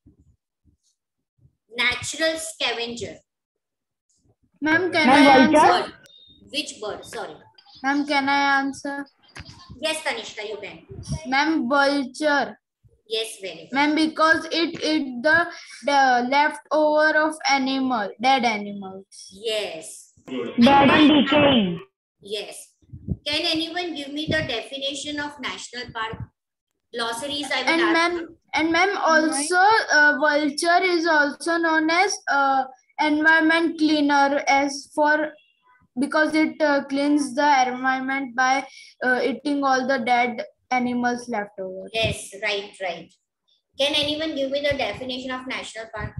natural scavenger? Ma'am, can I answer? Which bird? Sorry. Ma'am, can I answer? Yes, Tanishka, you can. Ma'am, vulture. Yes, very good. Ma'am, because it eat the, the leftover of animal, dead animals. Yes. Dead and decaying. Yes. Can anyone give me the definition of national park? Glossaries I will And ask. ma'am, and ma'am also uh, vulture is also known as uh, environment cleaner, as for because it uh, cleans the environment by uh, eating all the dead animals left over. Yes, right, right. Can anyone give me the definition of national park?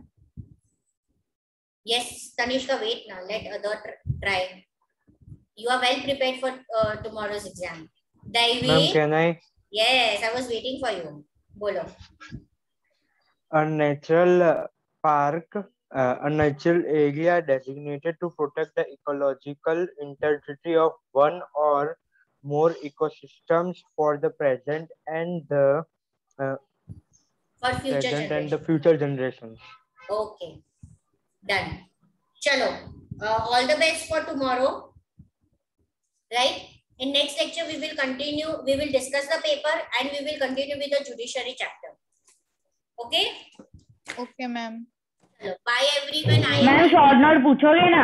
Yes, Tanishka, wait now. Let other tr try. You are well prepared for uh, tomorrow's exam. Daivi? Ma'am, can I? Yes, I was waiting for you. Bolo. A natural uh, park, uh, a natural area designated to protect the ecological integrity of one or more ecosystems for the present and the uh, For future present and the generations. future generations. Okay. Done. Chalo. Uh, all the best for tomorrow. Right? In next lecture, we will continue. We will discuss the paper and we will continue with the judiciary chapter. Okay? Okay, ma'am. Chalo. Bye everyone. I ma'am short note पूछोगे ना?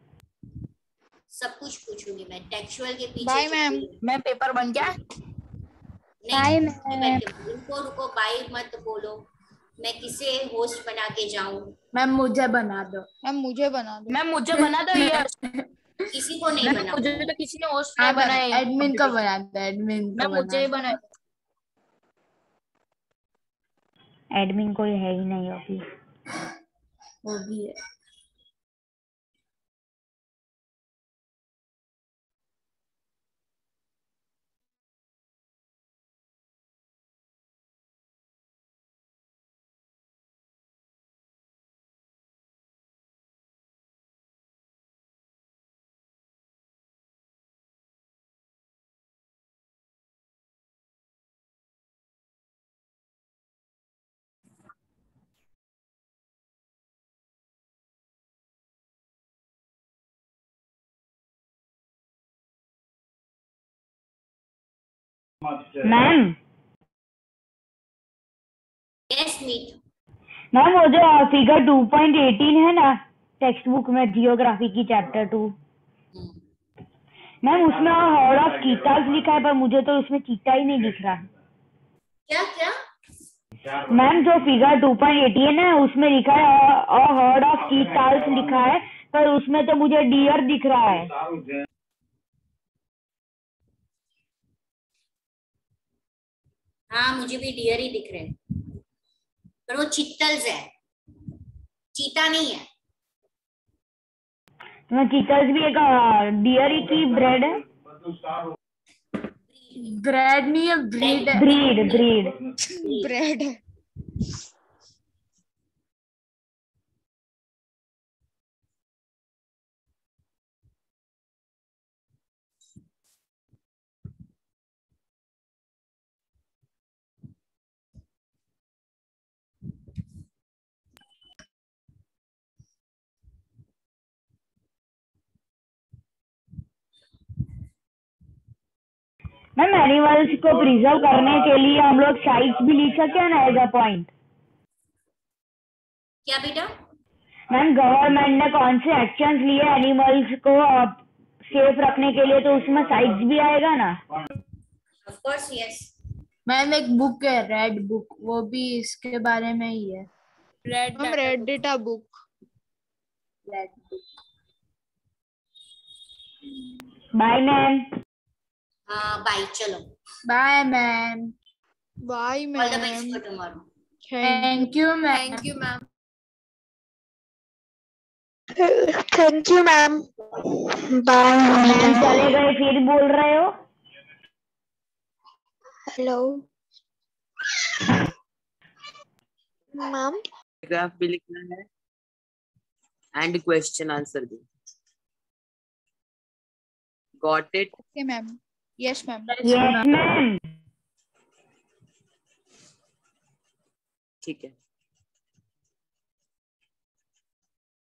सब कुछ पूछूंगी मैं. टेक्सचुअल के पीछे. Bye ma'am. मैम पेपर बन गया? Bye ma'am. रुको रुको बाय मत बोलो. मैं किसे होस्ट बना के जाऊं? मैम मुझे बना दो। मैम मुझे बना दो। मैम मुझे बना दो यस। किसी को नहीं बना। मुझे तो किसी ने होस्ट नहीं बनाया। एडमिन का बना दो, एडमिन का मैम मुझे ही बना। एडमिन कोई है ही नहीं अभी। वो भी है। Ma'am yes meet. मैम वो जो फिगर टू पॉइंट एटीन है ना टेक्स्ट बुक में जियोग्राफी की चैप्टर टू, मैम उसमें हॉर्ड ऑफ चीतास लिखा है पर मुझे तो उसमें चीता ही नहीं दिख रहा। क्या क्या? मैम जो फिगर टू पॉइंट एटीन है उसमें लिखा है हॉर्ड ऑफ चीतास लिखा है पर उसमें तो मुझे डियर दिख रहा है। हाँ मुझे भी डियर ही दिख रहे हैं पर वो चित्तल्स है, चीता नहीं है। तो चीतल्स भी एक डियर ही की ब्रेड है। ब्रेड नहीं है ब्रीड है। ब्रीड ब्रीड ब्रेड है। मैम एनिमल्स को प्रिजर्व करने के लिए हम लोग साइट्स भी लिख सकते हैं ना एज अ पॉइंट। क्या बेटा? मैम गवर्नमेंट ने कौन से एक्शंस लिए एनिमल्स को सेफ रखने के लिए तो उसमें साइट्स भी आएगा ना। Of course yes. मैम एक बुक है रेड बुक, वो भी इसके बारे में ही है। Red ma'am red data book. Red book. Bye ma'am. हाँ बाय, चलो bye ma'am. Bye ma'am. All the best for tomorrow. Thank you ma'am. Thank you ma'am. Thank you ma'am. Bye ma'am चले गए फिर बोल रहे हो। Hello ma'am. पैराग्राफ भी लिखना है एंड क्वेश्चन आंसर भी। Got it? Okay ma'am. Yes ma'am. Yes ma'am. ठीक है।